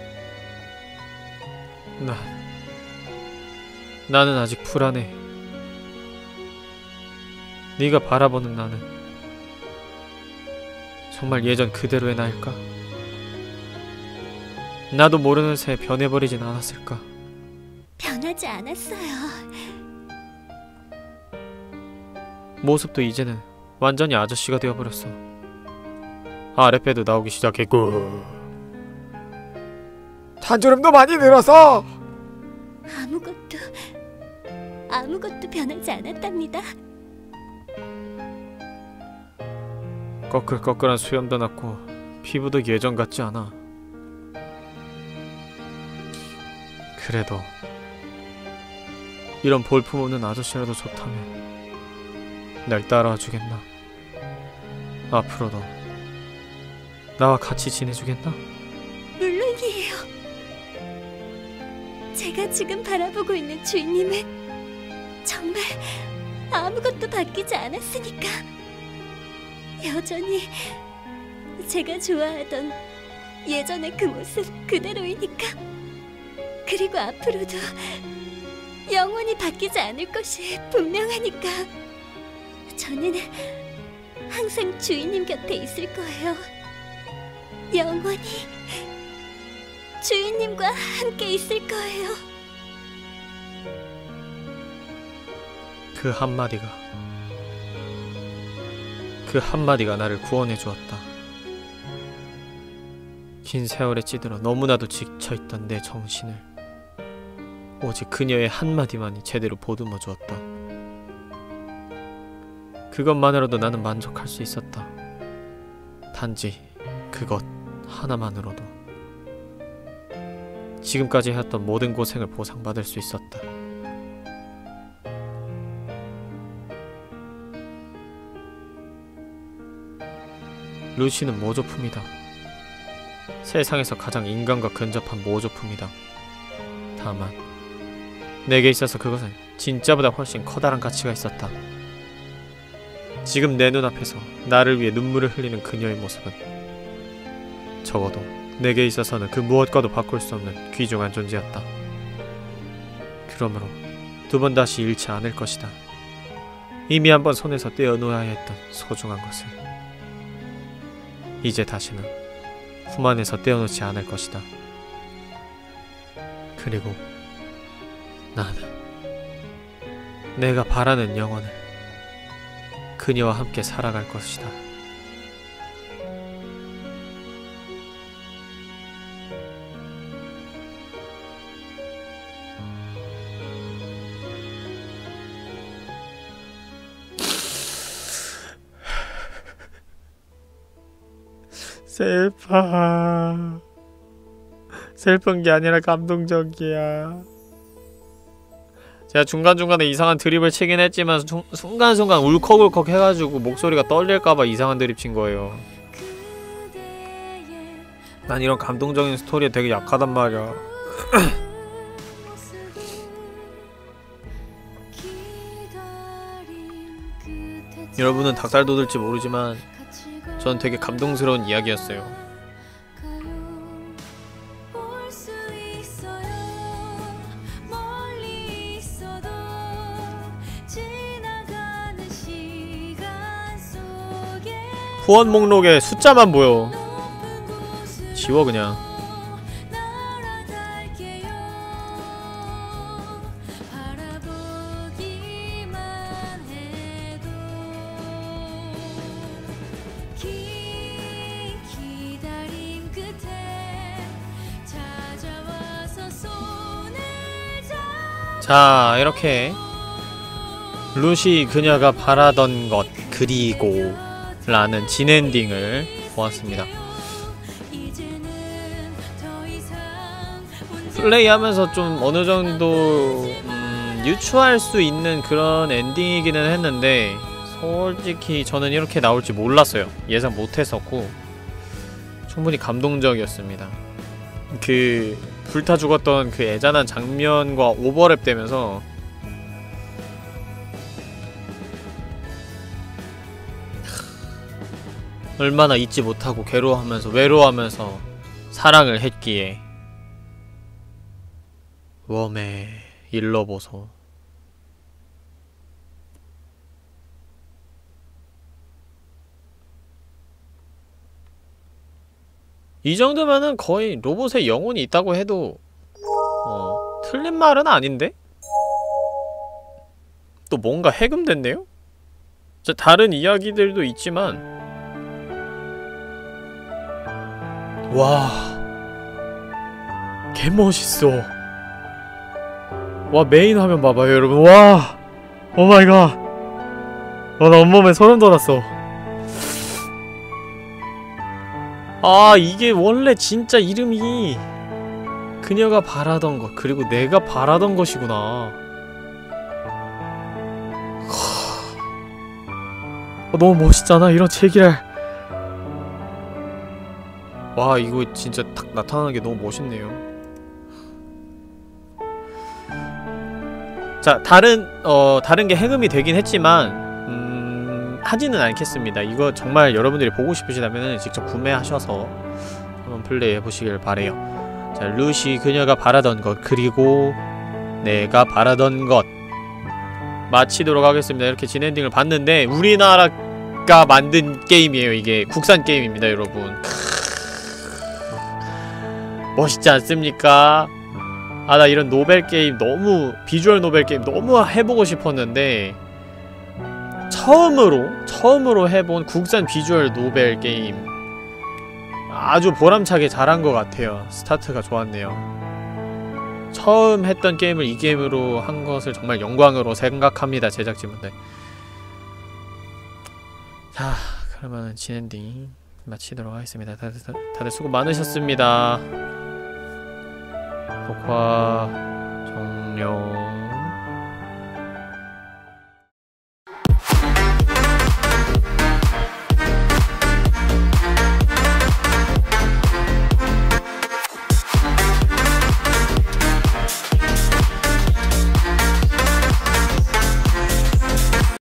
Speaker 2: 나는 아직 불안해. 네가 바라보는 나는 정말 예전 그대로의 나일까? 나도 모르는 새에 변해버리진 않았을까?
Speaker 1: 변하지 않았어요.
Speaker 2: 모습도 이제는 완전히 아저씨가 되어버렸어. 아랫배도 나오기 시작했고,
Speaker 3: 단주름도 많이 늘어서
Speaker 1: 아무것도 변하지 않았답니다.
Speaker 2: 꺼끌꺼끌한 수염도 났고 피부도 예전 같지 않아. 그래도 이런 볼품없는 아저씨라도 좋다면 날 따라와 주겠나? 앞으로도 나와 같이 지내주겠나?
Speaker 1: 물론이에요. 제가 지금 바라보고 있는 주인님은 정말 아무것도 바뀌지 않았으니까 여전히 제가 좋아하던 예전의 그 모습 그대로이니까. 그리고 앞으로도 영원히 바뀌지 않을 것이 분명하니까 저는 항상 주인님 곁에 있을 거예요. 영원히 주인님과 함께 있을 거예요.
Speaker 2: 그 한마디가 나를 구원해 주었다. 긴 세월에 찌들어 너무나도 지쳐있던 내 정신을 오직 그녀의 한마디만이 제대로 보듬어 주었다. 그것만으로도 나는 만족할 수 있었다. 단지 그것 하나만으로도 지금까지 해왔던 모든 고생을 보상받을 수 있었다. 루시는 모조품이다. 세상에서 가장 인간과 근접한 모조품이다. 다만 내게 있어서 그것은 진짜보다 훨씬 커다란 가치가 있었다. 지금 내 눈앞에서 나를 위해 눈물을 흘리는 그녀의 모습은 적어도 내게 있어서는 그 무엇과도 바꿀 수 없는 귀중한 존재였다. 그러므로 두 번 다시 잃지 않을 것이다. 이미 한번 손에서 떼어놓아야 했던 소중한 것을 이제 다시는 품 안에서 떼어놓지 않을 것이다. 그리고 나는 내가 바라는 영혼을 그녀와 함께 살아갈 것이다. 슬퍼. 슬픈 게 아니라 감동적이야. 제가 중간중간에 이상한 드립을 치긴 했지만 순간순간 울컥울컥 해가지고 목소리가 떨릴까봐 이상한 드립 친 거예요. 난 이런 감동적인 스토리에 되게 약하단 말이야. 여러분은 닭살 돋을지 모르지만 전 되게 감동스러운 이야기였어요. 후원 목록에 숫자만 보여. 지워 그냥. 자, 이렇게 루시 그녀가 바라던 것 그리고 라는 진엔딩을 보았습니다. 플레이하면서 좀 어느정도 유추할 수 있는 그런 엔딩이기는 했는데 솔직히 저는 이렇게 나올지 몰랐어요. 예상 못했었고 충분히 감동적이었습니다. 그 불타 죽었던 그 애잔한 장면과 오버랩 되면서 얼마나 잊지 못하고 괴로워하면서 외로워하면서 사랑을 했기에. 웜에 일러보소. 이 정도면은 거의 로봇의 영혼이 있다고 해도 틀린 말은 아닌데? 또 뭔가 해금됐네요? 다른 이야기들도 있지만 와 개멋있어. 와 메인 화면 봐봐요 여러분. 와 오마이갓. 나 온몸에 소름 돋았어. 아 이게 원래 진짜 이름이 그녀가 바라던 것 그리고 내가 바라던 것이구나. 너무 멋있잖아 이런 제기랄. 와 이거 진짜 딱 나타나는 게 너무 멋있네요. 자 다른 게 해금이 되긴 했지만 하지는 않겠습니다. 이거 정말 여러분들이 보고 싶으시다면 직접 구매하셔서 한번 플레이해 보시길 바래요. 자 루시 그녀가 바라던 것 그리고 내가 바라던 것 마치도록 하겠습니다. 이렇게 진엔딩을 봤는데 우리나라가 만든 게임이에요. 이게 국산 게임입니다 여러분. 멋있지 않습니까? 아 나 이런 노벨 게임 너무 비주얼 노벨 게임 너무 해보고 싶었는데 처음으로 해본 국산 비주얼 노벨 게임 아주 보람차게 잘한 것 같아요. 스타트가 좋았네요. 처음 했던 게임을 이 게임으로 한 것을 정말 영광으로 생각합니다 제작진분들. 자 그러면 진엔딩 마치도록 하겠습니다. 다들 수고 많으셨습니다. 녹화 종료.